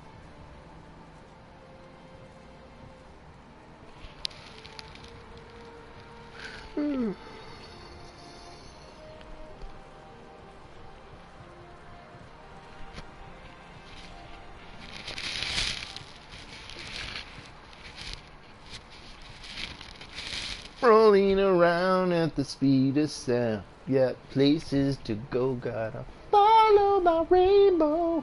Rolling around at the speed of sound. Yeah, places to go, gotta follow my rainbow.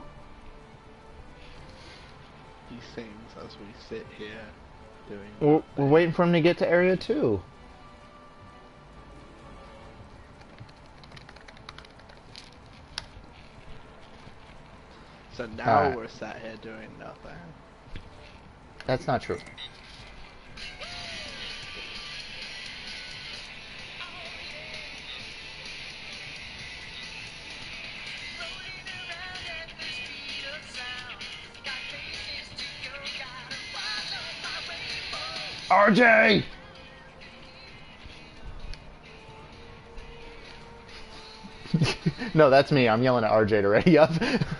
He sings as we sit here doing. We're, we're waiting for him to get to area two. So now Alright. we're sat here doing nothing. That's not true. R J! No, that's me. I'm yelling at R J to ready up.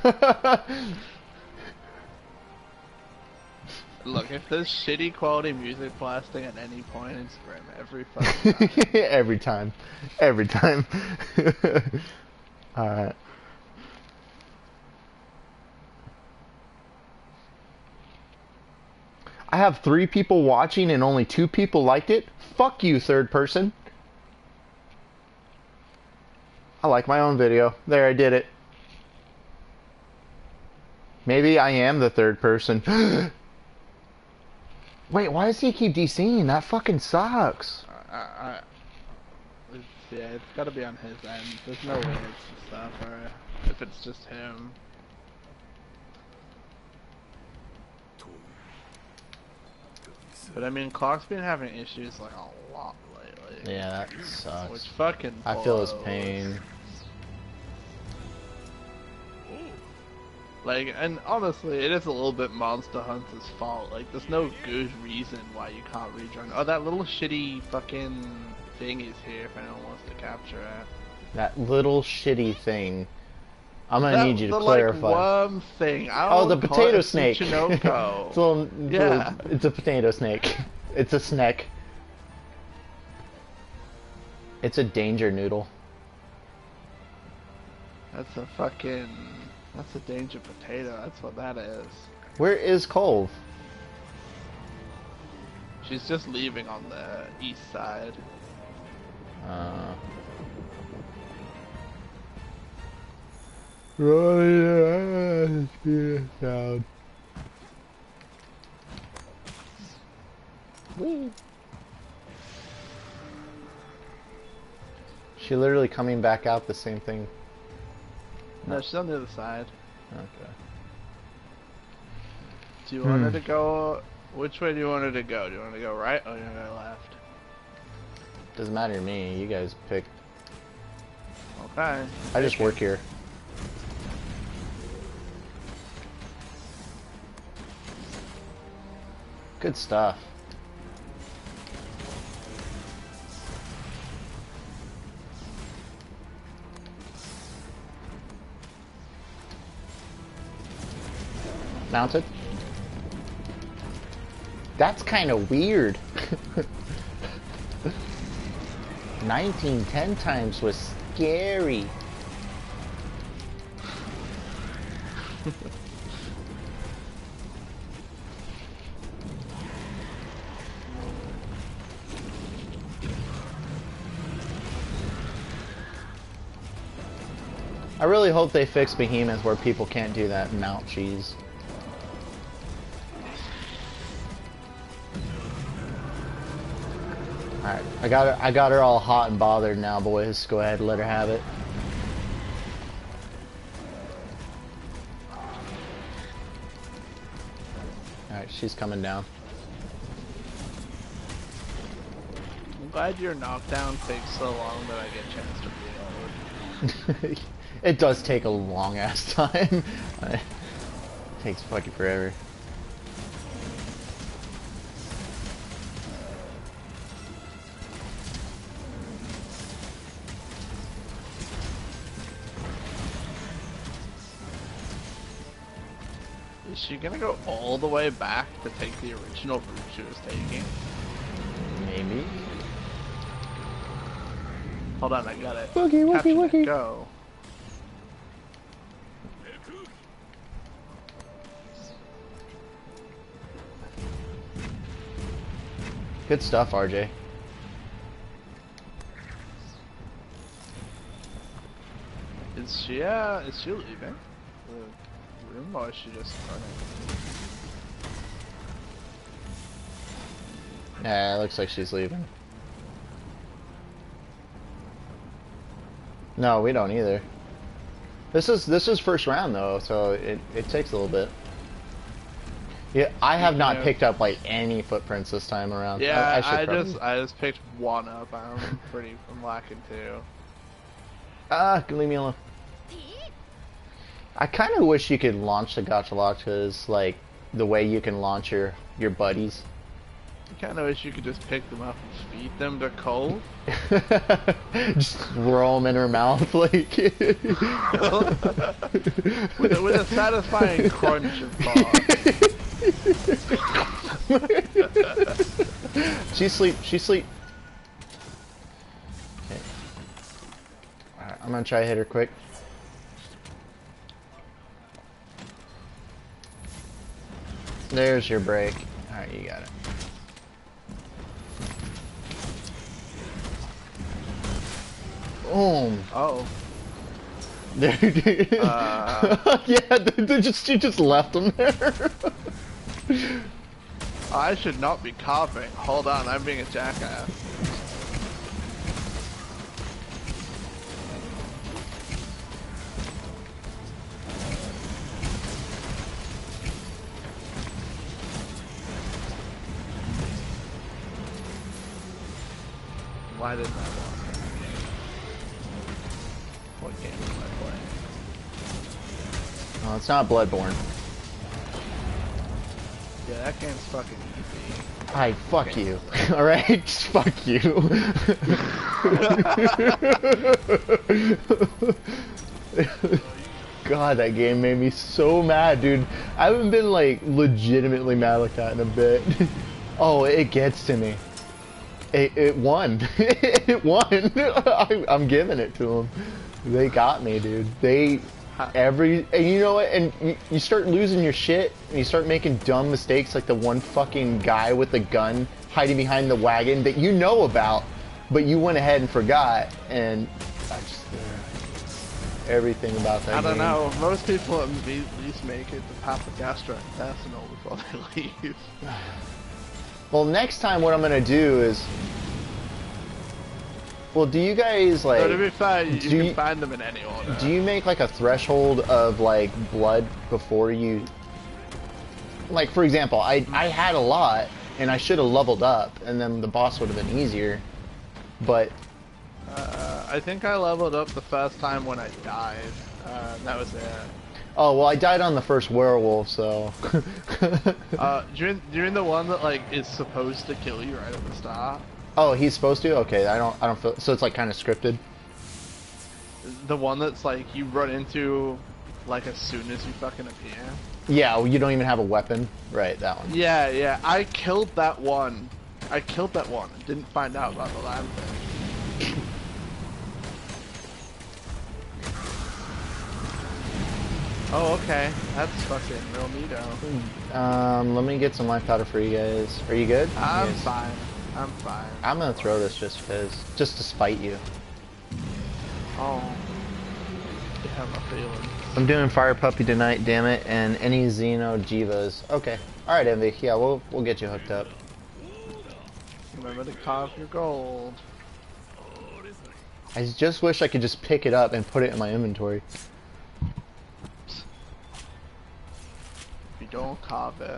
Look, if there's shitty quality music blasting at any point in Scrim, every fucking time. Every time. Every time. Alright. I have three people watching and only two people liked it? Fuck you, third person. I like my own video. There, I did it. Maybe I am the third person. Wait, why does he keep DCing? That fucking sucks. I, I, it's, yeah, it's gotta be on his end. There's no way it's the stuff, or if it's just him. But I mean, Clock's been having issues like a lot lately. Yeah, that sucks. Which fucking I feel his blows. pain. Like, and honestly, it is a little bit Monster Hunter's fault. Like, there's no good reason why you can't rejoin. Oh, that little shitty fucking thing is here if anyone wants to capture it. That little shitty thing. I'm gonna That- need you to the, clarify. Like, worm thing. I Oh, don't the call potato it snake. Tsuchinoko. It's a little, Yeah. little- it's a potato snake. It's a snake. It's a danger noodle. That's a fucking... That's a danger potato. That's what that is. Where is Cove? She's just leaving on the east side. Uh. Rolling your ass down. Whee. She literally coming back out the same thing. No, she's on the other side. Okay. Do you want her Hmm. to go... Which way do you want her to go? Do you want her to go right or do you want her to go left? Doesn't matter to me. You guys pick. Okay. I just work here. Good stuff. Mounted? That's kind of weird. nineteen ten times was scary. I really hope they fix behemoths where people can't do that mount cheese. Alright, I got her I got her all hot and bothered now, boys. Go ahead, let her have it. Alright, she's coming down. I'm glad your knockdown takes so long that I get a chance to reload. It does take a long ass time. It takes fucking forever. Is she gonna go all the way back to take the original route she was taking? Maybe. Hold on, I got it. Wookie, wookie, Capture it, wookie. Go. Good stuff, R J. Is she, uh, is she leaving the room or is she just running? Yeah, it looks like she's leaving. No, we don't either. This is this is first round though, so it it takes a little bit. Yeah, I have not Yeah. picked up like any footprints this time around. Yeah, I, I, I, should probably- just I just picked one up. I'm pretty I'm lacking two. Ah, leave me alone. I kind of wish you could launch the gacha lock because like the way you can launch your your buddies. I kind of wish you could just pick them up and feed them to Cole. Just throw them in her mouth like. with, a, with a satisfying crunch of thought. She sleep. She sleep. Okay. Alright, I'm gonna try to hit her quick. There's your break. Alright, you got it. Boom. Oh. There. Uh. Yeah, they, they just you just left them there. I should not be coughing. Hold on, I'm being a jackass. Why didn't I want that? What game am I playing? Oh, it's not Bloodborne. Yeah, that game's fucking easy. Hi, fuck you. Alright? Just fuck you. God, that game made me so mad, dude. I haven't been, like, legitimately mad like that in a bit. Oh, it gets to me. It, it won. It won. I, I'm giving it to them. They got me, dude. They... Every and you know what, and you, you start losing your shit, and you start making dumb mistakes, like the one fucking guy with the gun hiding behind the wagon that you know about, but you went ahead and forgot, and I just uh, everything about that. I don't game. know. Most people at least make it to past the gastrointestinal before they leave. Well, next time what I'm gonna do is, well, do you guys like? So to be fair, you do can you- find them in any order. Do you make like a threshold of like blood before you? Like for example, I I had a lot and I should have leveled up, and then the boss would have been easier. But Uh, I think I leveled up the first time when I died. Uh, that was it. oh well, I died on the first werewolf, so. Uh, during during the one that like is supposed to kill you right at the start. Oh, he's supposed to? Okay, I don't I don't feel so it's like kind of scripted. The one that's like you run into like as soon as you fucking appear. Yeah, well, you don't even have a weapon, right? That one. Yeah, yeah. I killed that one. I killed that one and didn't find out about the landfill. Oh, okay. That's fucking real neato. Um, let me get some life powder for you guys. Are you good? I'm Yes. fine. I'm fine. I'm gonna throw this just cause, just to spite you. Oh. You have my feelings. I'm doing Fire Puppy tonight, damn it, and any Xeno Jivas. Okay. Alright, Envy. Yeah, we'll we'll get you hooked up. Remember to carve your gold. I just wish I could just pick it up and put it in my inventory. If you don't carve it.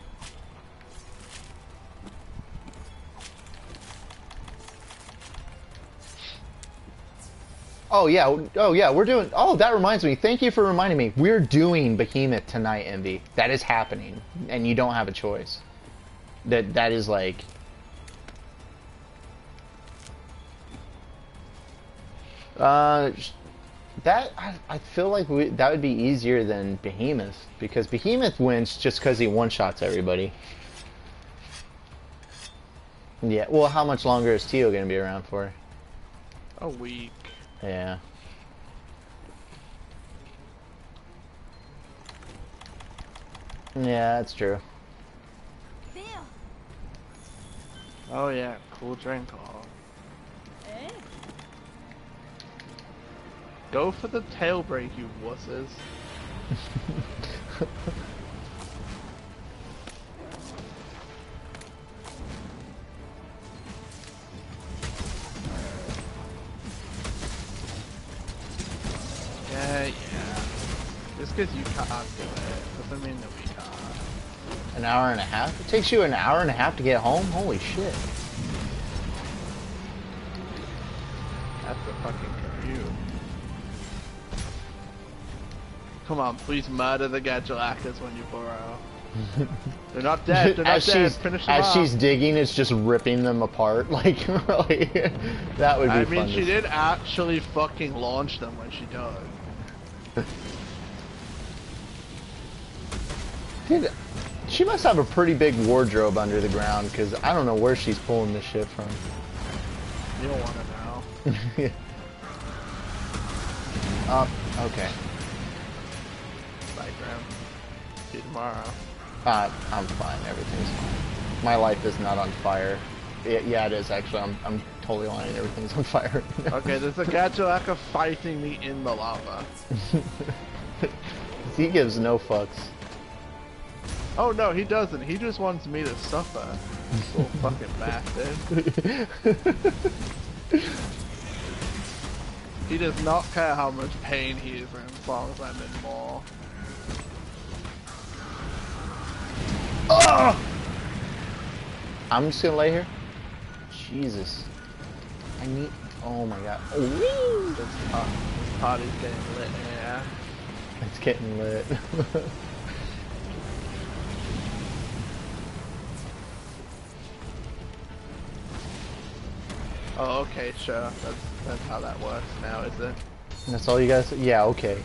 Oh yeah, oh yeah, we're doing. Oh, that reminds me. Thank you for reminding me. We're doing Behemoth tonight, Envy. That is happening, and you don't have a choice. That that is like. Uh, sh- that I, I feel like we, that would be easier than Behemoth because Behemoth wins just because he one shots everybody. Yeah. Well, how much longer is Tio gonna be around for? A week. Yeah. Yeah, that's true. There. Oh yeah, cool drink. Oh. Eh? Go for the tail break, you wusses. Yeah, yeah. Just because you can't do it doesn't mean that we can't. An hour and a half? It takes you an hour and a half to get home? Holy shit. That's a fucking commute. Come on, please murder the Gadulakas when you burrow. They're not dead, they're not as dead, she's, finish them as off. she's digging, it's just ripping them apart. Like, really? That would be I fun. mean, to she see. did actually fucking launch them when she died. Dude, she must have a pretty big wardrobe under the ground, because I don't know where she's pulling this shit from. You don't want to know. Oh, okay. Bye, Graham. See you tomorrow. Uh, I'm fine. Everything's fine. My life is not on fire. Yeah, yeah, it is actually. I'm, I'm totally lying. Everything's on fire. Okay, there's a Gadulaka fighting me in the lava. He gives no fucks. Oh no, he doesn't. He just wants me to suffer. Little fucking bastard. He does not care how much pain he is in as long as I'm in more. Oh! I'm just gonna lay here. Jesus. I need. Oh my god. Oh, This, par this party's getting lit here. it's getting lit. Oh, okay, sure. That's that's how that works now, is it? That's all you guys. Yeah, okay.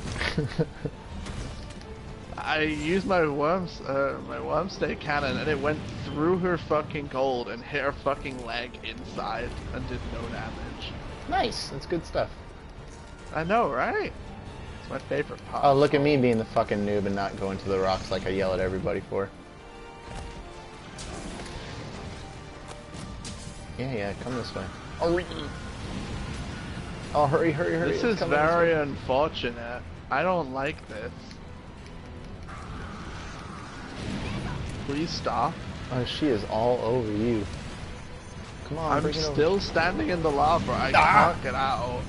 I used my worms, uh, my worm stake cannon, and it went through her fucking gold and hit her fucking leg inside and did no damage. Nice. That's good stuff. I know, right? It's my favorite part. Oh, look at me being the fucking noob and not going to the rocks like I yell at everybody for. Yeah, yeah, come this way. Oh, oh hurry, hurry, hurry. This it's is coming this very way. unfortunate. I don't like this. Please stop. Oh, she is all over you. Come on, I'm bring it over. still standing in the lava. I Ah! can't get out.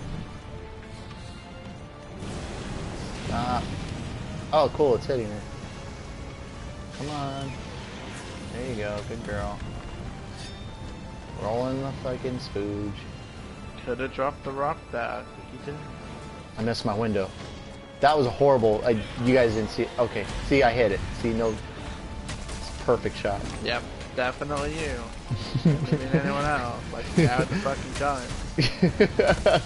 Stop. Oh, cool, it's hitting her. Come on. There you go, good girl. Rolling the fucking spooge. Could have dropped the rock there. You didn't. I missed my window. That was horrible. I, you guys didn't see it. Okay, see, I hit it. See, no. It's a perfect shot. Yep, definitely you. Didn't mean anyone else. Like, you had the fucking time.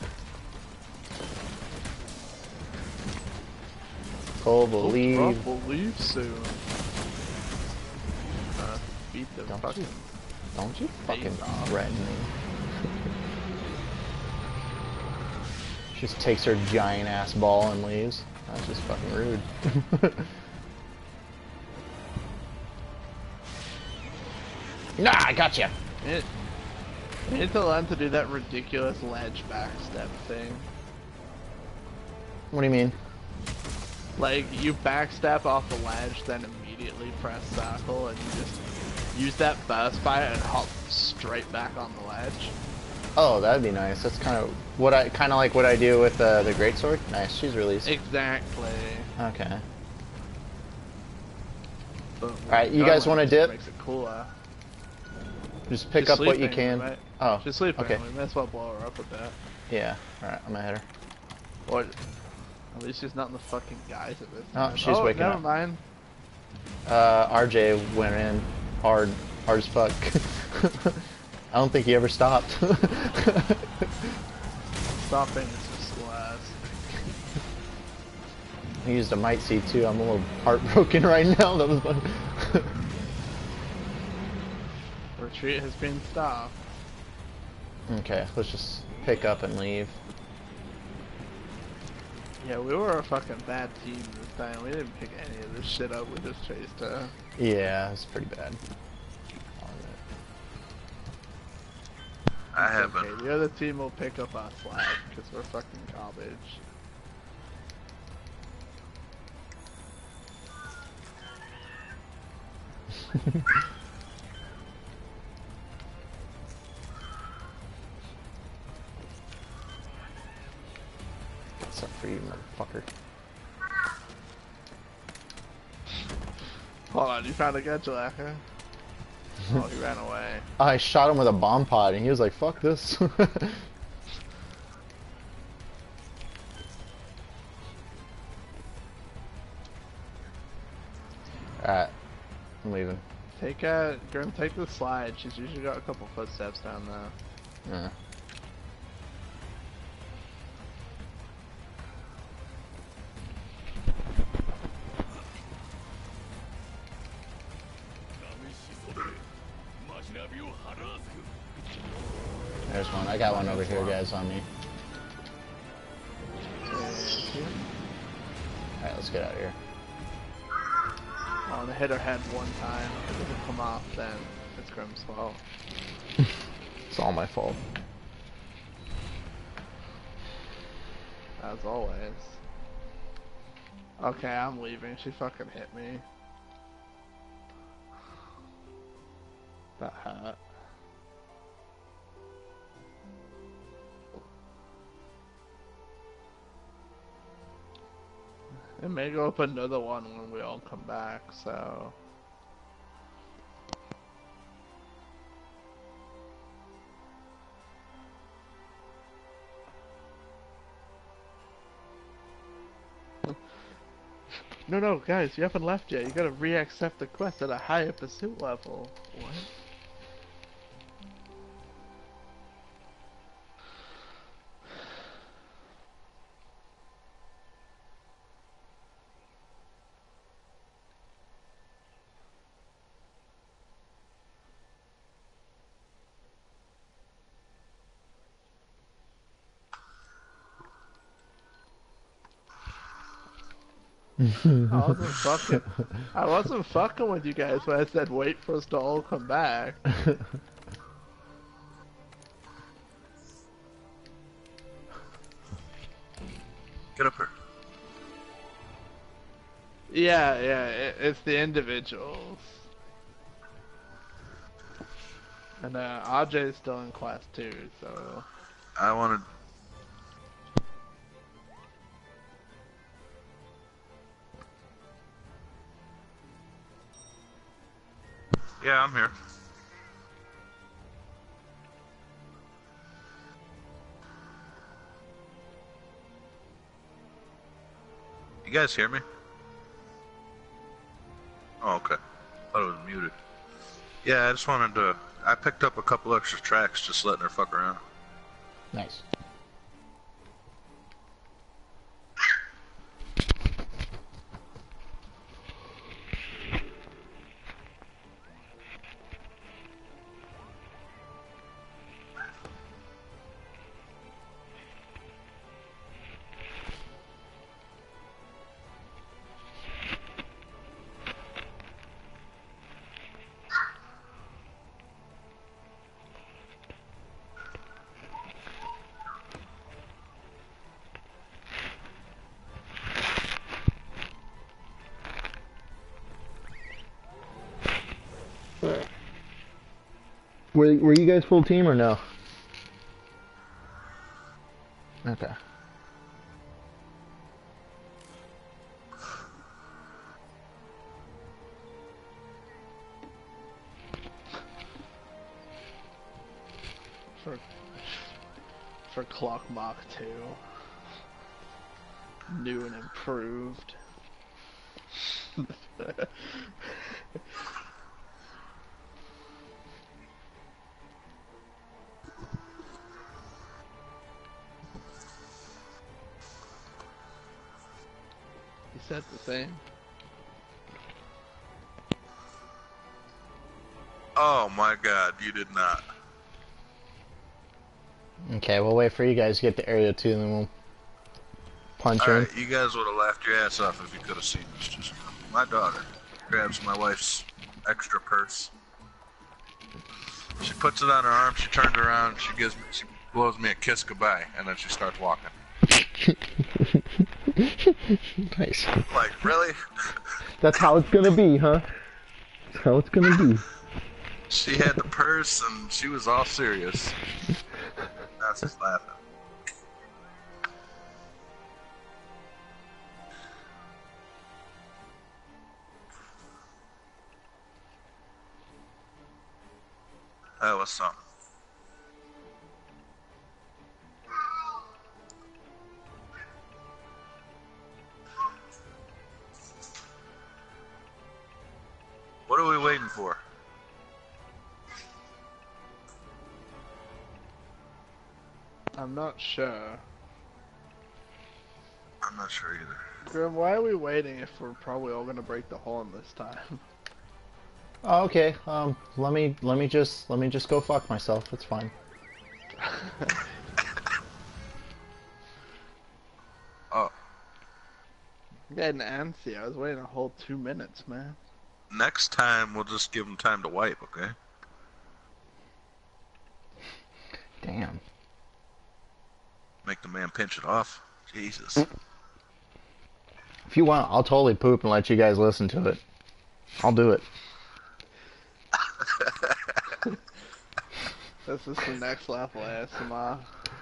Cole will leave. We'll leave soon. Uh, beat the Don't fucking. you, don't you fucking Face off. threaten me. Just takes her giant ass ball and leaves. That's just fucking rude. Nah, I gotcha. It, you need to learn to do that ridiculous ledge backstep thing. What do you mean? Like, you backstep off the ledge, then immediately press circle, and you just use that burst fire and hop straight back on the ledge. Oh, that'd be nice. That's kind of what I kind of like what I do with uh, the greatsword. Nice, she's released. Exactly. Okay. All right, you guys wanna dip? Makes it cooler. Just pick She's up what you sleeping, can. right? Oh, She's sleeping. okay. We may as well blow her up with that. Yeah. All right, I'm gonna hit her. Or at least she's not in the fucking guys of it. Oh, she's oh, waking never up. mind. Uh, R J went in hard, hard as fuck. I don't think he ever stopped. Stopping is just last. He used a might see too. I'm a little heartbroken right now. That was fun. Retreat has been stopped. Okay, let's just pick up and leave. Yeah, we were a fucking bad team this time. We didn't pick any of this shit up. We just chased her. Yeah, it's pretty bad. I It's haven't. okay. The other team will pick up our slack because we're fucking garbage. What's up for you, motherfucker? Hold on, you found a Gedulak, huh? Oh, he ran away. I shot him with a bomb pod, and he was like, "Fuck this." Alright, I'm leaving. Take a Grim. Take the slide. She's usually got a couple footsteps down there. Yeah. There's one. I got one over here, guys, on me. Alright, let's get out of here. Oh, to hit her head one time. If it doesn't come off, then it's Grim's fault. It's all my fault. As always. Okay, I'm leaving. She fucking hit me. That hurt. It may go up another one when we all come back, so... No, no, guys, you haven't left yet. You gotta re-accept the quest at a higher pursuit level. What? I wasn't fucking. I wasn't fucking with you guys when I said wait for us to all come back. Get up here. Yeah, yeah, it, it's the individuals. And uh, R J is still in class two, so. I wanted. Yeah, I'm here. You guys hear me? Oh, okay. Thought it was muted. Yeah, I just wanted to... I picked up a couple extra tracks just letting her fuck around. Nice. Were, were you guys full team or no? Okay. For for Clock Mach two. New and improved. You said the same. Oh my god, you did not. Okay, we'll wait for you guys to get to area two and then we'll punch her in. Alright, you guys would have laughed your ass off if you could have seen this. Just my daughter grabs my wife's extra purse. She puts it on her arm, she turns around, she gives me, she blows me a kiss goodbye, and then she starts walking. Nice. Like, really? That's how it's gonna be, huh? That's how it's gonna be. She had the purse and she was all serious. That's just laughing. That was something. What are we waiting for? I'm not sure. I'm not sure either. Grim, why are we waiting if we're probably all gonna break the horn this time? Oh, okay. Um, let me let me just let me just go fuck myself. It's fine. Oh, I'm getting antsy. I was waiting a whole two minutes, man. next time we'll just give him time to wipe, okay? Damn. Make the man pinch it off. Jesus. If you want, I'll totally poop and let you guys listen to it. I'll do it. This is the next level A S M R.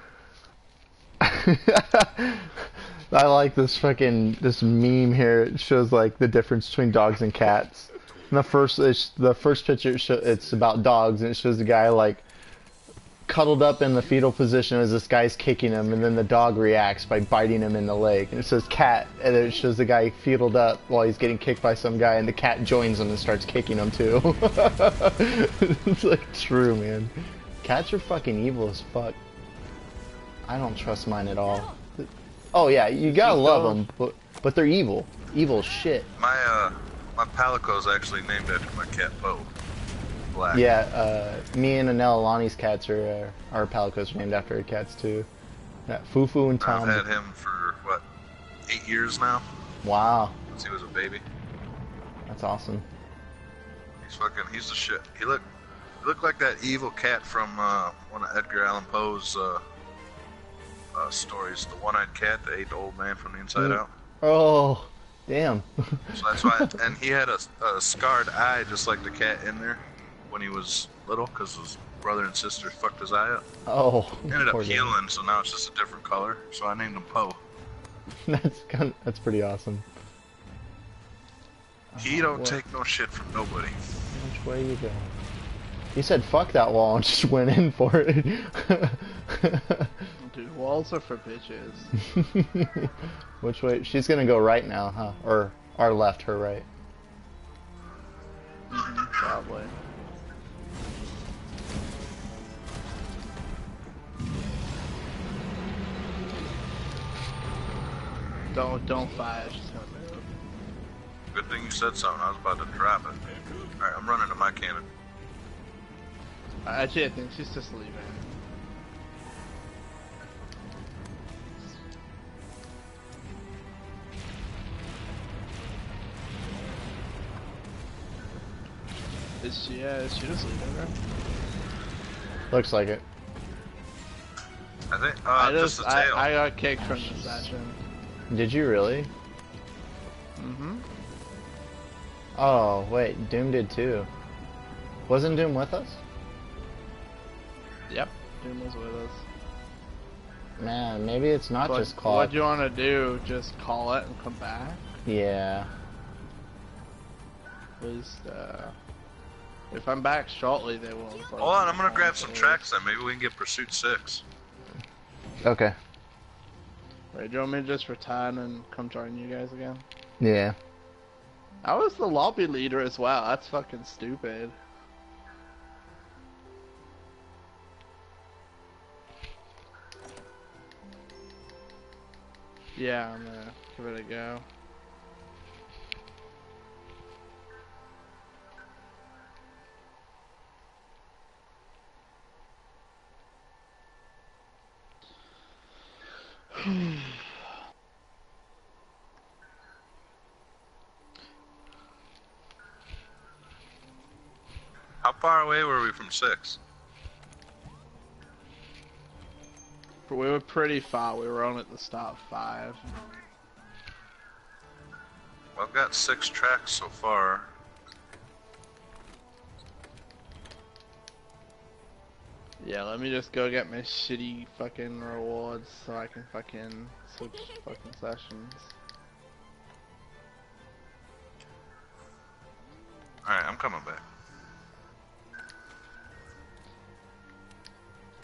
I like this fucking this meme here. It shows like the difference between dogs and cats. And the first it's, the first picture it show, it's about dogs, and it shows the guy like cuddled up in the fetal position as this guy's kicking him, and then the dog reacts by biting him in the leg. And it says cat, and then it shows the guy fetaled up while he's getting kicked by some guy, and the cat joins him and starts kicking him too. It's like true, man. Cats are fucking evil as fuck. I don't trust mine at all. Oh yeah, you gotta love them, but but they're evil. Evil as shit. My uh, my Palico's actually named after my cat Poe. Black. Yeah, uh, me and Anel Alani's cats are uh, our Palicos are named after her cats too. Yeah, Fufu and Tom. I've had him for what, eight years now? Wow, Since he was a baby. that's awesome. He's fucking. He's the shit. He looked. He looked like that evil cat from uh, one of Edgar Allan Poe's uh, uh, stories. The one-eyed cat that ate the old man from the inside Mm. out. Oh, damn. So that's why. And he had a, a scarred eye, just like the cat in there, when he was little, because his brother and sister fucked his eye up. Oh, He ended up poor guy. healing, so now it's just a different color. So I named him Poe. That's kind of, that's pretty awesome. He don't what- take no shit from nobody. Which way you go? He said fuck that wall and just went in for it. Dude, walls are for bitches. Which way? She's gonna go right now, huh? Or our left, her right. Mhm, probably. Don't don't fire. She's gonna move. Good thing you said something. I was about to drop it. Alright, I'm running to my cannon. Actually, I think she's just leaving. Is she? Yeah, is she just leaving her? Looks like it. I think. Uh, I just just the tail. I, I got kicked from the session. Did you really? Mm-hmm. Oh, wait, Doom did too. Wasn't Doom with us? Yep. Doom was with us. Man, maybe it's not But just what Claude. do you want to do? Just call it and come back? Yeah. At least, uh, if I'm back shortly, they will. Hold on, I'm gonna grab some tracks then. Maybe we can get Pursuit six. Okay. Wait, do you want me to just return and come join you guys again? Yeah. I was the lobby leader as well. That's fucking stupid. Yeah, I'm gonna give it a go. How far away were we from six? But we were pretty far. We were on at the start of five. Well, I've got six tracks so far. Yeah, let me just go get my shitty fucking rewards so I can fucking switch fucking sessions. Alright, I'm coming back.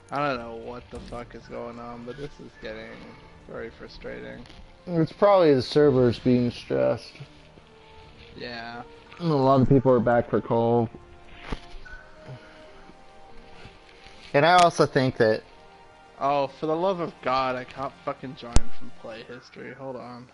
I don't know what the fuck is going on, but this is getting very frustrating. It's probably the servers being stressed. Yeah. And a lot of people are back for call. And I also think that... Oh, for the love of God, I can't fucking join from play history. Hold on.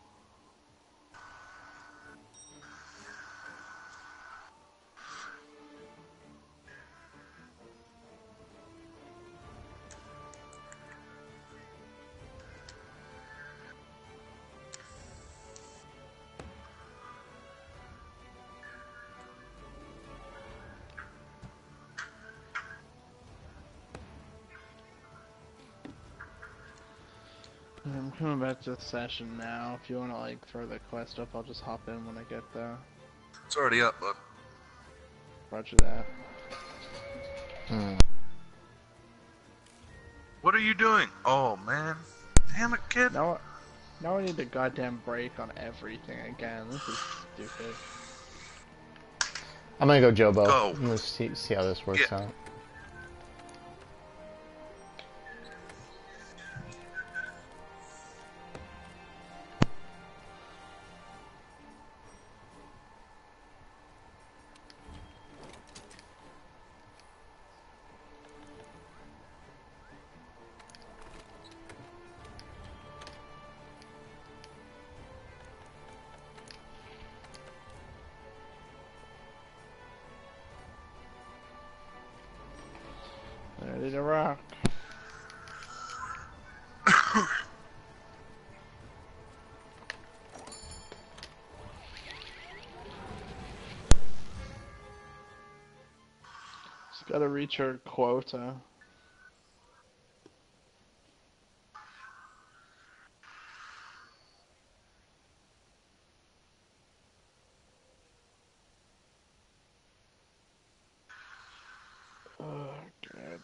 I'm coming back to the session now. If you want to like throw the quest up, I'll just hop in when I get there. It's already up, bud. Roger that. Hmm. What are you doing? Oh, man. Damn it, kid. Now, now I need a goddamn break on everything again. This is stupid. I'm gonna go Jobo. Go. I'm gonna see, see how this works Yeah. out. Ready to rock. Just gotta reach her quota. Oh, God.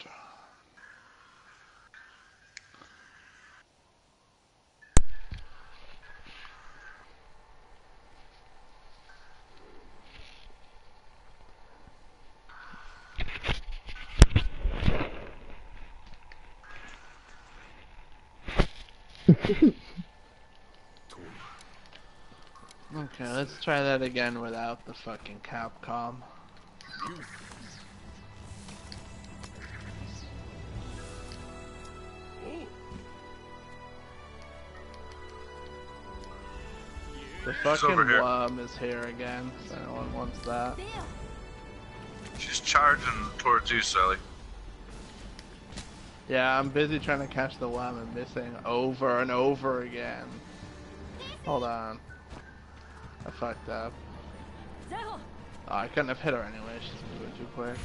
Okay, let's try that again without the fucking Capcom. The fucking over here. worm is here again, so no one wants that. There. She's charging towards you, Sally. Yeah, I'm busy trying to catch the worm and missing over and over again. Hold on. I fucked up. Zero. Oh, I couldn't have hit her anyway, she's moving too quick.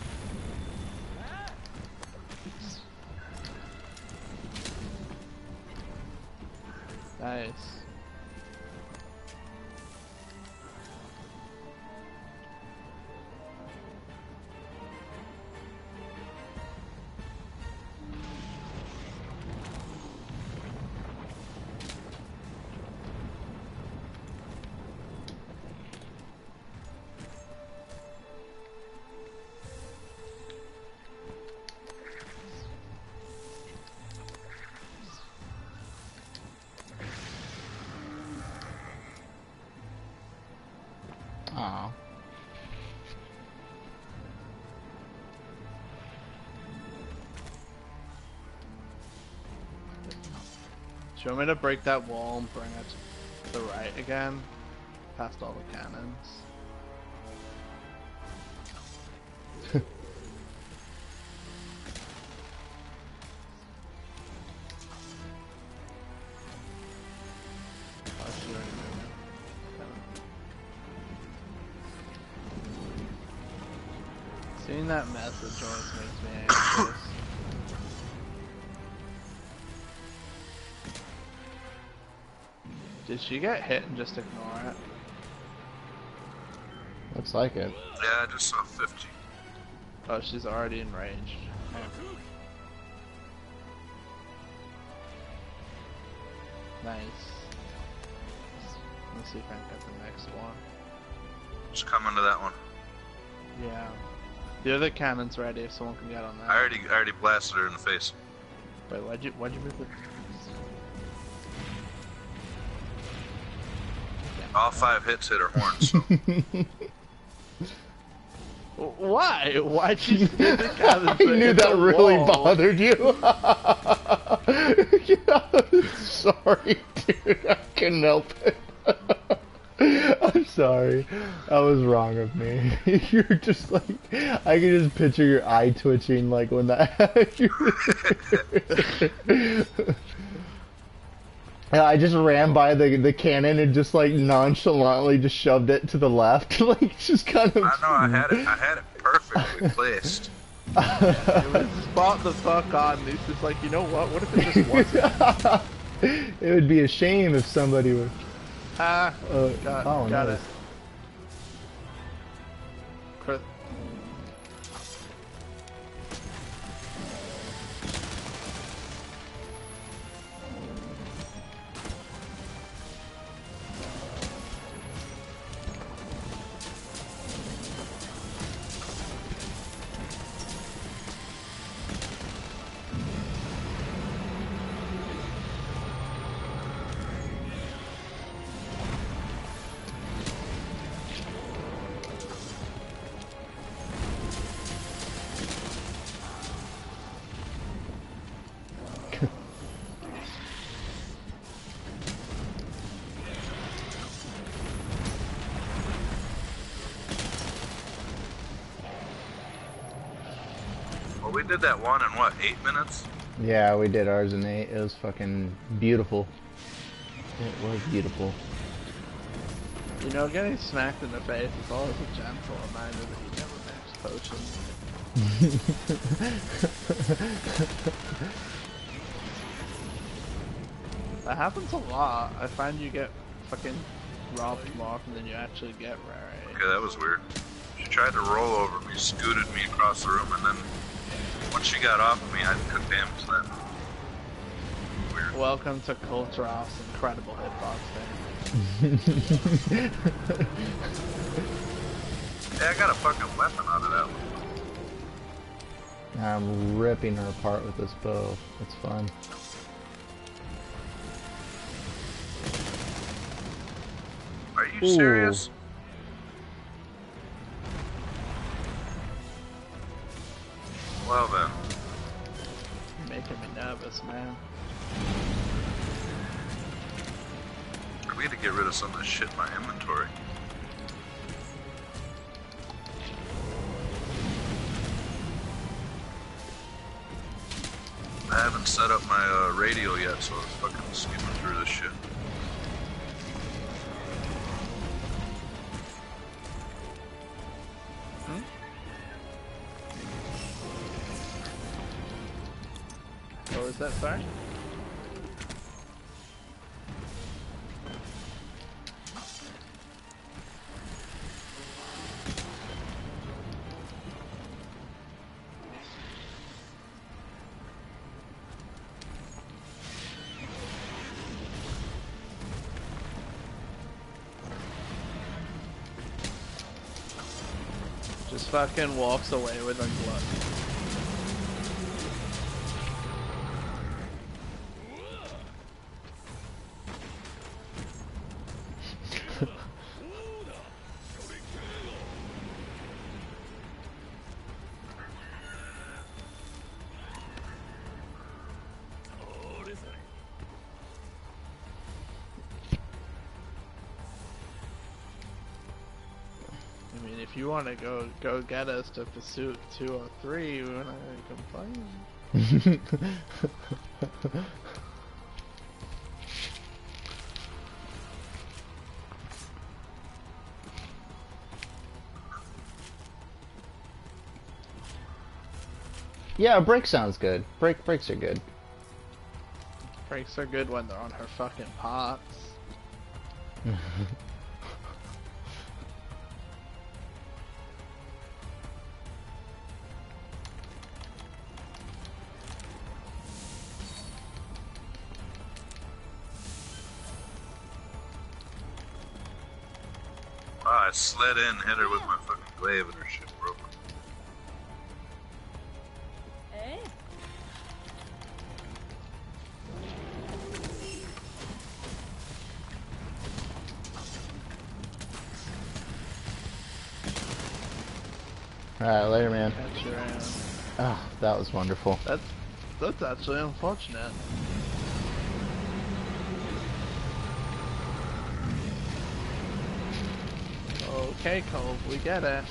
Nice. Aw. Do you want me to break that wall and bring it to the right again? Past all the cannons. Oh, she already moved. Okay. Seeing that message always makes me anxious. Did she get hit and just ignore it? Looks like it. Yeah, I just saw fifty. Oh, she's already in range. Okay. Nice. Let's see if I can get the next one. Just coming to that one. Yeah. The other cannon's ready if someone can get on that. I already, I already blasted her in the face. Wait, why'd you, why'd you move it? All five hits hit her horn, so. Why? Why'd you hit the cannon? I knew that really wall? bothered you. Sorry, dude. I couldn't help it. I'm sorry. That was wrong of me. You're just like, I can just picture your eye twitching like when that Yeah, I just ran by the the cannon and just like nonchalantly just shoved it to the left, like just kind of. I know I had it. I had it perfectly placed. It was spot the fuck on. And he's just like, you know what? What if it just wasn't? It would be a shame if somebody would. Ah, Uh, got, oh, got nice. it. Chris. Well, we did that one in what, eight minutes? Yeah, we did ours in eight. It was fucking beautiful. It was beautiful. You know, getting smacked in the face is always a gentle reminder that you never mix potions. That happens a lot. I find you get fucking robbed more often than you actually get rare. Okay, that was weird. She tried to roll over me, scooted me across the room, and then once she got off of me, I took damage to that. Weird. Welcome to Kulturov's incredible hitboxing. Hey, I got a fucking weapon out of that one. I'm ripping her apart with this bow. It's fun. Are you Ooh. serious? Well then. You're making me nervous, man. We need to get rid of some of this shit in my inventory. I haven't set up my uh, radio yet, so I was fucking skimming through this shit. What was that, sorry? Just fucking walks away with a glove. I mean, if you want to go go get us to Pursuit two oh three, we're not gonna complain. Yeah, break sounds good. Break breaks are good. Breaks are good when they're on her fucking pots. Wow, I slid in, hit her with my fucking glaive, and her shit broke. Alright, later, man. Catch your ass. Oh, that was wonderful. That's that's actually unfortunate. Okay, Cole, we get it.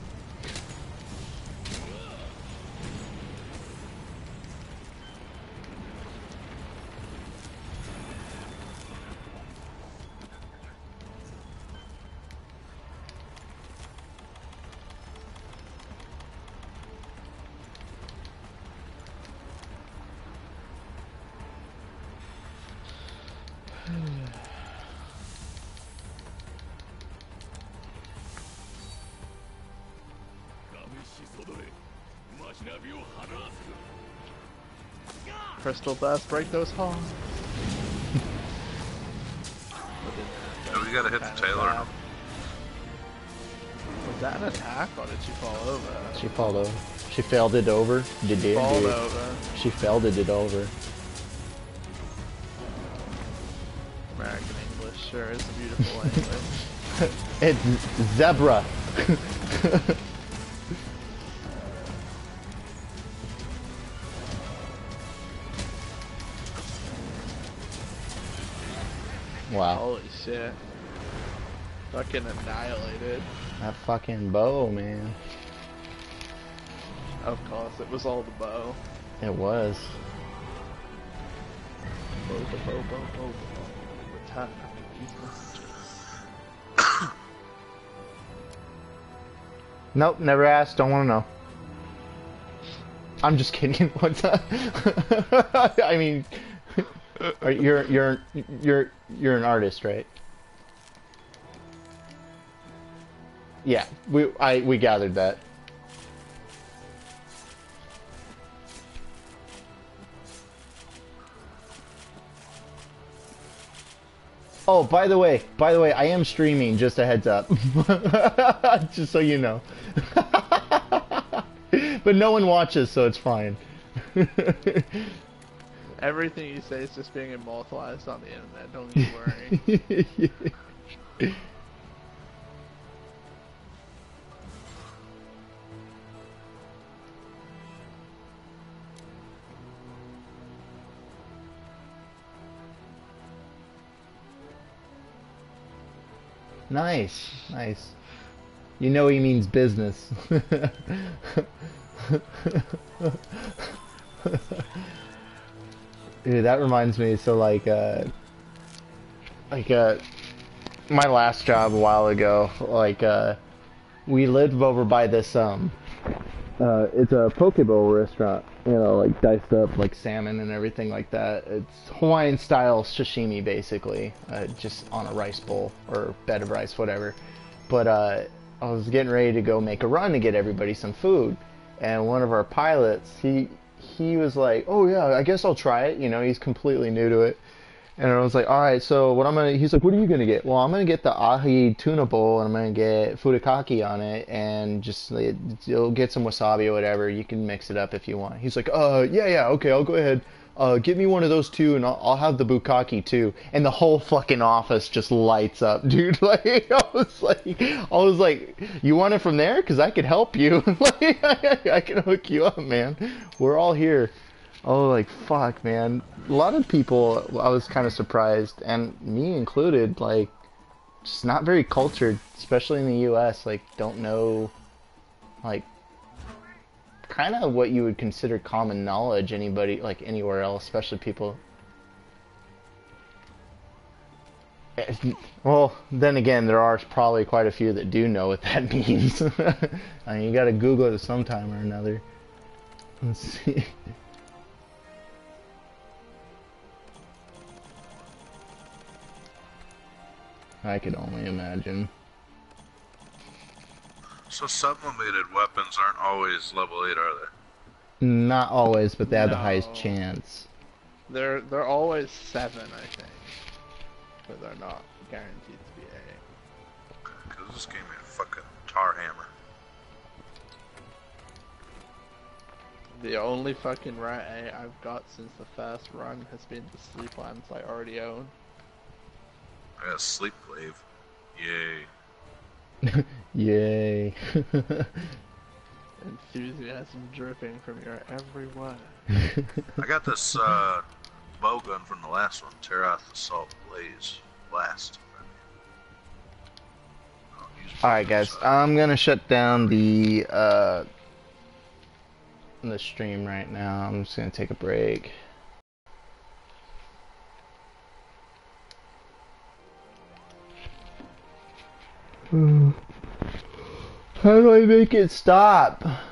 Crystal Burst, break those hearts. Yeah, we gotta hit the Taylor. Was that an attack or did she fall over? She fell over. She failed it over. Did it? Fall over. She failed it, it over. American English sure is a beautiful language. It's zebra. Wow. Holy shit. Fucking annihilated. That fucking bow, man. Of course, it was all the bow. It was. Bow, bow, bow, bow, bow, bow. Attack. Nope, never asked. Don't want to know. I'm just kidding. What's that? I mean, are- you're you're you're you're an artist, right? Yeah, we I we gathered that. Oh, by the way, by the way, I am streaming, just a heads up. Just so you know. But no one watches, so it's fine. Everything you say is just being immortalized on the internet, don't you worry. Nice, nice. You know he means business. Dude, that reminds me, so like, uh, like, uh, my last job a while ago, like, uh, we lived over by this, um, uh, it's a poke bowl restaurant, you know, like diced up, like salmon and everything like that. It's Hawaiian style sashimi, basically, uh, just on a rice bowl, or bed of rice, whatever. But, uh, I was getting ready to go make a run to get everybody some food, and one of our pilots, he, he was like, oh yeah, I guess I'll try it, you know, he's completely new to it. And I was like, alright, so what I'm gonna, he's like, what are you gonna get? Well, I'm gonna get the ahi tuna bowl, and I'm gonna get furikake on it, and just, like, you'll get some wasabi or whatever, you can mix it up if you want. He's like, uh, yeah, yeah, okay, I'll go ahead, uh, give me one of those too, and I'll, I'll have the bukkake too. And the whole fucking office just lights up, dude. Like, I was like, I was like, you want it from there? Cause I could help you. Like, I, I can hook you up, man. We're all here. Oh, like, fuck, man. A lot of people, I was kind of surprised, and me included, like, just not very cultured, especially in the U S, like, don't know, like, kind of what you would consider common knowledge, anybody, like, anywhere else, especially people. Well, then again, there are probably quite a few that do know what that means. I mean, you gotta Google it sometime or another. Let's see. I could only imagine. So sublimated weapons aren't always level eight, are they? Not always, but they have the highest No. chance. They're they're always seven, I think, but they're not guaranteed to be eight. Because this gave me a fucking tar hammer. The only fucking rare A I've got since the first run has been the sleep lands I already own. I got sleep glaive. Yay. Yay. Enthusiasm dripping from your every word. I got this uh, bow gun from the last one, Terrath Assault Blaze Blast. Alright guys, I'm gonna shut down the uh the stream right now. I'm just gonna take a break. How do I make it stop?